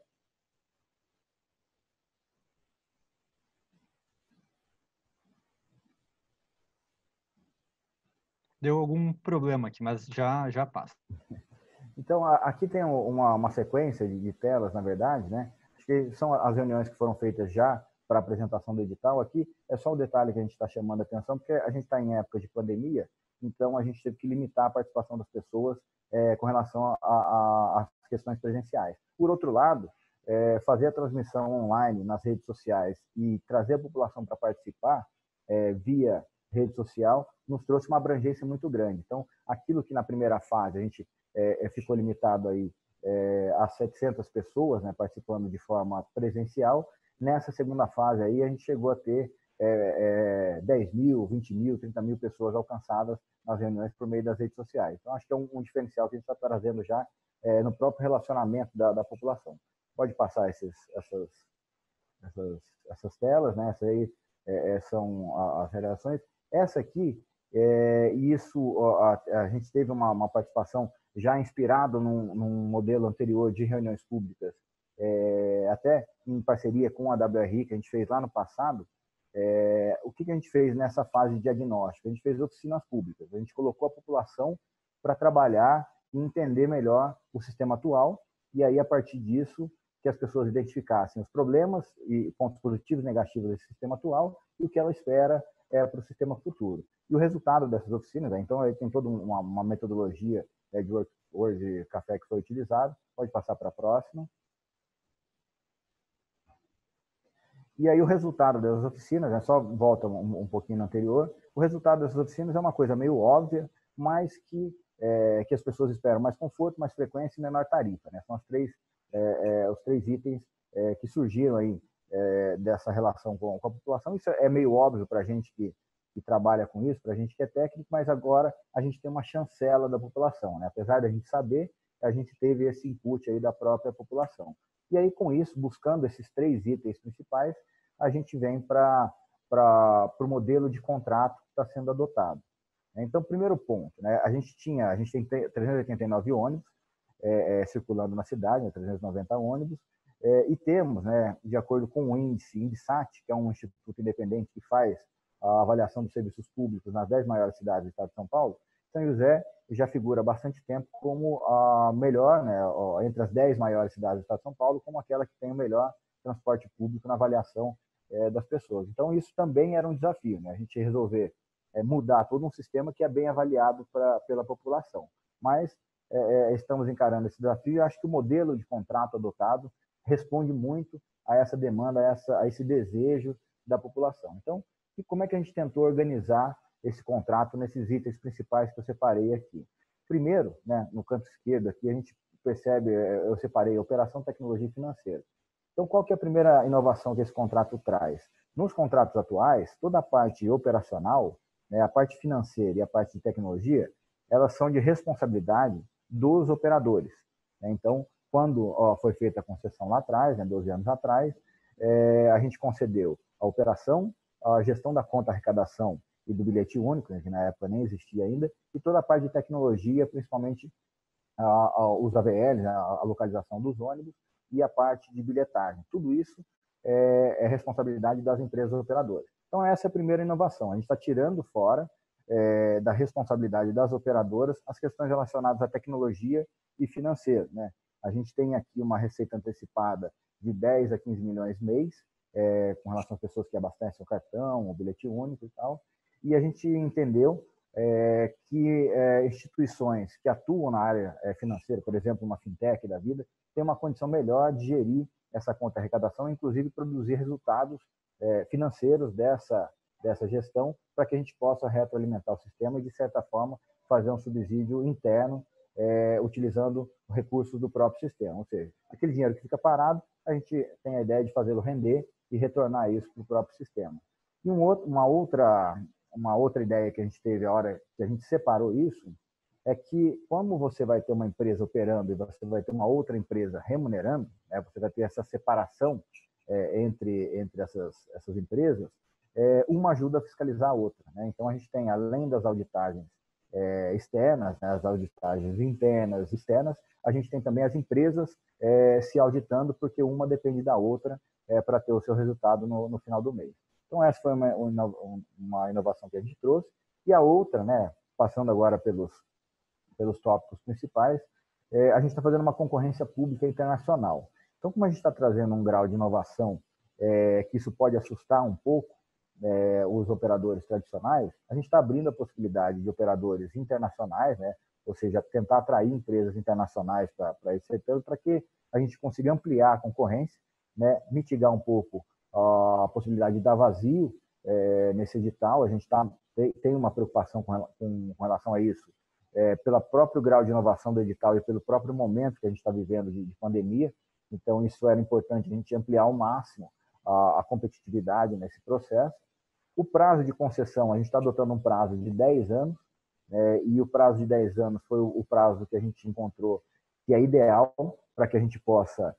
Deu algum problema aqui, mas já passa. Então, aqui tem uma sequência de telas, na verdade, né? Acho que são as reuniões que foram feitas já para a apresentação do edital. Aqui é só o detalhe que a gente está chamando a atenção, porque a gente está em época de pandemia, então a gente teve que limitar a participação das pessoas com relação às questões presenciais. Por outro lado, fazer a transmissão online nas redes sociais e trazer a população para participar via rede social nos trouxe uma abrangência muito grande. Então, aquilo que na primeira fase a gente ficou limitado aí a 700 pessoas, né, participando de forma presencial, nessa segunda fase aí a gente chegou a ter 10 mil, 20 mil, 30 mil pessoas alcançadas nas reuniões por meio das redes sociais. Então, acho que é um diferencial que a gente está trazendo já no próprio relacionamento da população. Pode passar essas telas, né? Essas aí são as relações. Essa aqui, a gente teve uma participação já inspirado num modelo anterior de reuniões públicas, até em parceria com a WRI, que a gente fez lá no passado. O que a gente fez nessa fase de diagnóstico? A gente fez oficinas públicas, a gente colocou a população para trabalhar e entender melhor o sistema atual, e aí, a partir disso, que as pessoas identificassem os problemas e pontos positivos e negativos desse sistema atual e o que ela espera para o sistema futuro. E o resultado dessas oficinas, então, aí tem toda uma metodologia de Word Café que foi utilizado. Pode passar para a próxima. E aí o resultado das oficinas, né, só volta um pouquinho no anterior, o resultado dessas oficinas é uma coisa meio óbvia, mas que as pessoas esperam mais conforto, mais frequência e menor tarifa, né? São os três itens que surgiram aí dessa relação com a população. Isso é meio óbvio para a gente que trabalha com isso, para a gente que é técnico, mas agora a gente tem uma chancela da população, né? Apesar da gente saber, a gente teve esse input aí da própria população. E aí, com isso, buscando esses 3 itens principais, a gente vem para o modelo de contrato que está sendo adotado. Então, primeiro ponto, né? A gente tem 389 ônibus circulando na cidade, né? 390 ônibus, e temos, né, de acordo com o INDESAT, que é um instituto independente que faz a avaliação dos serviços públicos nas 10 maiores cidades do estado de São Paulo, São José já figura há bastante tempo como a melhor, né, entre as 10 maiores cidades do estado de São Paulo, como aquela que tem o melhor transporte público na avaliação das pessoas. Então, isso também era um desafio, né? A gente resolver mudar todo um sistema que é bem avaliado pela população. Mas estamos encarando esse desafio e acho que o modelo de contrato adotado responde muito a essa demanda, a esse desejo da população. Então, e como é que a gente tentou organizar esse contrato nesses itens principais que eu separei aqui? Primeiro, né, no canto esquerdo aqui, a gente percebe, eu separei operação, tecnologia e financeiro. Então, qual que é a primeira inovação que esse contrato traz? Nos contratos atuais, toda a parte operacional, né, a parte financeira e a parte de tecnologia, elas são de responsabilidade dos operadores, né? Então, quando foi feita a concessão lá atrás, né, 12 anos atrás, a gente concedeu a operação, a gestão da conta arrecadação e do bilhete único, que na época nem existia ainda, e toda a parte de tecnologia, principalmente os AVLs, a localização dos ônibus e a parte de bilhetagem. Tudo isso é responsabilidade das empresas operadoras. Então, essa é a primeira inovação. A gente está tirando fora da responsabilidade das operadoras as questões relacionadas à tecnologia e financeiro, né? A gente tem aqui uma receita antecipada de 10 a 15 milhões mês, com relação às pessoas que abastecem o cartão, o bilhete único e tal. E a gente entendeu que instituições que atuam na área financeira, por exemplo, uma fintech da vida, tem uma condição melhor de gerir essa conta arrecadação, inclusive produzir resultados financeiros dessa gestão, para que a gente possa retroalimentar o sistema e, de certa forma, fazer um subsídio interno, utilizando recursos do próprio sistema. Ou seja, aquele dinheiro que fica parado, a gente tem a ideia de fazê-lo render e retornar isso para o próprio sistema. E uma outra ideia que a gente teve a hora que a gente separou isso é que, como você vai ter uma empresa operando e você vai ter uma outra empresa remunerando, né, você vai ter essa separação entre essas empresas, uma ajuda a fiscalizar a outra, né? Então, a gente tem, além das auditagens externas, né, as auditagens internas, externas, a gente tem também as empresas se auditando, porque uma depende da outra para ter o seu resultado no final do mês. Então, essa foi uma inovação que a gente trouxe. E a outra, né, passando agora pelos tópicos principais, a gente está fazendo uma concorrência pública internacional. Então, como a gente está trazendo um grau de inovação que isso pode assustar um pouco os operadores tradicionais, a gente está abrindo a possibilidade de operadores internacionais, né, ou seja, tentar atrair empresas internacionais para esse setor, para que a gente consiga ampliar a concorrência, né, mitigar um pouco a possibilidade de dar vazio nesse edital. A gente tem uma preocupação com relação a isso, pelo próprio grau de inovação do edital e pelo próprio momento que a gente está vivendo de pandemia. Então, isso era importante a gente ampliar ao máximo a competitividade nesse processo. O prazo de concessão, a gente está adotando um prazo de 10 anos, e o prazo de 10 anos foi o prazo que a gente encontrou que é ideal para que a gente possa,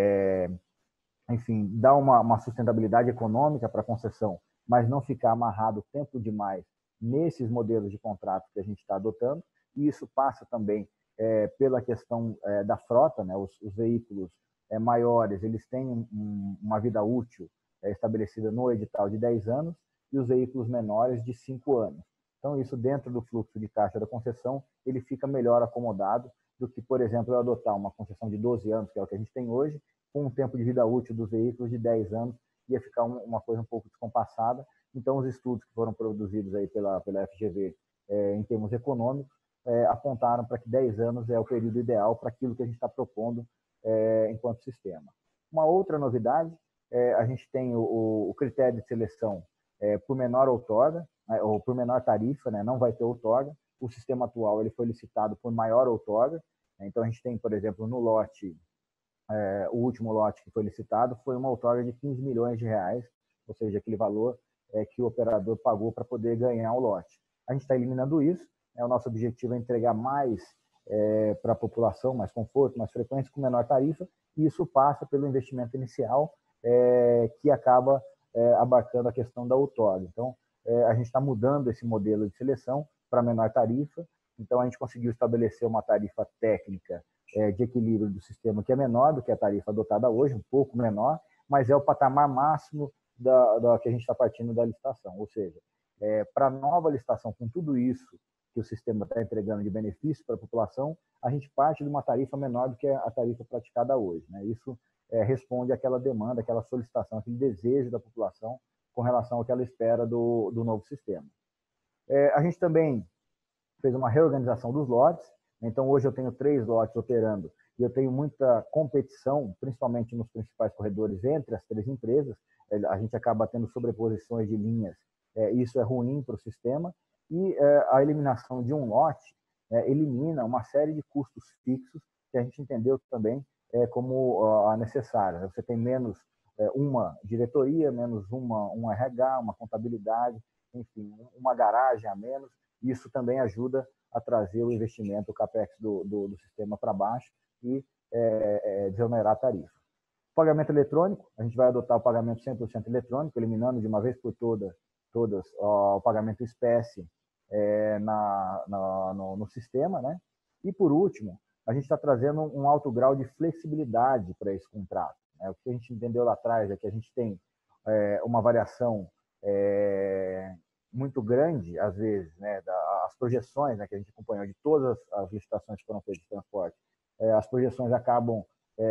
enfim, dar uma sustentabilidade econômica para a concessão, mas não ficar amarrado tempo demais nesses modelos de contrato que a gente está adotando. E isso passa também pela questão da frota, né? Os veículos maiores, eles têm uma vida útil estabelecida no edital de 10 anos e os veículos menores de 5 anos. Então, isso dentro do fluxo de caixa da concessão, ele fica melhor acomodado do que, por exemplo, eu adotar uma concessão de 12 anos, que é o que a gente tem hoje, com um tempo de vida útil dos veículos de 10 anos, ia ficar uma coisa um pouco descompassada. Então, os estudos que foram produzidos aí pela FGV em termos econômicos apontaram para que 10 anos é o período ideal para aquilo que a gente está propondo enquanto sistema. Uma outra novidade, a gente tem o critério de seleção por menor outorga, ou por menor tarifa, né? Não vai ter outorga. O sistema atual ele foi licitado por maior outorga. Então, a gente tem, por exemplo, no lote, o último lote que foi licitado foi uma outorga de 15 milhões de reais, ou seja, aquele valor que o operador pagou para poder ganhar o lote. A gente está eliminando isso. O nosso objetivo é entregar mais para a população, mais conforto, mais frequência, com menor tarifa, e isso passa pelo investimento inicial, que acaba abarcando a questão da outorga. Então, a gente está mudando esse modelo de seleção para menor tarifa. Então, a gente conseguiu estabelecer uma tarifa técnica de equilíbrio do sistema que é menor do que a tarifa adotada hoje, um pouco menor, mas é o patamar máximo da que a gente está partindo da licitação. Ou seja, para a nova licitação, com tudo isso que o sistema está entregando de benefício para a população, a gente parte de uma tarifa menor do que a tarifa praticada hoje, né? Isso responde àquela demanda, àquela solicitação, aquele desejo da população com relação ao que ela espera do novo sistema. A gente também fez uma reorganização dos lotes. Então, hoje eu tenho 3 lotes operando e eu tenho muita competição, principalmente nos principais corredores, entre as 3 empresas. A gente acaba tendo sobreposições de linhas. Isso é ruim para o sistema. E a eliminação de um lote elimina uma série de custos fixos que a gente entendeu também como necessários. Você tem menos uma diretoria, menos um RH, uma contabilidade, enfim, uma garagem a menos. Isso também ajuda a trazer o investimento, o CAPEX do sistema para baixo e desonerar a tarifa. pagamento eletrônico, a gente vai adotar o pagamento 100% eletrônico, eliminando de uma vez por todas o pagamento espécie no sistema, né? E, por último, a gente está trazendo um alto grau de flexibilidade para esse contrato. O que a gente entendeu lá atrás é que a gente tem uma variação muito grande, às vezes, né, as projeções, né, que a gente acompanhou de todas as licitações que foram feitas de transporte, as projeções acabam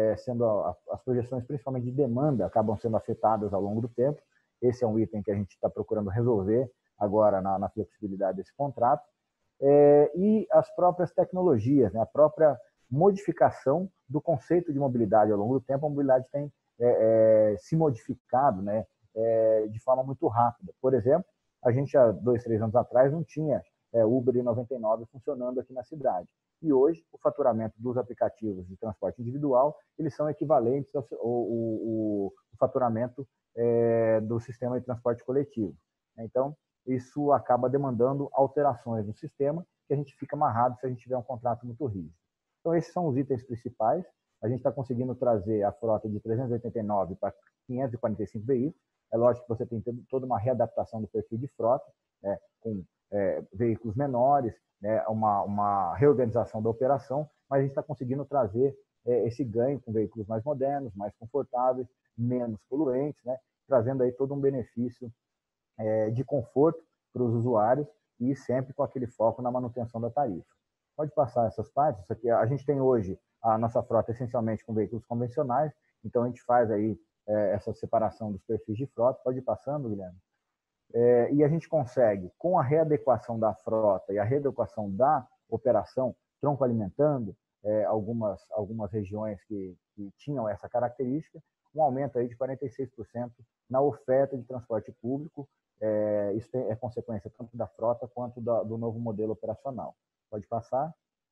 as projeções, principalmente de demanda, acabam sendo afetadas ao longo do tempo. Esse é um item que a gente está procurando resolver agora na flexibilidade desse contrato. E as próprias tecnologias, né, a própria modificação do conceito de mobilidade ao longo do tempo. A mobilidade tem se modificado, né, de forma muito rápida. Por exemplo, a gente há 2, 3 anos atrás não tinha Uber e 99 funcionando aqui na cidade. E hoje, o faturamento dos aplicativos de transporte individual, eles são equivalentes ao faturamento do sistema de transporte coletivo. Então, isso acaba demandando alterações no sistema, que a gente fica amarrado se a gente tiver um contrato muito rígido. Então, esses são os itens principais. A gente está conseguindo trazer a frota de 389 para 545 veículos. É lógico que você tem toda uma readaptação do perfil de frota, né, com veículos menores, né, uma reorganização da operação, mas a gente está conseguindo trazer esse ganho com veículos mais modernos, mais confortáveis, menos poluentes, né, trazendo aí todo um benefício de conforto para os usuários e sempre com aquele foco na manutenção da tarifa. Pode passar essas partes. Isso aqui, a gente tem hoje a nossa frota essencialmente com veículos convencionais, então a gente faz aí essa separação dos perfis de frota. Pode ir passando, Guilherme. E a gente consegue, com a readequação da frota e a readequação da operação, tronco alimentando algumas regiões que tinham essa característica, um aumento aí de 46% na oferta de transporte público. Isso é consequência tanto da frota quanto do novo modelo operacional. Pode passar.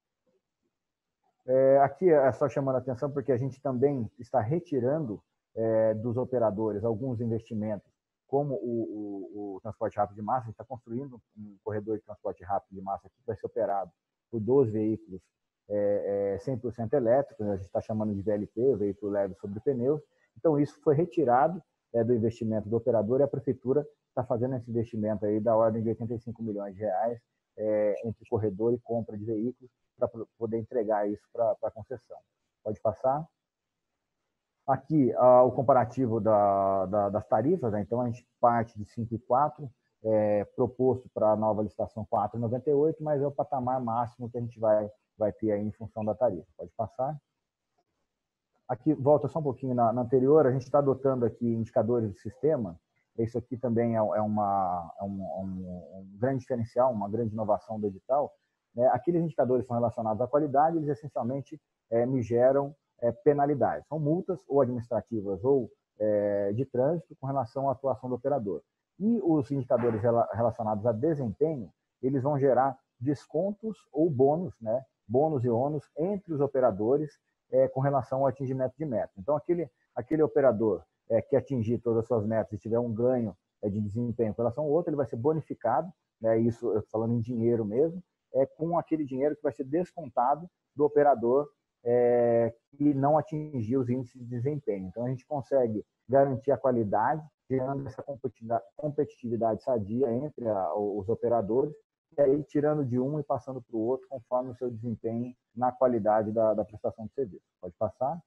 Aqui é só chamando a atenção porque a gente também está retirando dos operadores alguns investimentos, como o transporte rápido de massa. A gente está construindo um corredor de transporte rápido de massa aqui que vai ser operado por 2 veículos 100% elétricos, a gente está chamando de VLP, veículo leve sobre pneus. Então, isso foi retirado do investimento do operador e a prefeitura está fazendo esse investimento aí da ordem de 85 milhões de reais entre corredor e compra de veículos para poder entregar isso para a concessão. Pode passar. Aqui, o comparativo das tarifas, né? Então, a gente parte de 5,4, proposto para a nova licitação 4,98, mas é o patamar máximo que a gente vai ter aí em função da tarifa. Pode passar. Aqui, volta só um pouquinho na anterior, a gente está adotando aqui indicadores do sistema. Isso aqui também é um grande diferencial, uma grande inovação do edital. Aqueles indicadores são relacionados à qualidade, eles essencialmente me geram penalidades. São multas ou administrativas ou de trânsito com relação à atuação do operador. E os indicadores relacionados a desempenho, eles vão gerar descontos ou bônus, né? Bônus e ônus entre os operadores com relação ao atingimento de meta. Então, aquele operador que atingir todas as suas metas e tiver um ganho de desempenho com relação ao outro, ele vai ser bonificado, né? Isso eu estou falando em dinheiro mesmo, com aquele dinheiro que vai ser descontado do operador que não atingiu os índices de desempenho. Então, a gente consegue garantir a qualidade, gerando essa competitividade sadia entre os operadores, e aí tirando de um e passando para o outro, conforme o seu desempenho na qualidade da prestação de serviço. Pode passar.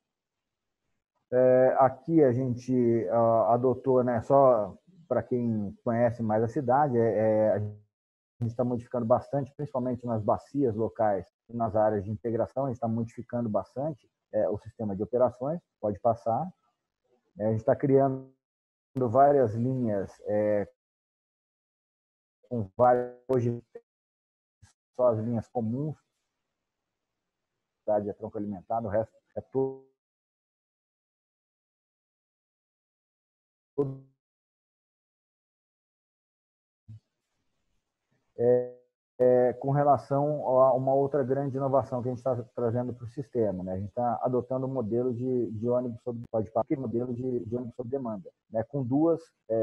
Aqui a gente adotou, né, só para quem conhece mais a cidade, a gente está modificando bastante, principalmente nas bacias locais e nas áreas de integração, a gente está modificando bastante o sistema de operações. Pode passar. A gente está criando várias linhas com várias, hoje só as linhas comuns, a cidade é tronco alimentado, o resto é todo com relação a uma outra grande inovação que a gente está trazendo para o sistema, né? A gente está adotando um modelo de ônibus sobre modelo de ônibus sob demanda, né? Com dois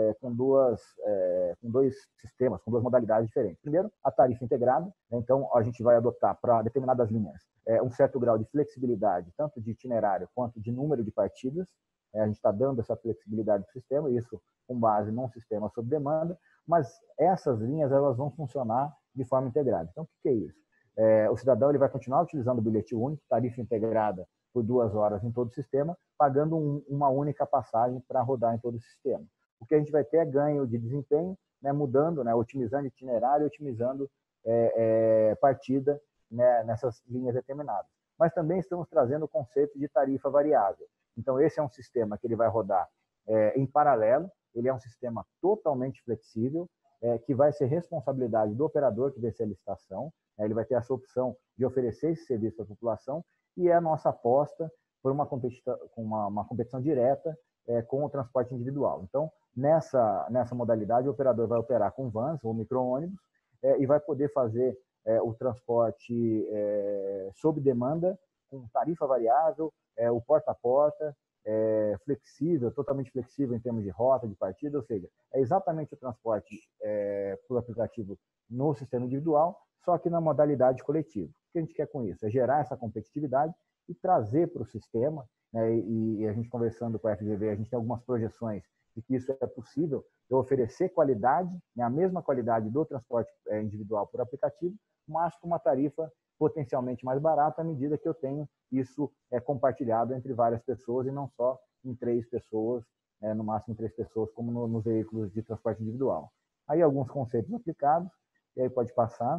sistemas, com 2 modalidades diferentes. Primeiro, a tarifa integrada, né? Então a gente vai adotar para determinadas linhas um certo grau de flexibilidade, tanto de itinerário quanto de número de partidas, A gente está dando essa flexibilidade para o sistema, isso com base num sistema sob demanda, mas essas linhas elas vão funcionar de forma integrada. Então, o que é isso? O cidadão ele vai continuar utilizando o bilhete único, tarifa integrada por 2 horas em todo o sistema, pagando uma única passagem para rodar em todo o sistema. O que a gente vai ter é ganho de desempenho, né, mudando, né, otimizando itinerário, otimizando partida, né, nessas linhas determinadas. Mas também estamos trazendo o conceito de tarifa variável. Então, esse é um sistema que ele vai rodar em paralelo, ele é um sistema totalmente flexível, que vai ser responsabilidade do operador que vencer a licitação, ele vai ter essa opção de oferecer esse serviço para a população, e é a nossa aposta por uma competição direta com o transporte individual. Então, nessa modalidade, o operador vai operar com vans ou micro-ônibus e vai poder fazer o transporte sob demanda, com tarifa variável, o porta a porta, flexível, totalmente flexível em termos de rota, de partida, ou seja, é exatamente o transporte por aplicativo no sistema individual, só que na modalidade coletiva. O que a gente quer com isso? É gerar essa competitividade e trazer para o sistema, né, e a gente conversando com a FGV, a gente tem algumas projeções de que isso é possível, eu oferecer qualidade, né, a mesma qualidade do transporte individual por aplicativo, mas com uma tarifa potencialmente mais barata à medida que eu tenho isso compartilhado entre várias pessoas e não só em 3 pessoas, no máximo 3 pessoas, como nos veículos de transporte individual. Aí alguns conceitos aplicados, e aí pode passar.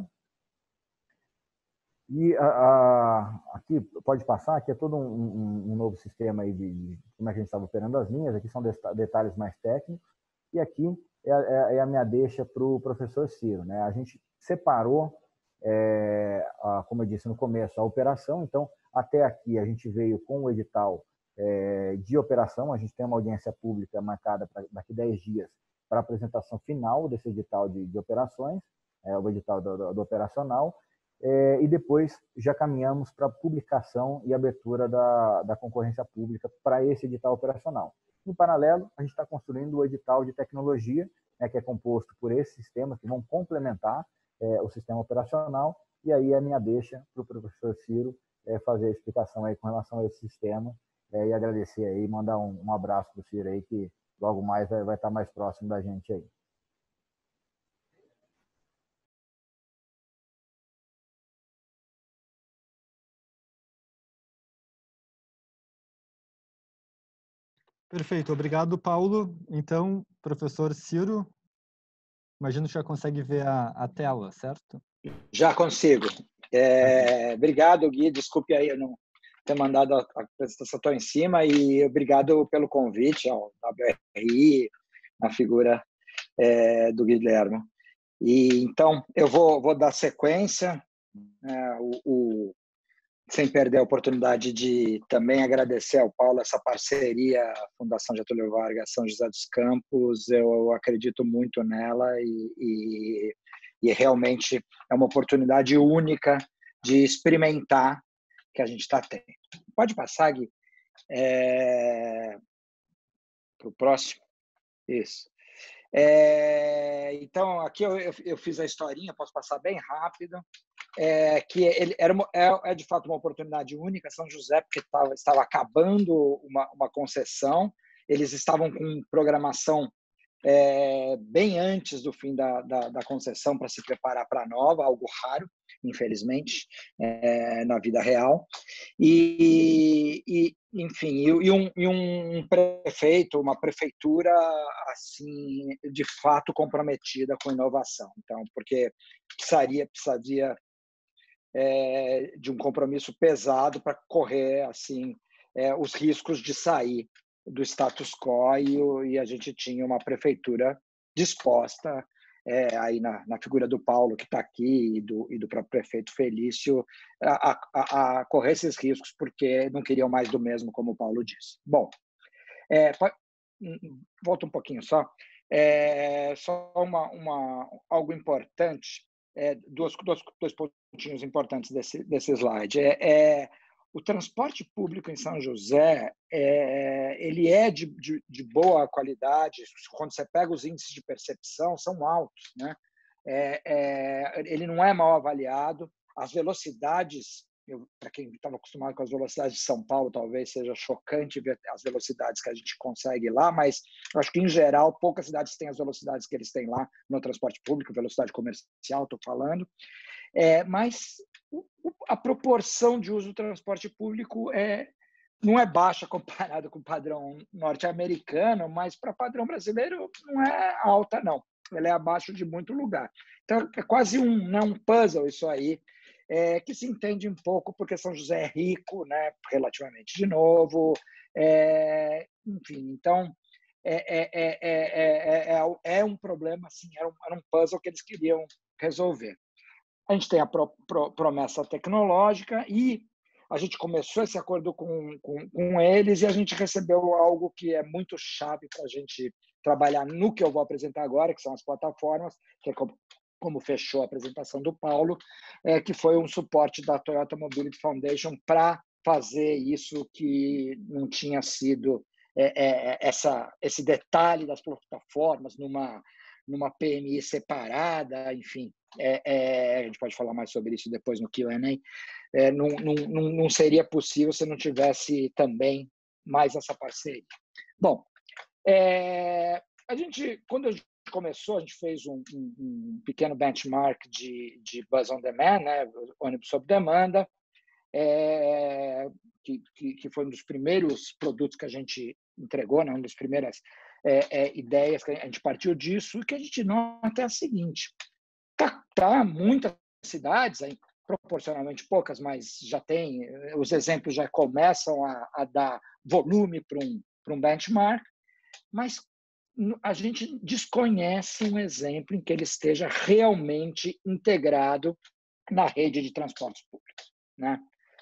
E aqui, pode passar, aqui é todo um novo sistema aí de como é que a gente estava operando as linhas, aqui são detalhes mais técnicos, e aqui é a minha deixa para o professor Ciro, né? A gente separou, como eu disse no começo, a operação, então até aqui a gente veio com o edital de operação, a gente tem uma audiência pública marcada para daqui 10 dias para a apresentação final desse edital de operações, o edital do operacional, e depois já caminhamos para a publicação e abertura da concorrência pública para esse edital operacional. Em paralelo, a gente está construindo o edital de tecnologia, né, que é composto por esses sistemas que vão complementar o sistema operacional, e aí a minha deixa para o professor Ciro fazer a explicação aí com relação a esse sistema, e agradecer aí, mandar um abraço para o Ciro aí, que logo mais vai estar mais próximo da gente aí. Perfeito, obrigado, Paulo. Então, professor Ciro, imagino que já consegue ver a tela, certo? Já consigo. Obrigado, Gui. Desculpe aí eu não ter mandado a apresentação tão em cima, e obrigado pelo convite ao WRI, na figura do Guilherme. E então eu vou dar sequência, sem perder a oportunidade de também agradecer ao Paulo essa parceria, Fundação Getúlio Vargas, São José dos Campos. Eu acredito muito nela e realmente é uma oportunidade única de experimentar que a gente está tendo. Pode passar, Gui, para o próximo? Isso. Então, aqui eu fiz a historinha, posso passar bem rápido, que ele é de fato uma oportunidade única. São José, porque estava acabando uma concessão, eles estavam com programação bem antes do fim da concessão para se preparar para a nova, algo raro, infelizmente, na vida real. Enfim, um prefeito, uma prefeitura assim de fato comprometida com inovação. Então, porque precisaria de um compromisso pesado para correr assim os riscos de sair do status quo, e a gente tinha uma prefeitura disposta, aí na figura do Paulo, que está aqui, e do próprio prefeito Felício, a correr esses riscos, porque não queriam mais do mesmo, como o Paulo disse. Bom, volta um pouquinho só. Só algo importante, dois pontinhos importantes desse slide. O transporte público em São José, ele é de boa qualidade. Quando você pega os índices de percepção, são altos, né? Ele não é mal avaliado, as velocidades para quem estava acostumado com as velocidades de São Paulo, talvez seja chocante ver as velocidades que a gente consegue lá, mas eu acho que, em geral, poucas cidades têm as velocidades que eles têm lá no transporte público, velocidade comercial, estou falando. Mas a proporção de uso do transporte público não é baixa comparado com o padrão norte-americano, mas para padrão brasileiro não é alta, não. Ela é abaixo de muito lugar. Então, é quase um puzzle isso aí, que se entende um pouco porque São José é rico, né, relativamente de novo. Enfim, então, é um problema, assim, era um puzzle que eles queriam resolver. A gente tem a promessa tecnológica e a gente começou esse acordo com eles e a gente recebeu algo que é muito chave para a gente trabalhar no que eu vou apresentar agora, que são as plataformas, que é como fechou a apresentação do Paulo, que foi um suporte da Toyota Mobility Foundation para fazer isso que não tinha sido esse detalhe das plataformas numa PMI separada, enfim. A gente pode falar mais sobre isso depois no Q&A. Não seria possível se não tivesse também mais essa parceria. Bom, quando a gente começou, a gente fez um pequeno benchmark de Bus on Demand, né, ônibus sob demanda, que foi um dos primeiros produtos que a gente entregou, né, uma das primeiras ideias que a gente partiu disso, e que a gente nota é a seguinte: tá muitas cidades, proporcionalmente poucas, mas já tem, os exemplos já começam a dar volume para um benchmark, mas a gente desconhece um exemplo em que ele esteja realmente integrado na rede de transportes públicos, né?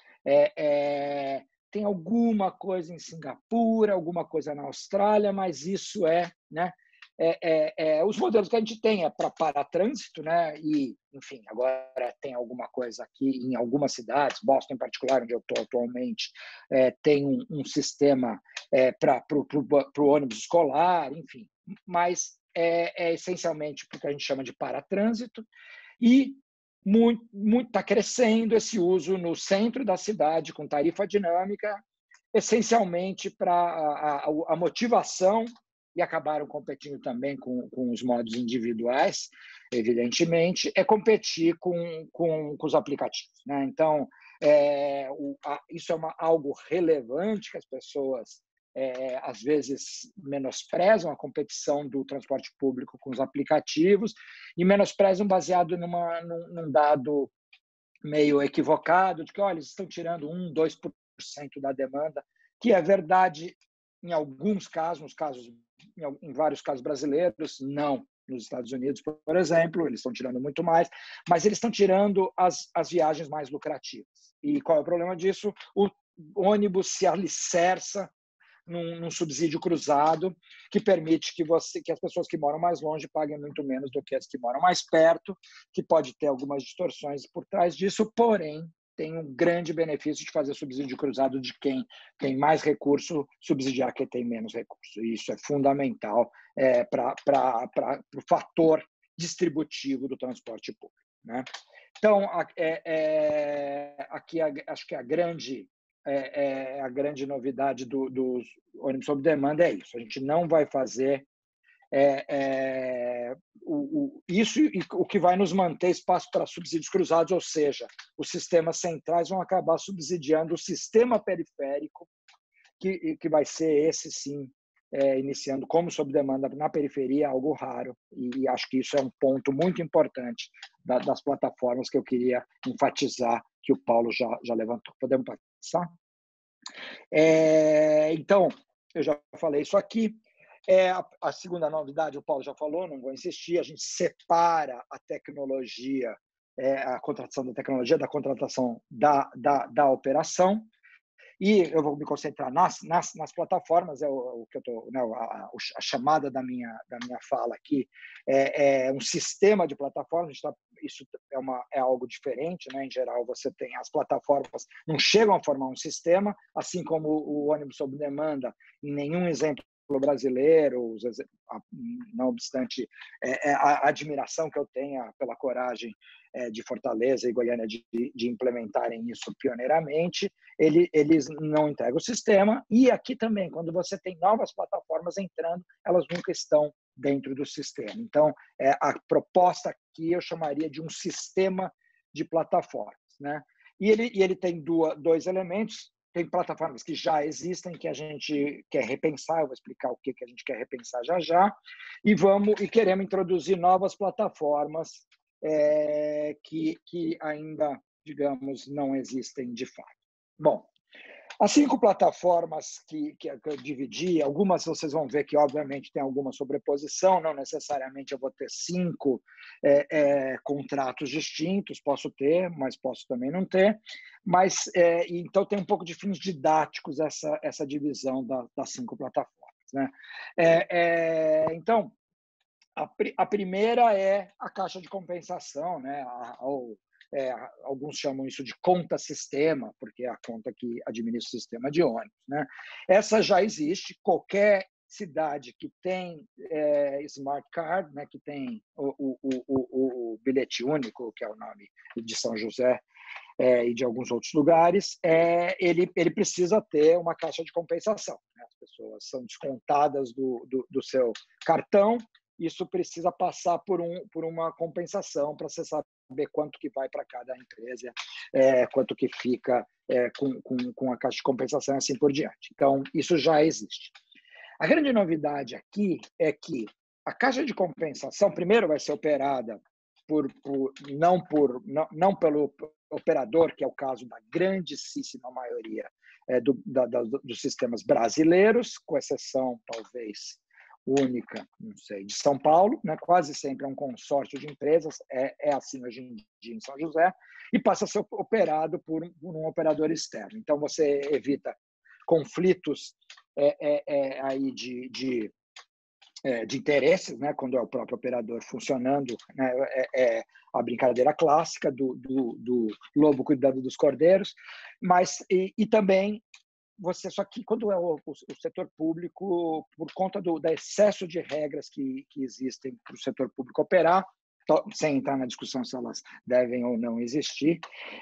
Tem alguma coisa em Singapura, alguma coisa na Austrália, mas isso né? Os modelos que a gente tem para paratrânsito, né? E, enfim, agora tem alguma coisa aqui em algumas cidades, Boston em particular, onde eu estou atualmente, tem um sistema para o ônibus escolar, enfim, mas essencialmente porque a gente chama de paratrânsito, e está crescendo esse uso no centro da cidade, com tarifa dinâmica, essencialmente para a motivação, e acabaram competindo também com os modos individuais, evidentemente, competir com os aplicativos, né? Então, isso é algo relevante que as pessoas às vezes menosprezam a competição do transporte público com os aplicativos e menosprezam baseado num dado meio equivocado de que, olha, eles estão tirando 2% da demanda, que é verdade em alguns casos, em vários casos brasileiros, não. Nos Estados Unidos, por exemplo, eles estão tirando muito mais, mas eles estão tirando as viagens mais lucrativas. E qual é o problema disso? O ônibus se alicerça num subsídio cruzado que permite que as pessoas que moram mais longe paguem muito menos do que as que moram mais perto, que pode ter algumas distorções por trás disso, porém tem um grande benefício de fazer subsídio cruzado de quem tem mais recurso, subsidiar quem tem menos recurso. E isso é fundamental para o fator distributivo do transporte público, né? Então, aqui acho que a grande novidade dos ônibus sob demanda é isso. A gente não vai fazer isso, e o que vai nos manter espaço para subsídios cruzados, ou seja, os sistemas centrais vão acabar subsidiando o sistema periférico, que vai ser esse sim, iniciando como sob demanda na periferia, algo raro, e acho que isso é um ponto muito importante das plataformas que eu queria enfatizar, que o Paulo já levantou. Podemos passar? Então, eu já falei isso aqui. A segunda novidade, o Paulo já falou, não vou insistir, a gente separa a tecnologia, a contratação da tecnologia da contratação da operação, e eu vou me concentrar nas plataformas, o que eu tô, né, a chamada da minha fala aqui é um sistema de plataformas. Isso é algo diferente, né? Em geral, você tem as plataformas não chegam a formar um sistema, assim como o ônibus sob demanda, em nenhum exemplo brasileiro, não obstante a admiração que eu tenho pela coragem de Fortaleza e Goiânia de implementarem isso pioneiramente, eles não entregam o sistema. E aqui também, quando você tem novas plataformas entrando, elas nunca estão dentro do sistema. Então, a proposta aqui eu chamaria de um sistema de plataformas, né? E ele tem dois elementos. Tem plataformas que já existem, que a gente quer repensar, eu vou explicar o que a gente quer repensar já, e queremos introduzir novas plataformas que ainda, digamos, não existem de fato. Bom, as 5 plataformas que eu dividi, algumas vocês vão ver que, obviamente, tem alguma sobreposição, não necessariamente eu vou ter 5 contratos distintos, posso ter, mas posso também não ter. Mas, então, tem um pouco de fins didáticos essa divisão das 5 plataformas, né? Então, a primeira é a caixa de compensação, né? Alguns chamam isso de conta-sistema, porque é a conta que administra o sistema de ônibus, né? Essa já existe. Qualquer cidade que tem Smart Card, né, que tem o bilhete único, que é o nome de São José e de alguns outros lugares, ele precisa ter uma caixa de compensação, né? As pessoas são descontadas do seu cartão. Isso precisa passar por uma compensação para você saber quanto que vai para cada empresa, quanto que fica com a caixa de compensação e assim por diante. Então, isso já existe. A grande novidade aqui é que a caixa de compensação, primeiro, vai ser operada não pelo operador, que é o caso da grandíssima maioria dos sistemas brasileiros, com exceção, talvez, única, não sei, de São Paulo, né? Quase sempre é um consórcio de empresas, é assim hoje em dia em São José, e passa a ser operado por um operador externo. Então, você evita conflitos aí de interesses, né? Quando é o próprio operador funcionando, né? A brincadeira clássica do lobo cuidando dos cordeiros, mas e também só que quando é o setor público, por conta do excesso de regras que existem para o setor público operar, sem entrar na discussão se elas devem ou não existir,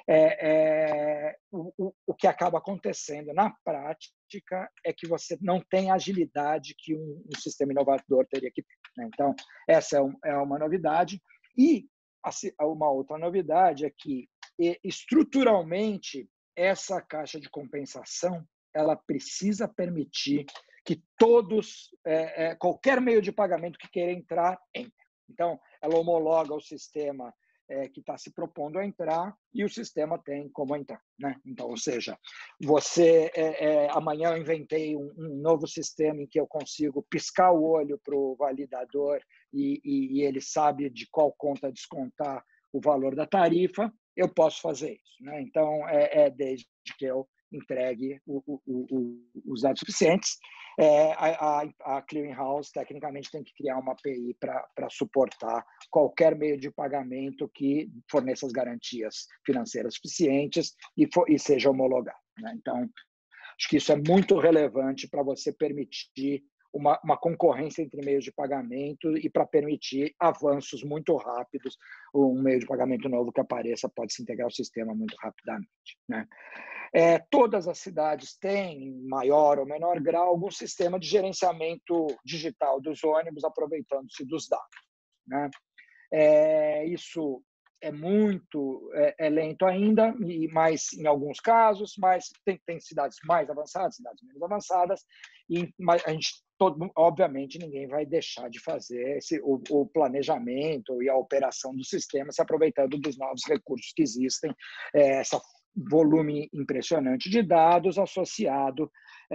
o que acaba acontecendo na prática é que você não tem a agilidade que um sistema inovador teria que ter, né? Então, essa é uma novidade. E uma outra novidade é que, estruturalmente, essa caixa de compensação ela precisa permitir que qualquer meio de pagamento que queira entrar, entre. Então, ela homologa o sistema que está se propondo a entrar e o sistema tem como entrar, né? Então, ou seja, amanhã eu inventei um novo sistema em que eu consigo piscar o olho para o validador e ele sabe de qual conta descontar o valor da tarifa, eu posso fazer isso, né? Então, desde que eu entregue os dados suficientes. A Clearing House, tecnicamente, tem que criar uma API para suportar qualquer meio de pagamento que forneça as garantias financeiras suficientes e seja homologado, né? Então, acho que isso é muito relevante para você permitir uma concorrência entre meios de pagamento e para permitir avanços muito rápidos. Um meio de pagamento novo que apareça pode se integrar ao sistema muito rapidamente, né? Todas as cidades têm, em maior ou menor grau, algum sistema de gerenciamento digital dos ônibus, aproveitando-se dos dados, né? Isso é muito lento ainda, mas em alguns casos, mas tem cidades mais avançadas, cidades menos avançadas, mas obviamente ninguém vai deixar de fazer o planejamento e a operação do sistema se aproveitando dos novos recursos que existem, esse volume impressionante de dados associado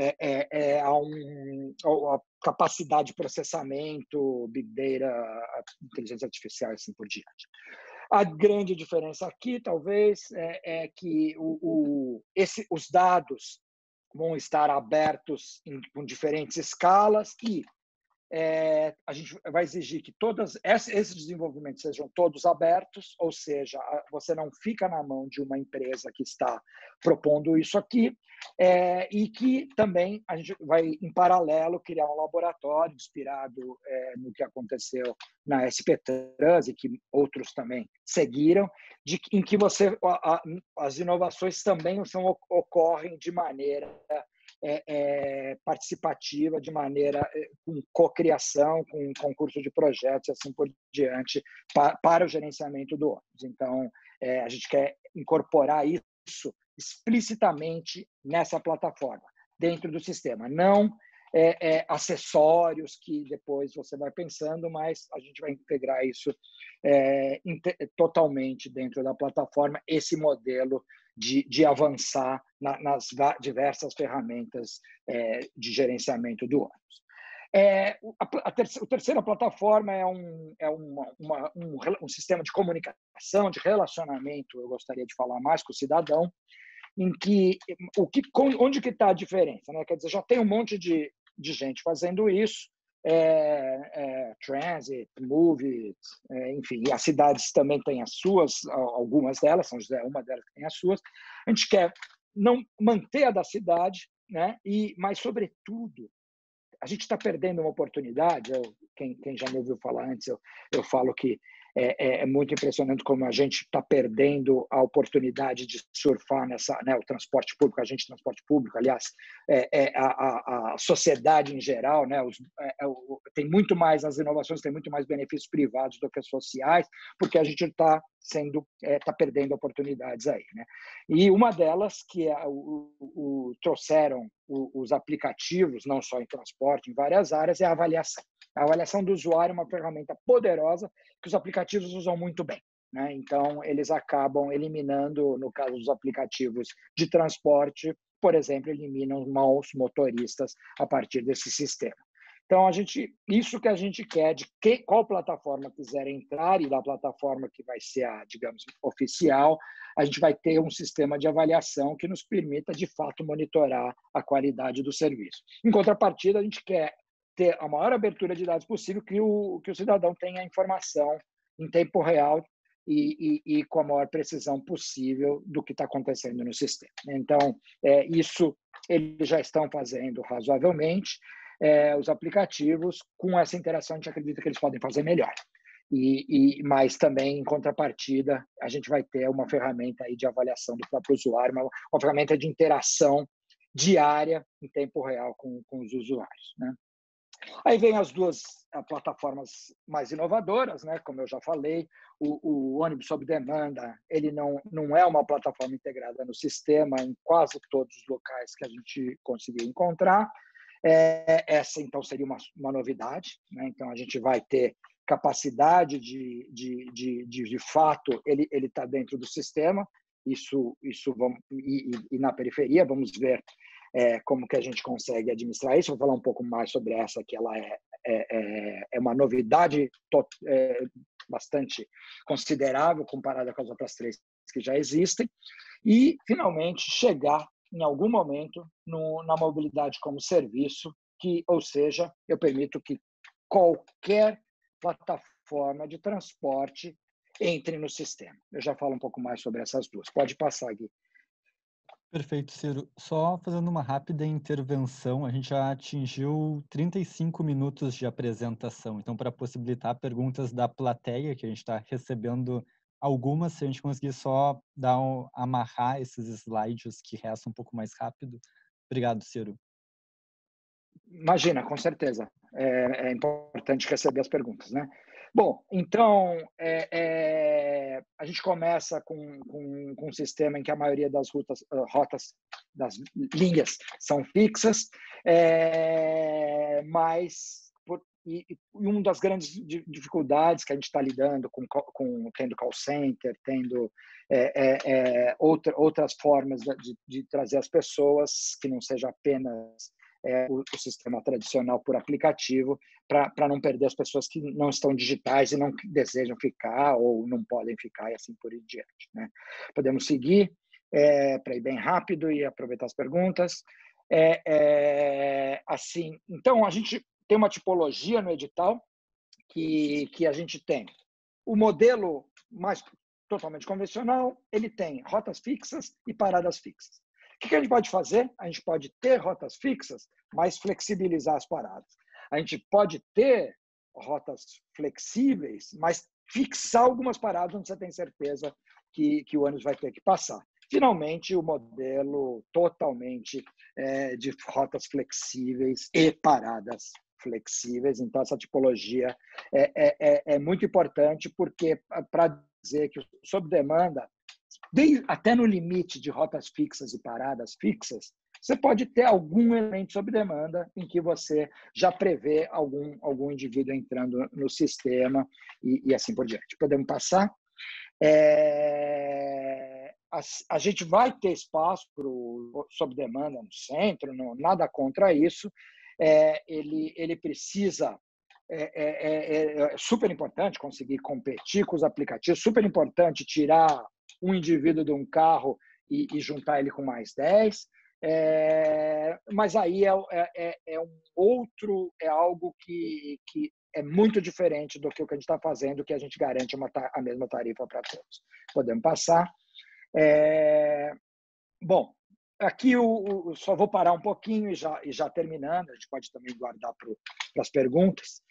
a capacidade de processamento, Big Data, inteligência artificial e assim por diante. A grande diferença aqui, talvez, é que os dados vão estar abertos com diferentes escalas e a gente vai exigir que todos esses desenvolvimentos sejam todos abertos, ou seja, você não fica na mão de uma empresa que está propondo isso aqui, e que também a gente vai, em paralelo, criar um laboratório inspirado no que aconteceu na SP Trans e que outros também seguiram, em que as inovações também ocorrem de maneira participativa, de maneira com cocriação, com concurso de projetos e assim por diante, para o gerenciamento do ônibus. Então, a gente quer incorporar isso explicitamente nessa plataforma, dentro do sistema. Não acessórios que depois você vai pensando, mas a gente vai integrar isso totalmente dentro da plataforma, esse modelo de avançar nas diversas ferramentas de gerenciamento do ônibus. A terceira plataforma é um sistema de comunicação, de relacionamento, eu gostaria de falar mais com o cidadão, em que onde que está a diferença, né? Quer dizer, já tem um monte de gente fazendo isso, Transit, Move, enfim, e as cidades também têm as suas, algumas delas, São José é uma delas que tem as suas. A gente quer não manter a da cidade, né? Mas, sobretudo, a gente está perdendo uma oportunidade. Quem já me ouviu falar antes, eu falo que é muito impressionante como a gente está perdendo a oportunidade de surfar o transporte público, transporte público, aliás, a sociedade em geral, né, tem muito mais, as inovações têm muito mais benefícios privados do que sociais, porque a gente está perdendo oportunidades aí, né? E uma delas que trouxeram os aplicativos, não só em transporte, em várias áreas, é a avaliação. A avaliação do usuário é uma ferramenta poderosa que os aplicativos usam muito bem, né? Então, eles acabam eliminando, no caso dos aplicativos de transporte, por exemplo, eliminam maus motoristas a partir desse sistema. Então, isso que a gente quer, qual plataforma quiser entrar, e da plataforma que vai ser a, digamos, oficial, a gente vai ter um sistema de avaliação que nos permita, de fato, monitorar a qualidade do serviço. Em contrapartida, a gente quer ter a maior abertura de dados possível, que o cidadão tenha a informação em tempo real e com a maior precisão possível do que está acontecendo no sistema. Então, isso eles já estão fazendo razoavelmente. Os aplicativos, com essa interação, a gente acredita que eles podem fazer melhor. Mas também, em contrapartida, a gente vai ter uma ferramenta aí de avaliação do próprio usuário, uma ferramenta de interação diária em tempo real com os usuários, né? Aí vem as duas plataformas mais inovadoras, né? Como eu já falei, o ônibus sob demanda, ele não é uma plataforma integrada no sistema em quase todos os locais que a gente conseguiu encontrar. Essa, então, seria uma novidade, né? Então, a gente vai ter capacidade de fato, ele está dentro do sistema, isso e na periferia, vamos ver como que a gente consegue administrar isso. Vou falar um pouco mais sobre essa, que ela é uma novidade bastante considerável comparada com as outras três que já existem. E, finalmente, chegar em algum momento na mobilidade como serviço, ou seja, eu permito que qualquer plataforma de transporte entre no sistema. Eu já falo um pouco mais sobre essas duas. Pode passar, Gui. Perfeito, Ciro. Só fazendo uma rápida intervenção, a gente já atingiu 35 minutos de apresentação. Então, para possibilitar perguntas da plateia, que a gente está recebendo algumas, se a gente conseguir só amarrar esses slides que restam um pouco mais rápido. Obrigado, Ciro. Imagina, com certeza. É importante receber as perguntas, né? Bom, então, a gente começa com um sistema em que a maioria das rotas das linhas são fixas, mas uma das grandes dificuldades que a gente está lidando tendo call center, tendo outras formas de trazer as pessoas, que não seja apenas o sistema tradicional por aplicativo, para não perder as pessoas que não estão digitais e não desejam ficar ou não podem ficar, e assim por diante, né? Podemos seguir para ir bem rápido e aproveitar as perguntas. Assim, então, a gente tem uma tipologia no edital que a gente tem. O modelo mais totalmente convencional, ele tem rotas fixas e paradas fixas. O que a gente pode fazer? A gente pode ter rotas fixas, mas flexibilizar as paradas. A gente pode ter rotas flexíveis, mas fixar algumas paradas onde você tem certeza que o ônibus vai ter que passar. Finalmente, o modelo totalmente de rotas flexíveis e paradas flexíveis. Então, essa tipologia é muito importante, porque para dizer que sob demanda, até no limite de rotas fixas e paradas fixas, você pode ter algum elemento sob demanda em que você já prevê algum indivíduo entrando no sistema e assim por diante. Podemos passar? A gente vai ter espaço para o sob demanda no centro, nada contra isso. Ele precisa... É super importante conseguir competir com os aplicativos, super importante tirar um indivíduo de um carro e juntar ele com mais 10, mas aí é algo que é muito diferente do que o que a gente está fazendo, que a gente garante a mesma tarifa para todos. Podemos passar. Bom, aqui eu só vou parar um pouquinho e já terminando, a gente pode também guardar para as perguntas.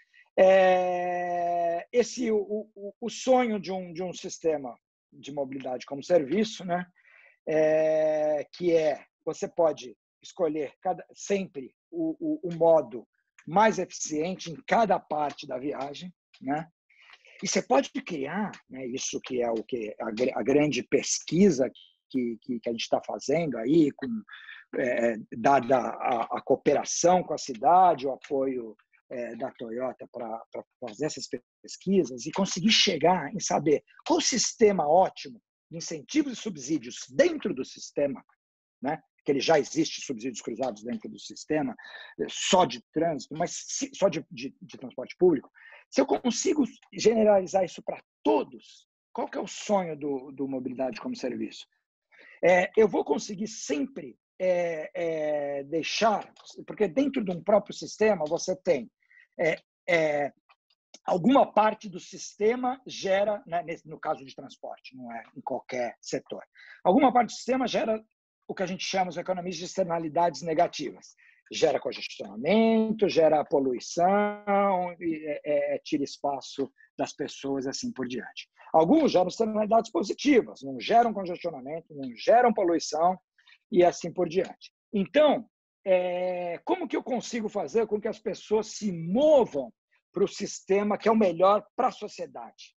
O sonho de um sistema de mobilidade como serviço, né? Que você pode escolher sempre o modo mais eficiente em cada parte da viagem, né? E você pode criar, né, isso que é a grande pesquisa que a gente está fazendo aí, dada a cooperação com a cidade, o apoio da Toyota para fazer essas pesquisas e conseguir chegar em saber qual o sistema ótimo de incentivos e subsídios dentro do sistema, né? Que ele já existe subsídios cruzados dentro do sistema, só de trânsito, mas só de transporte público. Se eu consigo generalizar isso para todos, qual que é o sonho do mobilidade como serviço? Eu vou conseguir sempre deixar, porque dentro de um próprio sistema você tem alguma parte do sistema gera, né, no caso de transporte, não é em qualquer setor, alguma parte do sistema gera o que a gente chama, os economistas, de externalidades negativas. Gera congestionamento, gera poluição, tira espaço das pessoas, assim por diante. Alguns geram externalidades positivas, não geram congestionamento, não geram poluição e assim por diante. Então, como que eu consigo fazer com que as pessoas se movam para o sistema que é o melhor para a sociedade?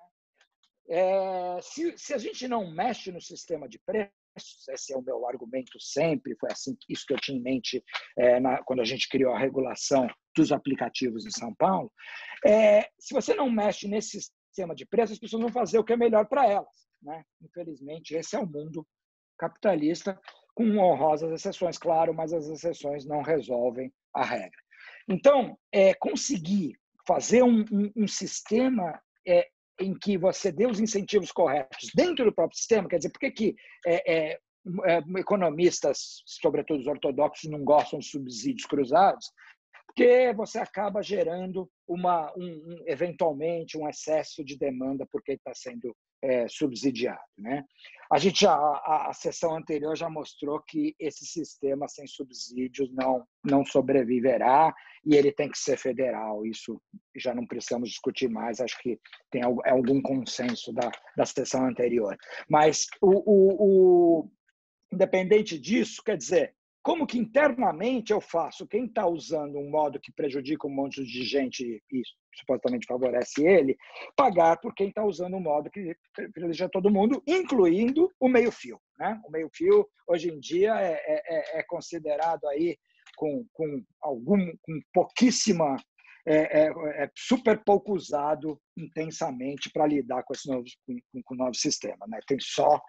Se a gente não mexe no sistema de preços, esse é o meu argumento sempre, foi assim isso que eu tinha em mente quando a gente criou a regulação dos aplicativos em São Paulo. Se você não mexe nesse sistema de preços, as pessoas vão fazer o que é melhor para elas, né? Infelizmente, esse é o mundo capitalista, com honrosas exceções, claro, mas as exceções não resolvem a regra. Então, conseguir fazer um sistema em que você dê os incentivos corretos dentro do próprio sistema, quer dizer, por que economistas, sobretudo os ortodoxos, não gostam de subsídios cruzados? Porque você acaba gerando eventualmente um excesso de demanda porque está sendo subsidiado, né? A sessão anterior já mostrou que esse sistema sem subsídios não sobreviverá e ele tem que ser federal. Isso já não precisamos discutir mais, acho que tem algum consenso da sessão anterior. Mas, independente disso, quer dizer, como que internamente eu faço quem está usando um modo que prejudica um monte de gente e supostamente favorece ele, pagar por quem está usando um modo que privilegia todo mundo, incluindo o meio-fio, né? O meio-fio, hoje em dia, é considerado aí com pouquíssima... super pouco usado intensamente para lidar com o novo sistema, né? Tem só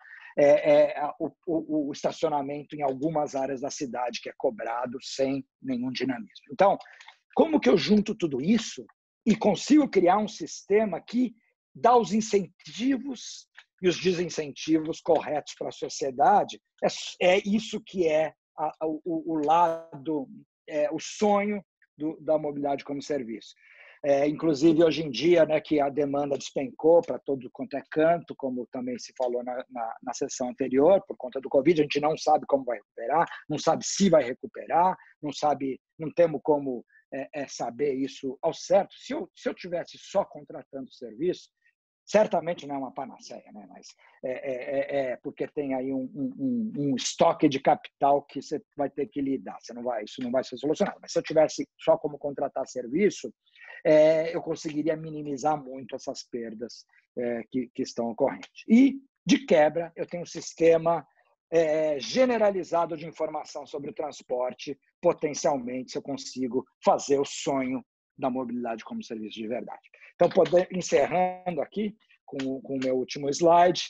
o estacionamento em algumas áreas da cidade que é cobrado sem nenhum dinamismo. Então, como que eu junto tudo isso e consigo criar um sistema que dá os incentivos e os desincentivos corretos para a sociedade? É isso que o sonho da mobilidade como serviço. Inclusive, hoje em dia, né, que a demanda despencou para todo quanto é canto, como também se falou na sessão anterior, por conta do Covid, a gente não sabe como vai recuperar, não sabe se vai recuperar, não temos como saber isso ao certo. Se eu tivesse só contratando serviço, certamente não é uma panaceia, né? Mas porque tem aí um estoque de capital que você vai ter que lidar. Isso não vai ser solucionado. Mas se eu tivesse só como contratar serviço, eu conseguiria minimizar muito essas perdas que estão ocorrendo. E, de quebra, eu tenho um sistema generalizado de informação sobre o transporte, potencialmente, se eu consigo fazer o sonho da mobilidade como serviço de verdade. Então, encerrando aqui com o meu último slide,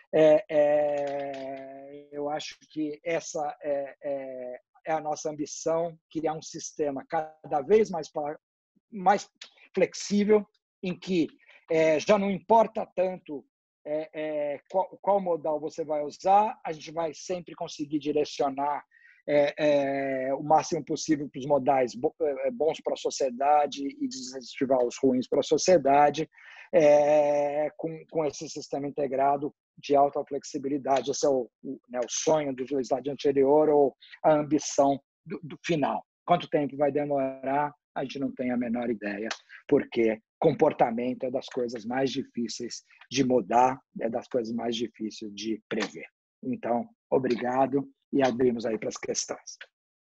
eu acho que essa é a nossa ambição, criar um sistema cada vez mais flexível, em que já não importa tanto qual modal você vai usar, a gente vai sempre conseguir direcionar o máximo possível para os modais bons para a sociedade e desestivar os ruins para a sociedade, com esse sistema integrado de alta flexibilidade. Esse é o sonho do slide anterior, ou a ambição do final. Quanto tempo vai demorar? A gente não tem a menor ideia, porque comportamento é das coisas mais difíceis de mudar, é das coisas mais difíceis de prever. Então, obrigado e abrimos aí para as questões.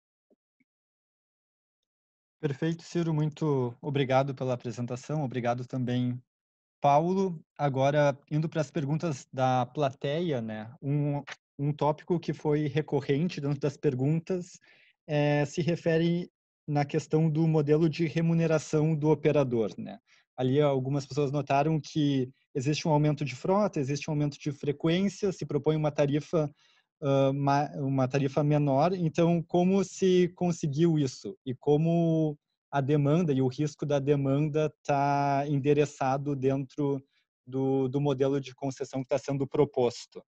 Perfeito, Ciro. Muito obrigado pela apresentação. Obrigado também, Paulo. Agora, indo para as perguntas da plateia, né? Um tópico que foi recorrente dentro das perguntas se refere na questão do modelo de remuneração do operador, né? Ali algumas pessoas notaram que existe um aumento de frota, existe um aumento de frequência, se propõe uma tarifa menor. Então, como se conseguiu isso? E como a demanda e o risco da demanda está endereçado dentro do modelo de concessão que está sendo proposto?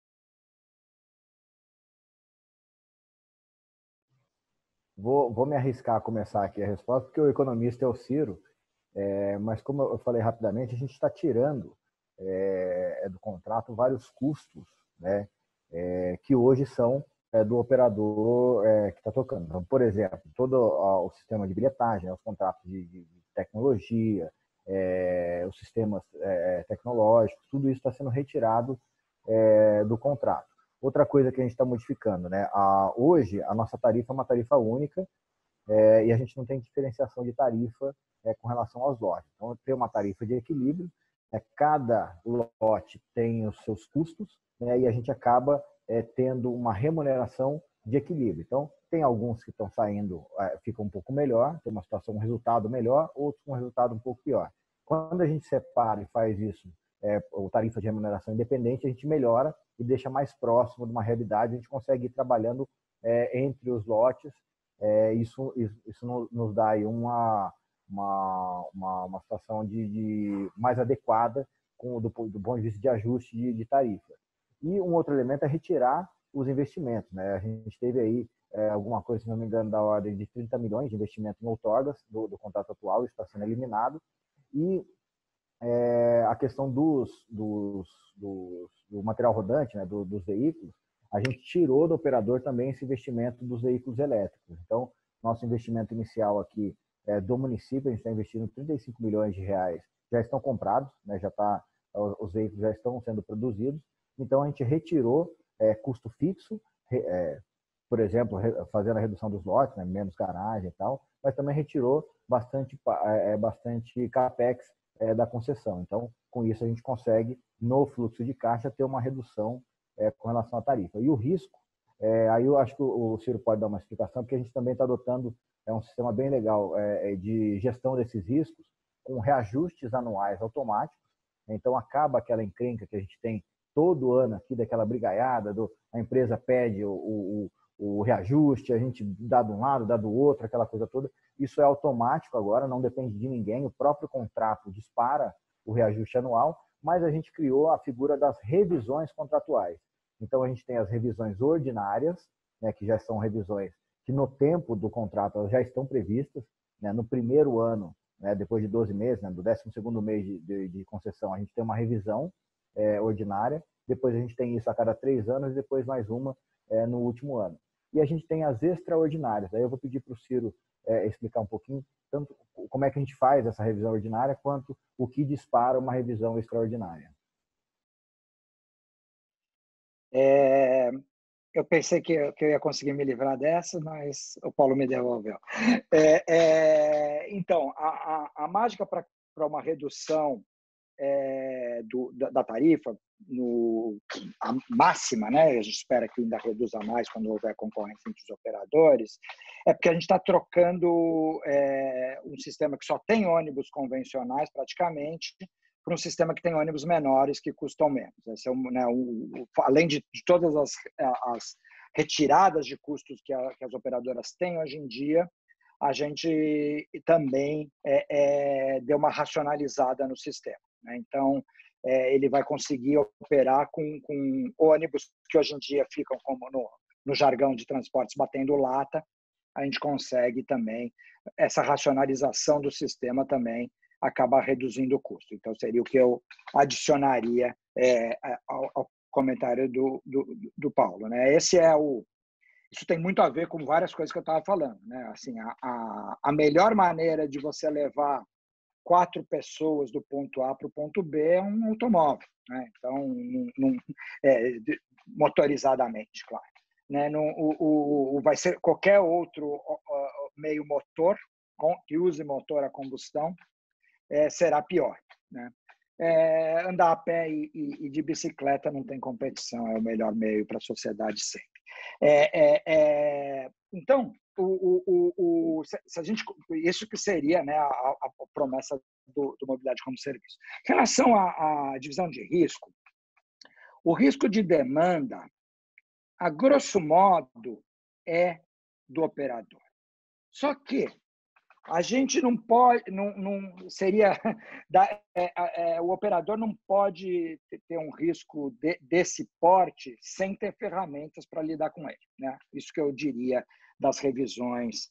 Vou me arriscar a começar aqui a resposta, porque o economista é o Ciro, mas como eu falei rapidamente, a gente está tirando do contrato vários custos, né, que hoje são do operador que está tocando. Então, por exemplo, todo o sistema de bilhetagem, os contratos de tecnologia, os sistemas tecnológicos, tudo isso está sendo retirado do contrato. Outra coisa que a gente está modificando, né? Hoje, a nossa tarifa é uma tarifa única e a gente não tem diferenciação de tarifa com relação aos lotes. Então, tem uma tarifa de equilíbrio, cada lote tem os seus custos, né? E a gente acaba tendo uma remuneração de equilíbrio. Então, tem alguns que estão saindo, ficam um pouco melhor, tem uma situação, um resultado melhor, outros com um resultado um pouco pior. Quando a gente separa e faz isso, o tarifa de remuneração independente, a gente melhora e deixa mais próximo de uma realidade, a gente consegue ir trabalhando entre os lotes. Isso nos dá aí uma situação de mais adequada do ponto de vista de ajuste de tarifa. E um outro elemento é retirar os investimentos, né? A gente teve aí alguma coisa, se não me engano, da ordem de 30 milhões de investimento em outorgas do contrato atual, isso está sendo eliminado. E a questão do material rodante, né, dos veículos, a gente tirou do operador também esse investimento dos veículos elétricos. Então, nosso investimento inicial aqui do município, a gente está investindo 35 milhões de reais, já estão comprados, né, os veículos já estão sendo produzidos. Então, a gente retirou custo fixo, por exemplo, fazendo a redução dos lotes, né, menos garagem e tal, mas também retirou bastante capex da concessão. Então, com isso, a gente consegue, no fluxo de caixa, ter uma redução com relação à tarifa. E o risco, aí eu acho que o Ciro pode dar uma explicação, porque a gente também está adotando um sistema bem legal de gestão desses riscos, com reajustes anuais automáticos. Então, acaba aquela encrenca que a gente tem todo ano aqui, daquela brigaiada, a empresa pede o reajuste, a gente dá de um lado, dá do outro, aquela coisa toda. Isso é automático agora, não depende de ninguém, o próprio contrato dispara o reajuste anual, mas a gente criou a figura das revisões contratuais. Então, a gente tem as revisões ordinárias, né, que já são revisões que no tempo do contrato elas já estão previstas, né, no primeiro ano, né, depois de 12 meses, né, do 12º mês de concessão, a gente tem uma revisão ordinária, depois a gente tem isso a cada 3 anos e depois mais uma no último ano. E a gente tem as extraordinárias. Aí eu vou pedir para o Ciro explicar um pouquinho tanto como é que a gente faz essa revisão ordinária, quanto o que dispara uma revisão extraordinária. Eu pensei que eu ia conseguir me livrar dessa, mas o Paulo me devolveu. Então, a mágica para uma redução da tarifa, a máxima, né? A gente espera que ainda reduza mais quando houver concorrência entre os operadores, é porque a gente está trocando um sistema que só tem ônibus convencionais, praticamente, para um sistema que tem ônibus menores que custam menos. Esse é além de todas as retiradas de custos que as operadoras têm hoje em dia, a gente também deu uma racionalizada no sistema, né? Então, ele vai conseguir operar com ônibus que hoje em dia ficam como no jargão de transportes batendo lata. A gente consegue também, essa racionalização do sistema também acaba reduzindo o custo. Então, seria o que eu adicionaria ao comentário do Paulo, né? Isso tem muito a ver com várias coisas que eu estava falando, né? Assim, a melhor maneira de você levar 4 pessoas do ponto A para o ponto B é um automóvel, né? Então, motorizadamente, claro, né? Vai ser qualquer outro meio motor que use motor a combustão será pior, né? Andar a pé e de bicicleta não tem competição, é o melhor meio para a sociedade sempre. Então, se a gente, isso que seria, né, a promessa do mobilidade como serviço. Em relação à divisão de risco, o risco de demanda, a grosso modo, é do operador. Só que a gente não pode, não seria, o operador não pode ter um risco desse porte sem ter ferramentas para lidar com ele, né? Isso que eu diria das revisões,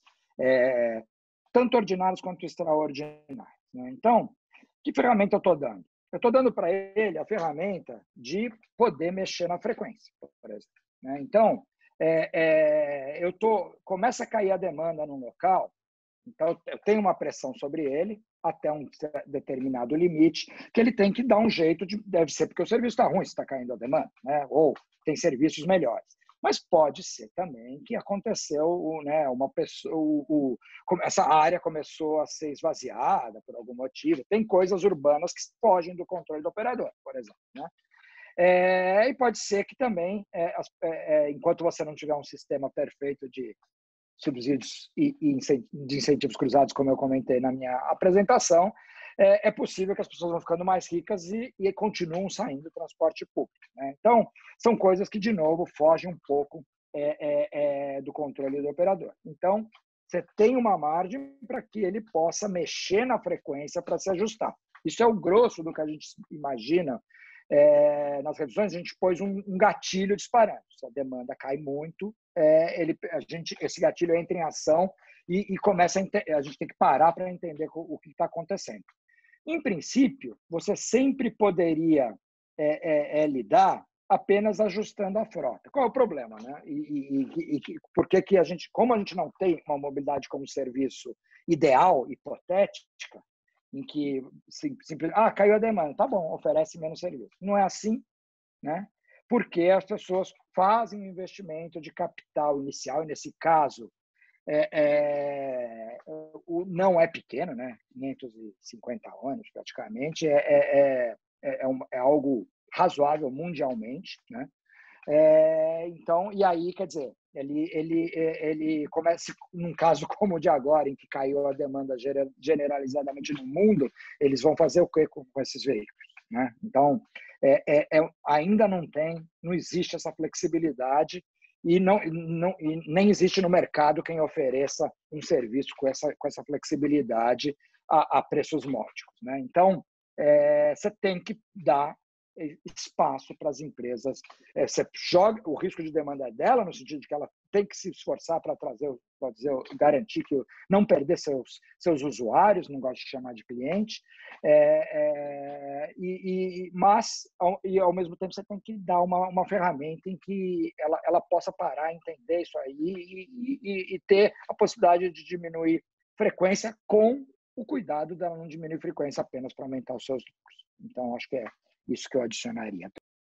tanto ordinárias quanto extraordinárias, né? Então, que ferramenta eu estou dando? Eu estou dando para ele a ferramenta de poder mexer na frequência, por exemplo, né? Então, começa a cair a demanda num local. Então, eu tenho uma pressão sobre ele até um determinado limite, que ele tem que dar um jeito deve ser porque o serviço está ruim, se está caindo a demanda, né? Ou tem serviços melhores. Mas pode ser também que aconteceu, né, uma pessoa, essa área começou a ser esvaziada por algum motivo. Tem coisas urbanas que fogem do controle do operador, por exemplo, né? E pode ser que também, enquanto você não tiver um sistema perfeito de subsídios e de incentivos cruzados, como eu comentei na minha apresentação, é possível que as pessoas vão ficando mais ricas e continuam saindo do transporte público, né? Então, são coisas que, de novo, fogem um pouco do controle do operador. Então, você tem uma margem para que ele possa mexer na frequência para se ajustar. Isso é o grosso do que a gente imagina. Nas revisões, a gente pôs um gatilho disparando. Se a demanda cai muito, esse gatilho entra em ação e começa a gente tem que parar para entender o que está acontecendo. Em princípio, você sempre poderia lidar apenas ajustando a frota. Qual é o problema, né? Por que como a gente não tem uma mobilidade como serviço ideal, hipotética, em que simplesmente, caiu a demanda, tá bom, oferece menos serviço. Não é assim, né? Porque as pessoas fazem um investimento de capital inicial, e nesse caso, não é pequeno, né? 550 anos, praticamente, é algo razoável mundialmente, né? Então, e aí, quer dizer, ele começa, num caso como o de agora, em que caiu a demanda generalizadamente no mundo, eles vão fazer o que com esses veículos, né? Então, ainda não existe essa flexibilidade e nem existe no mercado quem ofereça um serviço com essa flexibilidade a preços módicos, né? Então, você tem que dar espaço para as empresas. Você joga o risco de demanda dela, no sentido de que ela tem que se esforçar para garantir que não perder seus usuários, não gosto de chamar de cliente, mas ao mesmo tempo você tem que dar uma ferramenta em que ela possa parar, entender isso aí e ter a possibilidade de diminuir frequência com o cuidado dela não diminuir frequência apenas para aumentar os seus lucros. Então, acho que é isso que eu adicionaria.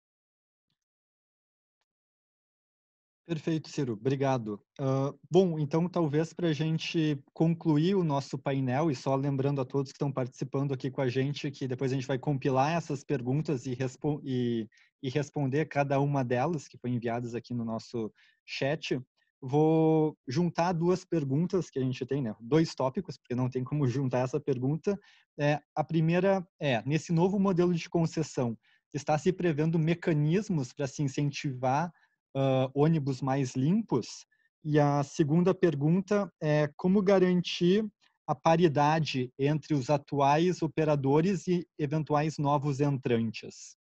Perfeito, Ciro. Obrigado. Bom, então, talvez para a gente concluir o nosso painel, e só lembrando a todos que estão participando aqui com a gente, que depois a gente vai compilar essas perguntas e responder cada uma delas, que foi enviadas aqui no nosso chat. Vou juntar duas perguntas que a gente tem, né? 2 tópicos, porque não tem como juntar essa pergunta. A primeira nesse novo modelo de concessão, está se prevendo mecanismos para se incentivar ônibus mais limpos? E a segunda pergunta é como garantir a paridade entre os atuais operadores e eventuais novos entrantes?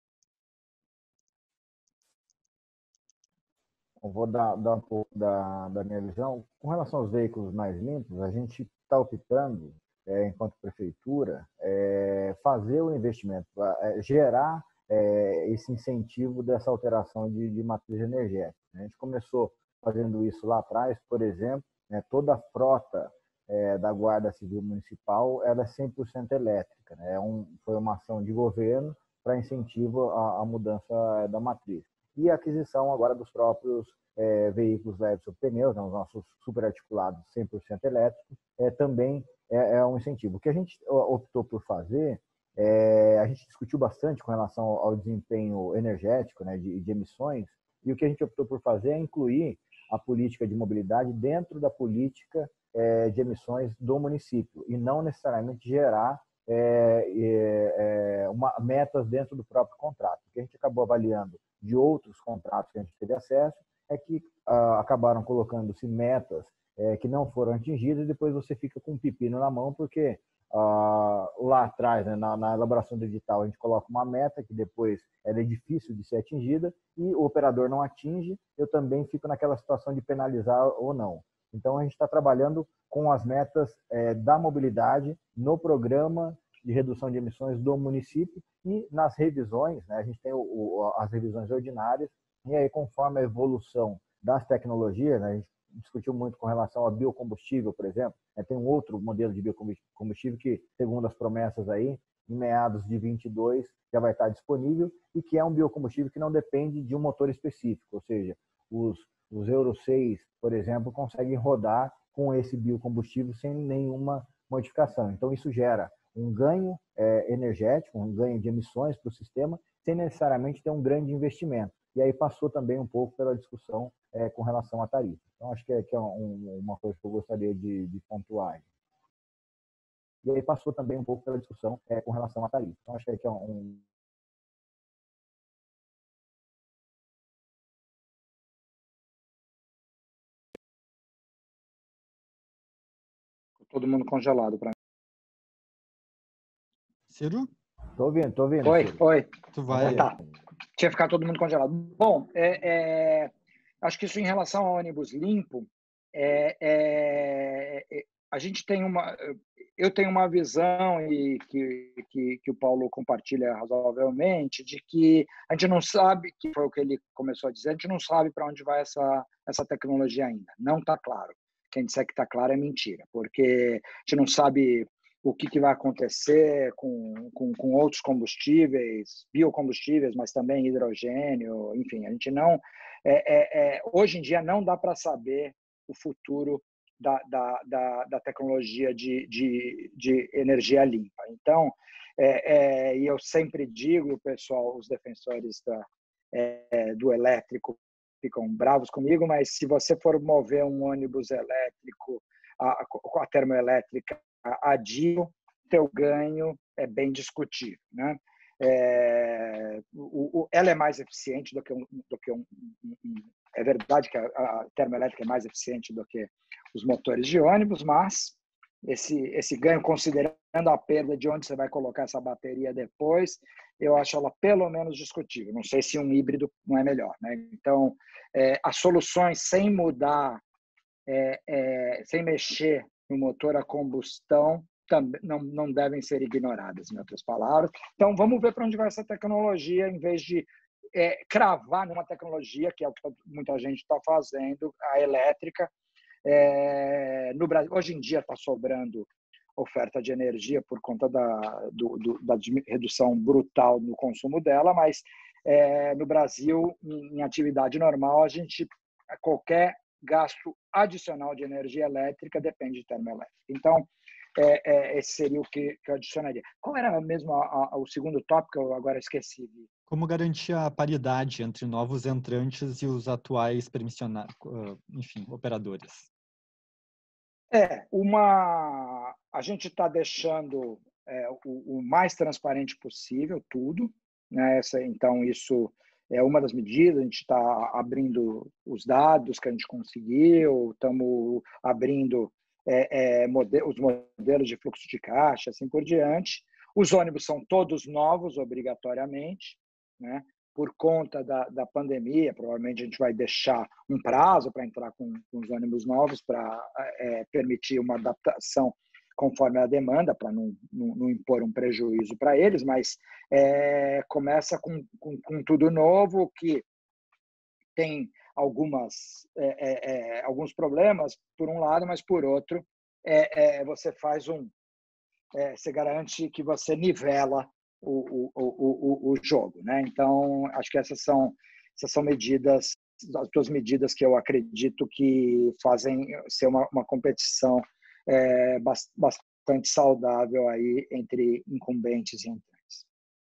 Eu vou dar um pouco da minha visão. Com relação aos veículos mais limpos, a gente está optando, enquanto prefeitura, fazer o investimento, gerar esse incentivo dessa alteração de matriz energética. A gente começou fazendo isso lá atrás, por exemplo, toda a frota da Guarda Civil Municipal era 100% elétrica. Foi uma ação de governo para incentivo à mudança da matriz. E a aquisição agora dos próprios veículos leves sob pneus, os nossos superarticulados 100% elétricos, também é um incentivo. O que a gente optou por fazer, a gente discutiu bastante com relação ao desempenho energético, de emissões, e o que a gente optou por fazer é incluir a política de mobilidade dentro da política de emissões do município, e não necessariamente gerar metas dentro do próprio contrato. O que a gente acabou avaliando de outros contratos que a gente teve acesso é que acabaram colocando-se metas que não foram atingidas, e depois você fica com um pepino na mão, porque lá atrás, na elaboração do edital, a gente coloca uma meta que depois ela é difícil de ser atingida e o operador não atinge, eu também fico naquela situação de penalizar ou não. Então, a gente está trabalhando com as metas da mobilidade no programa de redução de emissões do município e nas revisões, a gente tem as revisões ordinárias, e aí, conforme a evolução das tecnologias, a gente discutiu muito com relação ao biocombustível, por exemplo, tem um outro modelo de biocombustível que, segundo as promessas aí, em meados de 22 já vai estar disponível, e que é um biocombustível que não depende de um motor específico, ou seja, os Euro 6, por exemplo, conseguem rodar com esse biocombustível sem nenhuma modificação. Então, isso gera um ganho energético, um ganho de emissões para o sistema, sem necessariamente ter um grande investimento. E aí passou também um pouco pela discussão com relação à tarifa. Então, acho que é uma coisa que eu gostaria de pontuar. E aí passou também um pouco pela discussão com relação à tarifa. Então, acho que é Todo mundo congelado para mim. Ciro? Tô ouvindo. Oi. Tu vai... Tá. Tinha ficado todo mundo congelado. Bom, acho que isso em relação ao ônibus limpo, a gente tem eu tenho uma visão, e que o Paulo compartilha razoavelmente, de que a gente não sabe, que foi o que ele começou a dizer, a gente não sabe para onde vai essa tecnologia ainda. Não está claro. Quem disser que está claro é mentira, porque a gente não sabe o que vai acontecer com outros combustíveis, biocombustíveis, mas também hidrogênio, enfim, a gente não... hoje em dia não dá para saber o futuro da tecnologia de energia limpa. Então, e eu sempre digo, pessoal, os defensores do elétrico ficam bravos comigo, mas se você for mover um ônibus elétrico, a termoelétrica a diesel, teu ganho é bem discutível, né? Ela é mais eficiente do que é verdade que a termoelétrica é mais eficiente do que os motores de ônibus, mas esse ganho, considerando a perda de onde você vai colocar essa bateria depois, eu acho ela pelo menos discutível. Não sei se um híbrido não é melhor, né? Então, as soluções sem mudar, sem mexer no motor a combustão, também não devem ser ignoradas, em outras palavras. Então, vamos ver para onde vai essa tecnologia, em vez de cravar numa tecnologia, que é o que muita gente está fazendo, a elétrica. No Brasil, hoje em dia está sobrando oferta de energia por conta da redução brutal no consumo dela, mas no Brasil, em atividade normal, qualquer gasto adicional de energia elétrica depende de termoelétrica. Então, esse seria o que eu adicionaria. Qual era mesmo o segundo tópico? Eu agora esqueci. Como garantir a paridade entre novos entrantes e os atuais permissionários, enfim, operadores? A gente está deixando o mais transparente possível tudo, né? Então, isso é uma das medidas. A gente está abrindo os dados que a gente conseguiu, estamos abrindo os modelos de fluxo de caixa, assim por diante. Os ônibus são todos novos, obrigatoriamente, né? Por conta da pandemia, provavelmente a gente vai deixar um prazo para entrar com os ônibus novos para permitir uma adaptação conforme a demanda, para não impor um prejuízo para eles, mas começa com tudo novo, que tem alguns problemas, por um lado, mas por outro, você faz você garante que você nivela o jogo, né? Então, acho que essas são medidas, as duas medidas que eu acredito que fazem ser uma competição bastante saudável aí entre incumbentes e entrantes.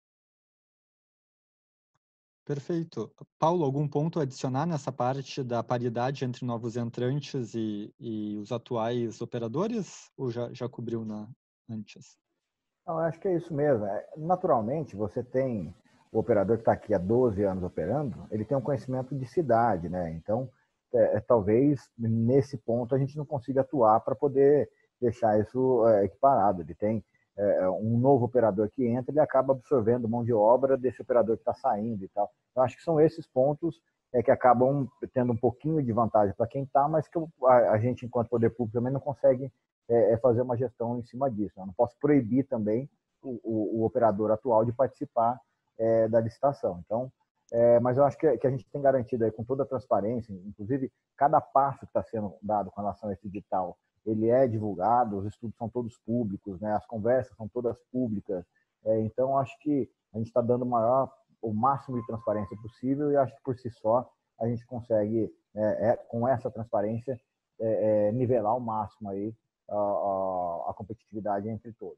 Perfeito. Paulo, algum ponto a adicionar nessa parte da paridade entre novos entrantes e os atuais operadores? Ou já cobriu antes? Não, acho que é isso mesmo. Naturalmente, você tem o operador que está aqui há 12 anos operando, ele tem um conhecimento de cidade, né? Então, talvez nesse ponto a gente não consiga atuar para poder deixar isso equiparado. Ele tem um novo operador que entra, ele acaba absorvendo mão de obra desse operador que está saindo e tal. Eu acho que são esses pontos que acabam tendo um pouquinho de vantagem para quem está, mas que a gente, enquanto poder público, também não consegue fazer uma gestão em cima disso. Eu não posso proibir também o operador atual de participar da licitação. Então, mas eu acho que a gente tem garantido aí com toda a transparência, inclusive cada passo que está sendo dado com relação a esse edital, ele é divulgado, os estudos são todos públicos, né? As conversas são todas públicas. Então, acho que a gente está dando o máximo de transparência possível e acho que por si só a gente consegue, com essa transparência, nivelar ao máximo aí a competitividade entre todos.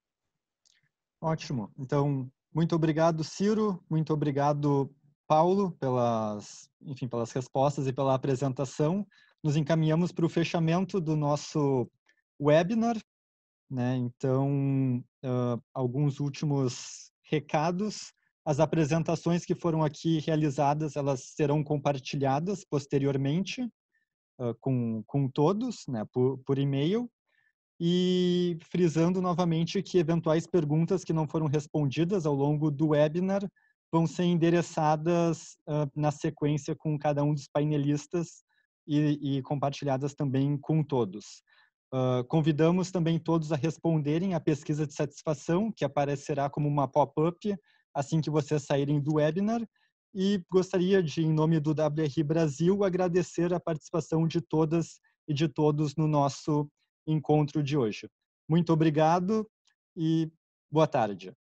Ótimo. Então, muito obrigado, Ciro. Muito obrigado, Paulo, pelas respostas e pela apresentação. Nos encaminhamos para o fechamento do nosso webinar, né? Então, alguns últimos recados. As apresentações que foram aqui realizadas, elas serão compartilhadas posteriormente com todos, né? Por e-mail. E frisando novamente que eventuais perguntas que não foram respondidas ao longo do webinar vão ser endereçadas na sequência com cada um dos painelistas e compartilhadas também com todos. Convidamos também todos a responderem à pesquisa de satisfação, que aparecerá como uma pop-up assim que vocês saírem do webinar. E gostaria de, em nome do WRI Brasil, agradecer a participação de todas e de todos no nosso encontro de hoje. Muito obrigado e boa tarde.